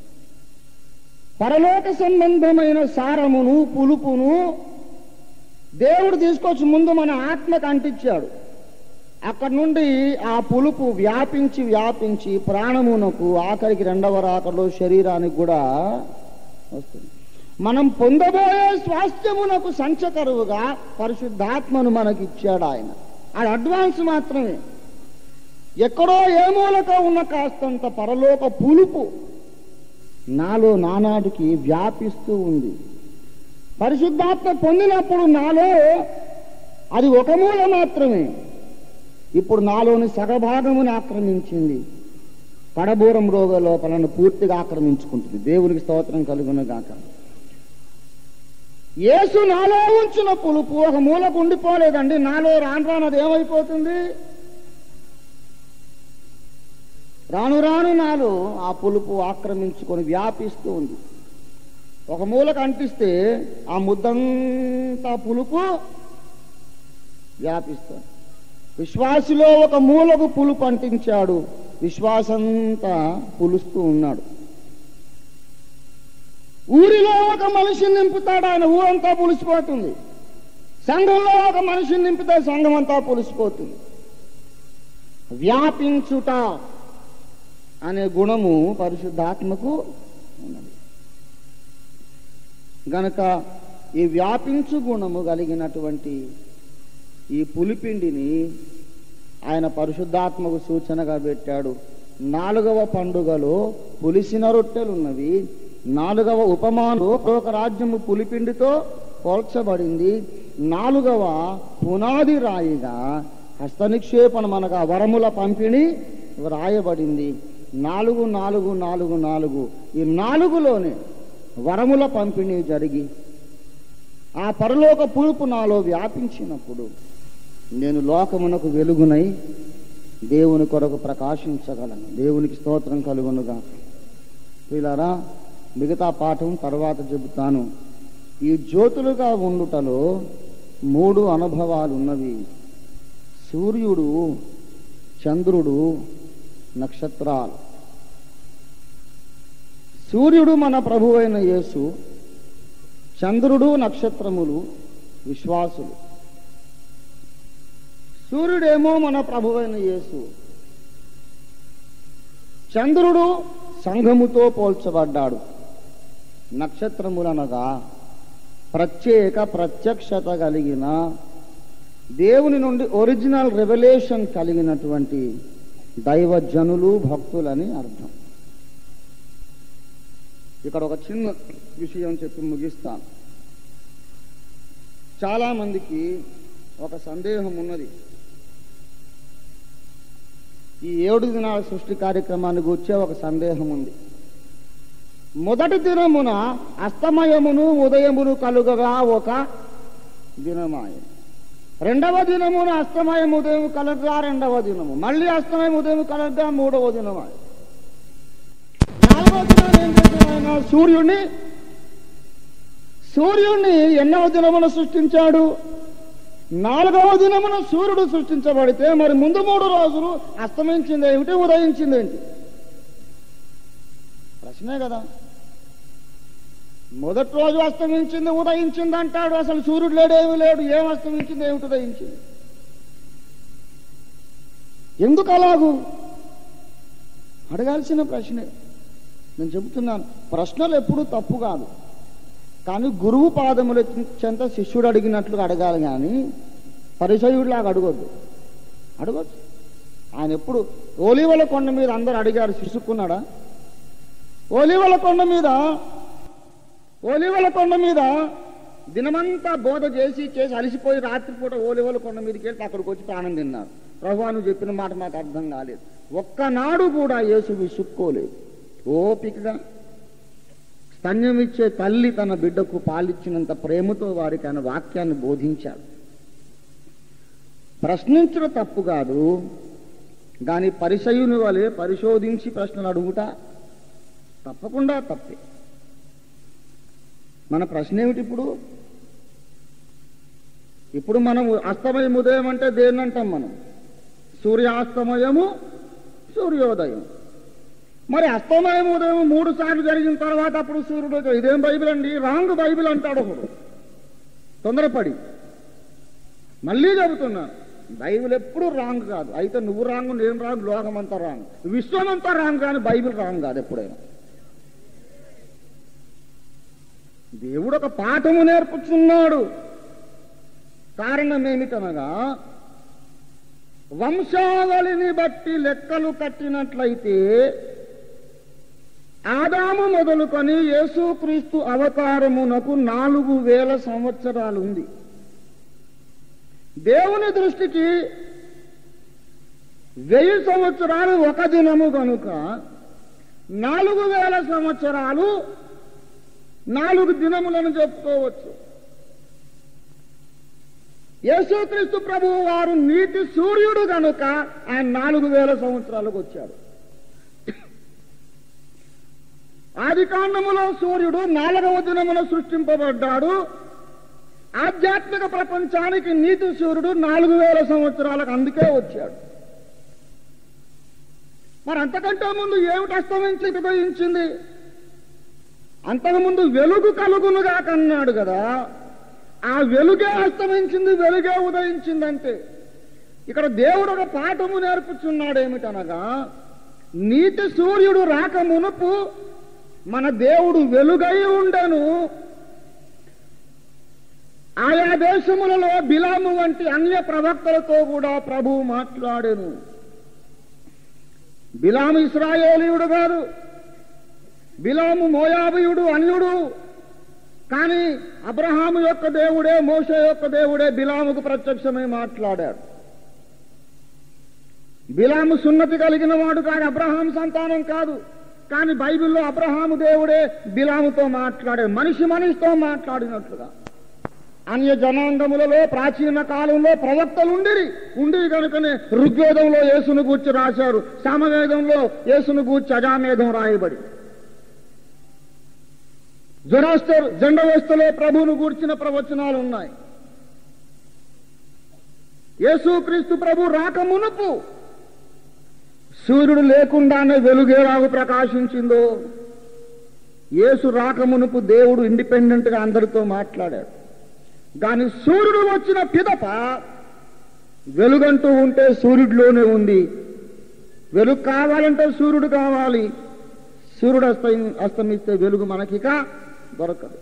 పరలోక సంబంధమైన సారమును, పులుపును దేవుడు తీసుకొచ్చి ముందు మన ఆత్మకు అంటించాడు. అక్కడి నుండి ఆ పులుపు వ్యాపించి వ్యాపించి ప్రాణమునకు, ఆఖరికి రెండవ రాకడలో శరీరానికి కూడా వస్తుంది. మనం పొందబోయే స్వాస్థ్యమునకు సంచకరువుగా పరిశుద్ధాత్మను మనకిచ్చాడు ఆయన. అది అడ్వాన్స్ మాత్రమే. ఎక్కడో ఏ మూలక ఉన్న కాస్తంత పరలోక పులుపు నాలో నానాటికి వ్యాపిస్తూ ఉంది. పరిశుద్ధాత్మ పొందినప్పుడు నాలో అది ఒక మూల మాత్రమే. ఇప్పుడు నాలోని సగభాగమును ఆక్రమించింది. కడబూరం రోగ లోపలను పూర్తిగా ఆక్రమించుకుంటుంది. దేవునికి స్తోత్రం కలుగును గాక. యేసు నాలో ఉంచిన పులుపు ఒక మూలకు ఉండిపోలేదండి. నాలో రాను రాను అది ఏమైపోతుంది? రాను రాను నాలో ఆ పులుపు ఆక్రమించుకొని వ్యాపిస్తూ ఉంది. ఒక మూలకు అంటిస్తే ఆ ముద్దంతా పులుపు వ్యాపిస్తుంది. విశ్వాసిలో ఒక మూలకు పులుపు అంటించాడు. విశ్వాసంతా పులుస్తూ ఉన్నాడు. ఊరిలో ఒక మనిషిని నింపుతాడు ఆయన, ఊరంతా పులిసిపోతుంది. సంఘంలో ఒక మనిషిని నింపితే సంఘం అంతా పులిసిపోతుంది. వ్యాపించుట అనే గుణము పరిశుద్ధాత్మకు ఉన్నది గనక ఈ వ్యాపించు గుణము కలిగినటువంటి ఈ పులిపిండిని ఆయన పరిశుద్ధాత్మకు సూచనగా పెట్టాడు. నాలుగవ పండుగలో పులిసిన రొట్టెలున్నవి. నాలుగవ ఉపమానం ఒక రాజ్యము పులిపిండితో పోల్చబడింది. నాలుగవ పునాది రాయిగా హస్తనిక్షేపణ మనకు వరముల పంపిణీ రాయబడింది. నాలుగు నాలుగు నాలుగు నాలుగు ఈ నాలుగులోనే వరముల పంపిణీ జరిగి ఆ పరలోక పులుపు నాలో వ్యాపించినప్పుడు నేను లోకమునకు వెలుగునై దేవుని కొరకు ప్రకాశించగలను. దేవునికి స్తోత్రం కలుగునుగా. వీళ్ళారా, మిగతా పాఠం తర్వాత చెబుతాను. ఈ జ్యోతులుగా ఉండుటలో మూడు అనుభవాలు ఉన్నవి. సూర్యుడు, చంద్రుడు, నక్షత్రాలు. సూర్యుడు మన ప్రభువైన యేసు, చంద్రుడు, నక్షత్రములు విశ్వాసులు. సూర్యుడేమో మన ప్రభువైన యేసు, చంద్రుడు సంఘముతో పోల్చబడ్డాడు. నక్షత్రములనగా ప్రత్యేక ప్రత్యక్షత కలిగిన దేవుని నుండి ఒరిజినల్ రెవల్యూషన్ కలిగినటువంటి దైవజనులు భక్తులని అర్థం. ఇక్కడ ఒక చిన్న విషయం చెప్పి ముగిస్తాను. చాలా మందికి ఒక సందేహం ఉన్నది. ఈ ఏడు దినాల సృష్టి కార్యక్రమాన్ని గురించే ఒక సందేహం ఉంది. మొదటి దినమున అస్తమయమును ఉదయమును కలుగగా ఒక దినమాయ, రెండవ దినమున అస్తమయం ఉదయం కలగగా రెండవ దినము, మళ్ళీ అస్తమయం ఉదయం కలగగా మూడవ దినమాయ. నాలుగవ దినం ఏం చేసిన సూర్యుడిని సూర్యుడిని ఎన్నవ దినమున సృష్టించాడు? నాలుగవ దినమున సూర్యుడు సృష్టించబడితే మరి ముందు మూడు రోజులు అస్తమించింది ఏమిటి, ఉదయించిందేంటి? ప్రశ్నే కదా. మొదటి రోజు అస్తమించింది ఉదయించింది అంటాడు, అసలు సూర్యుడు లేడేమి లేడు, ఏం అస్తమించింది ఏమిటి ఉదయించింది? ఎందుకు అలాగూ అడగాల్సిన ప్రశ్నే. నేను చెబుతున్నాను, ప్రశ్నలు ఎప్పుడూ తప్పు కాదు, కానీ గురువు పాదముల చెంత శిష్యుడు అడిగినట్లుగా అడగాలి, కానీ పరిసయుడిలాగా అడగొద్దు. అడగొద్దు. ఆయన ఎప్పుడు ఓలివల కొండ మీద అందరూ అడిగారు, శిశుక్కున్నాడా? ఓలివల కొండ మీద ఓలివల కొండ మీద దినమంతా బోధ చేసి చేసి అలసిపోయి రాత్రిపూట ఓలివల కొండ మీదకి వెళ్ళి అక్కడికి వచ్చి ప్రాణం తిన్నారు. ప్రభువా నువ్వు చెప్పిన మాట మాకు అర్థం కాలేదు. ఒక్కనాడు కూడా యేసు విసుక్కోలేదు. ఓపికగా స్తన్యమిచ్చే తల్లి తన బిడ్డకు పాలిచ్చినంత ప్రేమతో వారికి ఆయన వాక్యాన్ని బోధించాడు. ప్రశ్నించడం తప్పు కాదు, కానీ పరిసయుని వలె పరిశోధించి ప్రశ్నలు అడుగుట తప్పకుండా తప్పే. మన ప్రశ్న ఏమిటి ఇప్పుడు? ఇప్పుడు మనం అస్తమయం ఉదయం అంటే దేన్ని అంటాం? మనం సూర్యాస్తమయము సూర్యోదయం. మరి అస్తమయం ఉదయం మూడు సార్లు జరిగిన తర్వాత అప్పుడు సూర్యుడు, ఇదేం బైబిల్ అండి, రాంగ్ బైబిల్ అంటాడు ఒకడు తొందరపడి. మళ్ళీ చెబుతున్నాను, బైబిల్ ఎప్పుడు రాంగ్ కాదు. అయితే నువ్వు రాంగ్, నేను రాంగ్, లోకం అంతా రాంగ్, విశ్వం అంతా రాంగ్, కానీ బైబిల్ రాంగ్ కాదు ఎప్పుడైనా. దేవుడు ఒక పాఠము నేర్పుతున్నాడు. కారణం ఏమిటనగా, వంశావళిని బట్టి లెక్కలు కట్టినట్లయితే ఆదాము మొదలుకొని యేసుక్రీస్తు అవతారమునకు నాలుగు వేల సంవత్సరాలు ఉంది. దేవుని దృష్టికి వెయ్యి సంవత్సరాలు ఒక దినము కనుక నాలుగు వేల సంవత్సరాలు నాలుగు దినములను చెప్పుకోవచ్చు. యేసుక్రీస్తు ప్రభువు వారు నీతి సూర్యుడు కనుక ఆయన నాలుగు వేల సంవత్సరాలకు వచ్చాడు. ఆది కాండములో సూర్యుడు నాలుగవ దినమున సృష్టింపబడ్డాడు. ఆధ్యాత్మిక ప్రపంచానికి నీతి సూర్యుడు నాలుగు వేల సంవత్సరాలకు అందుకే వచ్చాడు. మరి అంతకంటే ముందు ఏమిటి అస్తమించి ఉదయించింది? అంతకుముందు వెలుగు కలుగునుగా కన్నాడు కదా, ఆ వెలుగే అస్తమించింది, వెలుగే ఉదయించిందంటే ఇక్కడ దేవుడు ఒక పాఠము నేర్పుచున్నాడు. ఏమిటనగా, నీతి సూర్యుడు రాక మునుపు మన దేవుడు వెలుగై ఉండను. ఆయా దేశములలో బిలాము వంటి అన్య ప్రవక్తలతో కూడా ప్రభువు మాట్లాడెను. బిలాము ఇశ్రాయేలీయుడు కాదు, బిలాము మోయాబీయుడు, అన్యుడు. కానీ అబ్రహాము యొక్క దేవుడే, మోషే యొక్క దేవుడే బిలాముకు ప్రత్యక్షమై మాట్లాడాడు. బిలాము సున్నతి కలిగిన వాడు కాదు, అబ్రహాం సంతానం కాదు. కానీ బైబిల్లో అబ్రహాము దేవుడే బిలాముతో మాట్లాడాడు, మనిషి మనిషితో మాట్లాడినట్లుగా. అన్య జనాంగములలో ప్రాచీన కాలంలో ప్రవక్తలు ఉండిరి ఉండి కనుకనే ఋగ్వేదంలో యేసును గూర్చి రాశారు, సామవేదంలో యేసును గూర్చి అజామేధం రాయబడి, జొరాస్టర్ జెండవేస్తలో ప్రభువును గూర్చిన ప్రవచనాలు ఉన్నాయి. యేసుక్రీస్తు ప్రభు రాక మునుపు సూర్యుడు లేకుండానే వెలుగేలాగు ప్రకాశించిందో, యేసు రాక మునుపు దేవుడు ఇండిపెండెంట్ గా అందరితో మాట్లాడాడు. కానీ సూర్యుడు వచ్చిన పిదప వెలుగంటూ ఉంటే సూర్యుడిలోనే ఉంది. వెలుగు కావాలంటే సూర్యుడు కావాలి. సూర్యుడు అస్తమి అస్తమిస్తే వెలుగు మనకిక దొరకదు.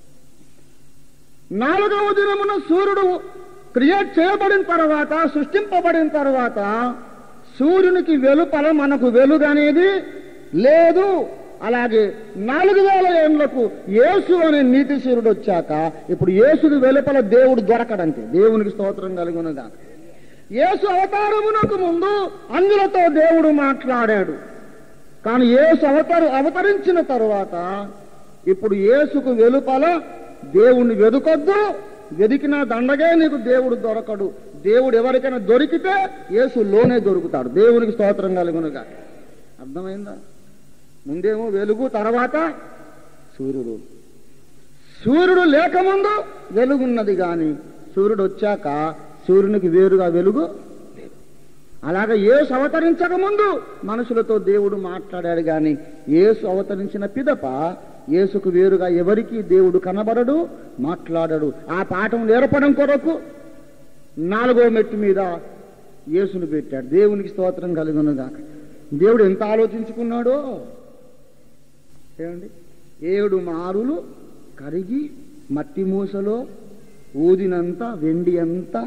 నాలుగవ దినమున సూర్యుడు క్రియేట్ చేయబడిన తర్వాత, సృష్టింపబడిన తర్వాత సూర్యునికి వెలుపల మనకు వెలుగు అనేది లేదు. అలాగే నాలుగు వేల ఏళ్లకు యేసు అనే నీతి సూర్యుడు వచ్చాక ఇప్పుడు యేసుది వెలుపల దేవుడు దొరకడంతే. దేవునికి స్తోత్రం కలుగునుగా. యేసు అవతారమునకు ముందు అందులతో దేవుడు మాట్లాడాడు. కానీ యేసు అవతార అవతరించిన తరువాత ఇప్పుడు యేసుకు వెలుపల దేవుణ్ణి వెదుకొద్దు, వెదికినా దండగే నీకు దేవుడు దొరకడు. దేవుడు ఎవరికైనా దొరికితే యేసులోనే దొరుకుతాడు. దేవునికి స్తోత్రం కలుగునుగా. అర్థమైందా? ముందేమో వెలుగు, తర్వాత సూర్యుడు. సూర్యుడు లేకముందు వెలుగున్నది, కానీ సూర్యుడు వచ్చాక సూర్యునికి వేరుగా వెలుగు లేదు. అలాగే యేసు అవతరించక ముందు మనుషులతో దేవుడు మాట్లాడాడు, కానీ యేసు అవతరించిన పిదప యేసుకు వేరుగా ఎవరికి దేవుడు కనబడడు, మాట్లాడడు. ఆ పాఠం నేర్పడం కొరకు నాలుగో మెట్టు మీద యేసును పెట్టాడు. దేవునికి స్తోత్రం కలుగునుగా. దేవుడు ఎంత ఆలోచించుకున్నాడో ఏమండి. ఏడు మారులు కరిగి మట్టి మూసలో ఊదినంత వెండి అంతా.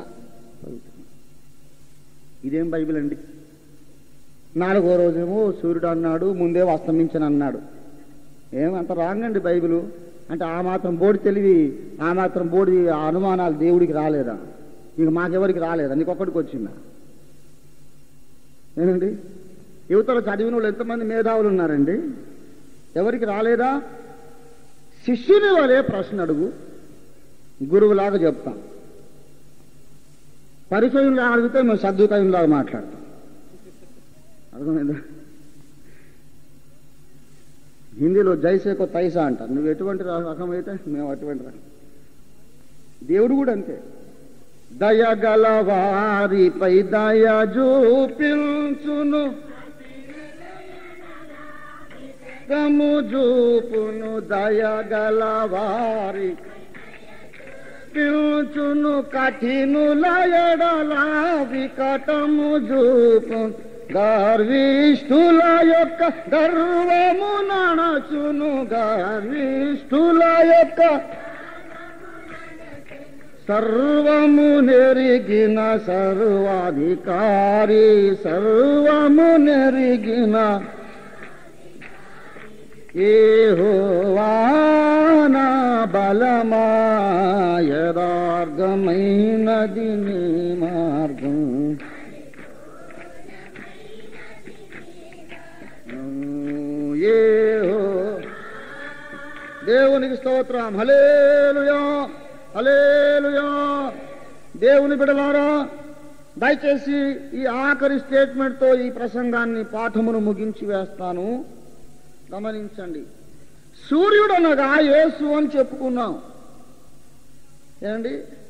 ఇదేం బైబిల్ అండి? నాలుగో రోజేమో సూర్యుడు అన్నాడు, ముందే అస్తమించను అన్నాడు. ఏమంత రాంగ్ అండి బైబిలు. అంటే ఆ మాత్రం బోడి తెలివి, ఆ మాత్రం బోడి అనుమానాలు దేవుడికి రాలేదా? ఇక మాకెవరికి రాలేదా? నీకొక్కడికి వచ్చిందా? ఏనండి, యువతలో చదివిన వాళ్ళు ఎంతమంది మేధావులు ఉన్నారండి? ఎవరికి రాలేదా? శిష్యుని వలే ప్రశ్న అడుగు, గురువులాగా చెప్తాం. పరిచయంలాగా అడిగితే మేము సద్దుకయంలాగా మాట్లాడతాం. అర్థమైందా? హిందీలో జైసేకో తైసా అంటారు. నువ్వు ఎటువంటి రకం అయితే మేము అటువంటి రకం. దేవుడు కూడా అంతే. దయగల వారిపై దయ చూపించును, కము చూపును. దయగల వారి పిలుచును, కఠినుల ఎడల వికటము చూపు. గర్విష్ఠుల యొక్క గర్వము నడచును, గర్విష్ఠుల యొక్క సర్వము నెరిగిన సర్వాధికారి, సర్వము నెరిగిన యెహోవా నా బలమా, యథార్థమైనది నీ మార్గం. దేవునికి స్తోత్రం. హల్లెలూయా, హల్లెలూయా. దేవుని బిడ్డలారా, దయచేసి ఈ ఆఖరి స్టేట్మెంట్తో ఈ ప్రసంగాన్ని పాఠమును ముగించి వేస్తాను. గమనించండి. సూర్యుడనగా యేసు అని చెప్పుకున్నాం. ఏమండి,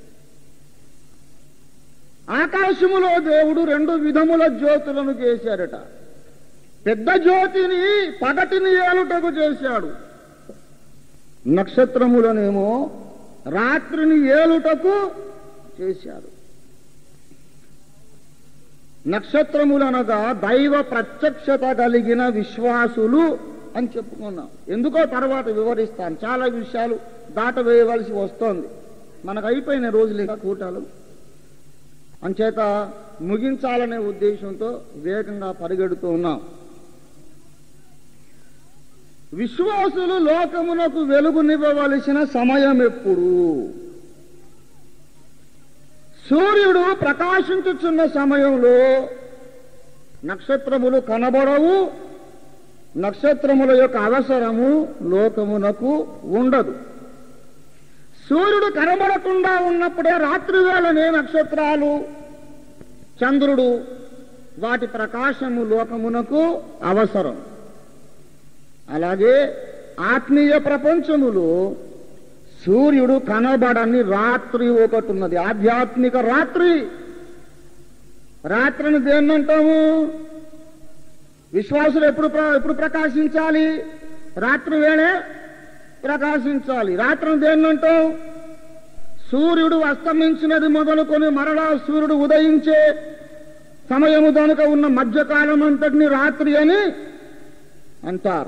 ఆకాశములో దేవుడు రెండు విధముల జ్యోతులను చేశాడట. పెద్ద జ్యోతిని పగటిని ఏలుటకు చేశాడు, నక్షత్రములనేమో రాత్రిని ఏలుటకు చేశాడు. నక్షత్రములనగా దైవ ప్రత్యక్షత కలిగిన విశ్వాసులు అని చెప్పుకున్నాం. ఎందుకో తర్వాత వివరిస్తాను. చాలా విషయాలు దాటవేయవలసి వస్తోంది. మనకు అయిపోయిన రోజులు ఇంకా కూటాలు అంచేత ముగించాలనే ఉద్దేశంతో వేగంగా పరిగెడుతూ ఉన్నాం. విశ్వాసులు లోకమునకు వెలుగునివ్వవలసిన సమయం ఎప్పుడు? సూర్యుడు ప్రకాశించుచున్న సమయంలో నక్షత్రములు కనబడవు. నక్షత్రముల యొక్క అవసరము లోకమునకు ఉండదు. సూర్యుడు కనబడకుండా ఉన్నప్పుడే రాత్రి వేళనే నక్షత్రాలు, చంద్రుడు, వాటి ప్రకాశము లోకమునకు అవసరం. అలాగే ఆత్మీయ ప్రపంచములో సూర్యుడు కనబడని రాత్రి ఒకటి ఉన్నది, ఆధ్యాత్మిక రాత్రి. రాత్రిని దేన్నంటాము? విశ్వాసులు ఎప్పుడు ఎప్పుడు ప్రకాశించాలి? రాత్రి వేళే ప్రకాశించాలి. రాత్రిని దేన్నంటాం? సూర్యుడు అస్తమించినది మొదలుకొని మరలా సూర్యుడు ఉదయించే సమయము దానిక ఉన్న మధ్యకాలం అంతటిని రాత్రి అని అంటారు.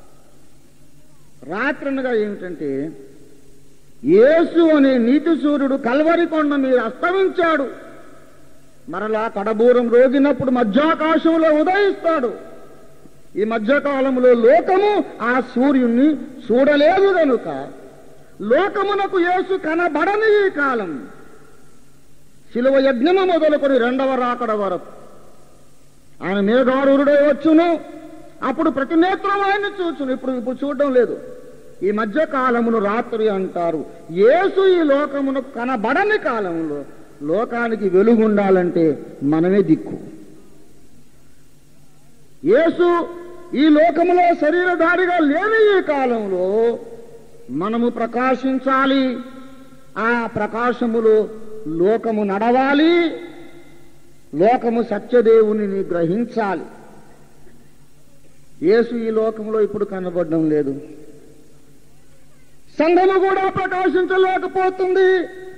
రాత్రి అనగా ఏమిటంటే, యేసు అనే నీతి సూర్యుడు కల్వరి కొండ మీద అస్తమించాడు. మరలా కడబూరం రోగినప్పుడు మధ్యాకాశంలో ఉదయిస్తాడు. ఈ మధ్యకాలంలో లోకము ఆ సూర్యుణ్ణి చూడలేదు గనుక లోకమునకు యేసు కనబడని ఈ కాలం, శిలువ యజ్ఞము మొదలుకొని రెండవ రాకడ వరకు ఆయన మేఘారూఢుడై వచ్చును. అప్పుడు ప్రతి నేత్రం ఆయన్ని చూచును. ఇప్పుడు ఇప్పుడు చూడడం లేదు. ఈ మధ్య కాలమును రాత్రి అంటారు. యేసు ఈ లోకమునకు కనబడని కాలంలో లోకానికి వెలుగుండాలంటే మనమే దిక్కు. యేసు ఈ లోకములో శరీరధారిగా లేని ఈ కాలంలో మనము ప్రకాశించాలి. ఆ ప్రకాశములో లోకము నడవాలి. లోకము సత్యదేవుని గ్రహించాలి. యేసు ఈ లోకంలో ఇప్పుడు కనబడడం లేదు. సంఘము కూడా ప్రకాశించలేకపోతుంది.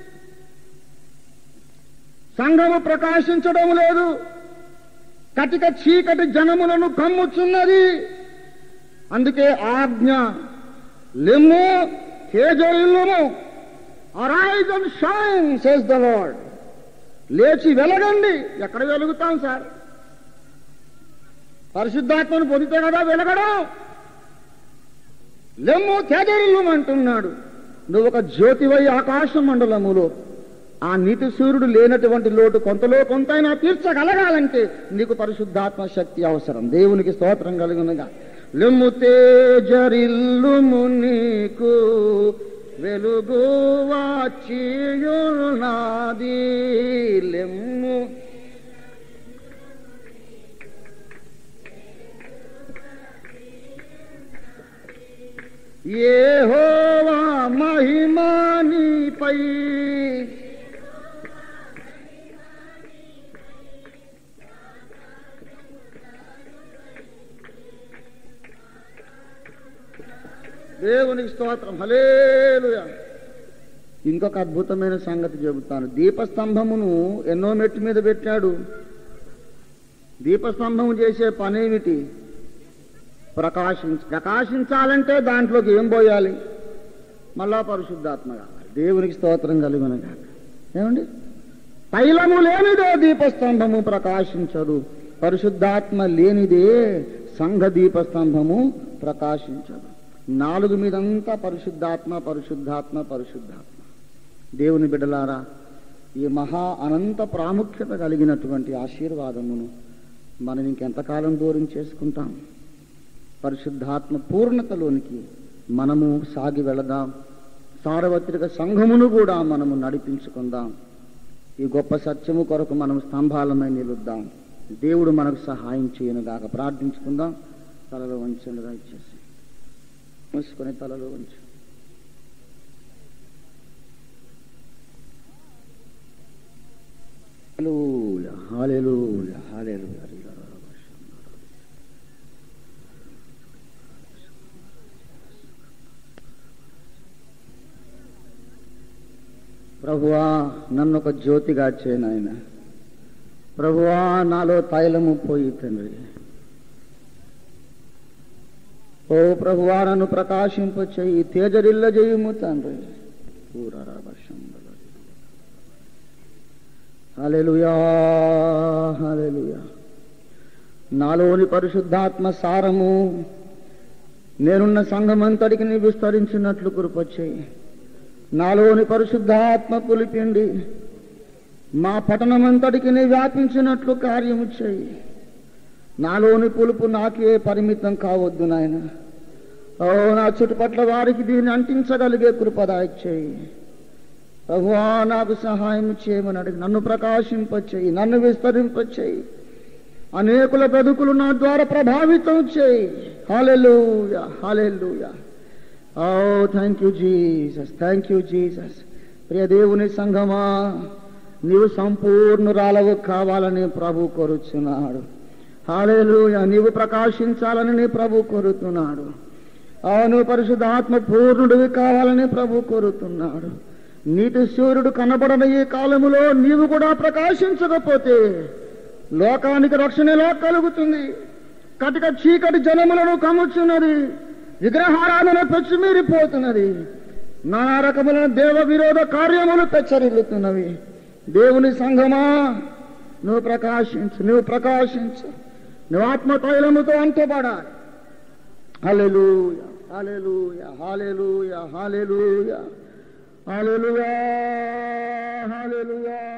సంఘము ప్రకాశించడం లేదు. కటిక చీకటి జనములను కమ్ముచున్నది. అందుకే ఆజ్ఞ, లెమ్ము తేజరిల్లుము, arise and shine says the Lord. లేచి వెలగండి. ఎక్కడ వెలుగుతాం సార్? పరిశుద్ధాత్మను పొందితే కదా వెలగడం. లెమ్ము తేజరిల్లుము అంటున్నాడు. నువ్వు ఒక జ్యోతివై ఆకాశ మండలములో ఆ నీతి సూర్యుడు లేనటువంటి లోటు కొంతలో కొంతైనా తీర్చగలగాలంటే నీకు పరిశుద్ధాత్మ శక్తి అవసరం. దేవునికి స్తోత్రం కలుగునుగా. లెమ్ము తేజరిల్లుము, నీకు వెలుగు వచ్చియున్నది. లెమ్ము యెహోవా మహిమ నీపై, దేవునికి స్తోత్రం. హల్లెలూయా. ఇంకొక అద్భుతమైన సంగతి చెబుతాను. దీపస్తంభమును ఎన్నో మెట్టు మీద పెట్టాడు. దీపస్తంభము చేసే పనేమిటి? ప్రకాశించ ప్రకాశించాలంటే దాంట్లోకి ఏం పోయాలి? మళ్ళా పరిశుద్ధాత్మ కావాలి. దేవునికి స్తోత్రం కలుగునగా. ఏమండి, తైలము లేనిదే దీపస్తంభము ప్రకాశించదు. పరిశుద్ధాత్మ లేనిదే సంఘ దీపస్తంభము ప్రకాశించదు. నాలుగు మీదంతా పరిశుద్ధాత్మ, పరిశుద్ధాత్మ, పరిశుద్ధాత్మ. దేవుని బిడ్డలారా, ఈ మహా అనంత ప్రాముఖ్యత కలిగినటువంటి ఆశీర్వాదమును మనం ఇంకెంతకాలం దూరం చేసుకుంటాం? పరిశుద్ధాత్మ పూర్ణతలోనికి మనము సాగి వెళదాం. సార్వత్రిక సంఘమును కూడా మనము నడిపించుకుందాం. ఈ గొప్ప సత్యము కొరకు మనం స్తంభాలమై నిలుద్దాం. దేవుడు మనకు సహాయం చేయనుగాక. ప్రార్థించుకుందాం. తలలో వంచండి, దయచేసి మూసుకొని తలలో వంచు. హల్లెలూయా, హల్లెలూయా, హల్లెలూయా. ప్రభువా, నన్ను ఒక జ్యోతిగా చేయను ఆయన. ప్రభువా, నాలో తైలము పోయి తండ్రి. ఓ ప్రభువా, నన్ను ప్రకాశింపచేయి, తేజరిల్ల చేయుము తండ్రి. హల్లెలూయా, హల్లెలూయా. నాలోని పరిశుద్ధాత్మ సారము నేనున్న సంఘమంతటికి నీ విస్తరించినట్లు కృపచేయి. నాలోని పరిశుద్ధాత్మ పులిపిండి మా పట్టణమంతటికి నీ వ్యాపించినట్లు కార్యము చేయి. నాలోని పులుపు నాకే పరిమితం కావద్దు నాయన. ఓ, నా చుట్టుపట్ల వారికి దీన్ని అంటించగలిగే కృపదాయ చేయి. ప్రభువా, నాకు సహాయం చేయమని అడిగి నన్ను ప్రకాశింపచేయి, నన్ను విస్తరింపచేయి. అనేకుల బ్రతుకులు నా ద్వారా ప్రభావితం చేయి. Hallelujah, hallelujah. Oh, thank you Jesus, thank you Jesus. ప్రియ దేవుని సంఘమా, నీవు సంపూర్ణురాలవు కావాలని ప్రభు కోరుచున్నాడు. హల్లెలూయా. నీవు ప్రకాశించాలని నీ ప్రభు కోరుతున్నాడు. అవును, పరిశుద్ధాత్మ పూర్ణుడివి కావాలని ప్రభు కోరుతున్నాడు. నీటి సూర్యుడు కనబడని ఈ కాలములో నీవు కూడా ప్రకాశించకపోతే లోకానికి రక్షణ ఎలా కలుగుతుంది? కటిక చీకటి జనములను కమ్ముచున్నది. విగ్రహారాధన పెచ్చిమీరిపోతున్నది. నానా రకములైన దేవ విరోధ కార్యములు పెచ్చరిల్లుతున్నవి. దేవుని సంఘమా, నువ్వు ప్రకాశించు, నువ్వు ప్రకాశించు, నువ్వు ఆత్మ తైలముతో అంటపడాలి. హల్లెలూయా, హల్లెలూయా, హల్లెలూయా, హల్లెలూయా, హల్లెలూయా, హల్లెలూయా.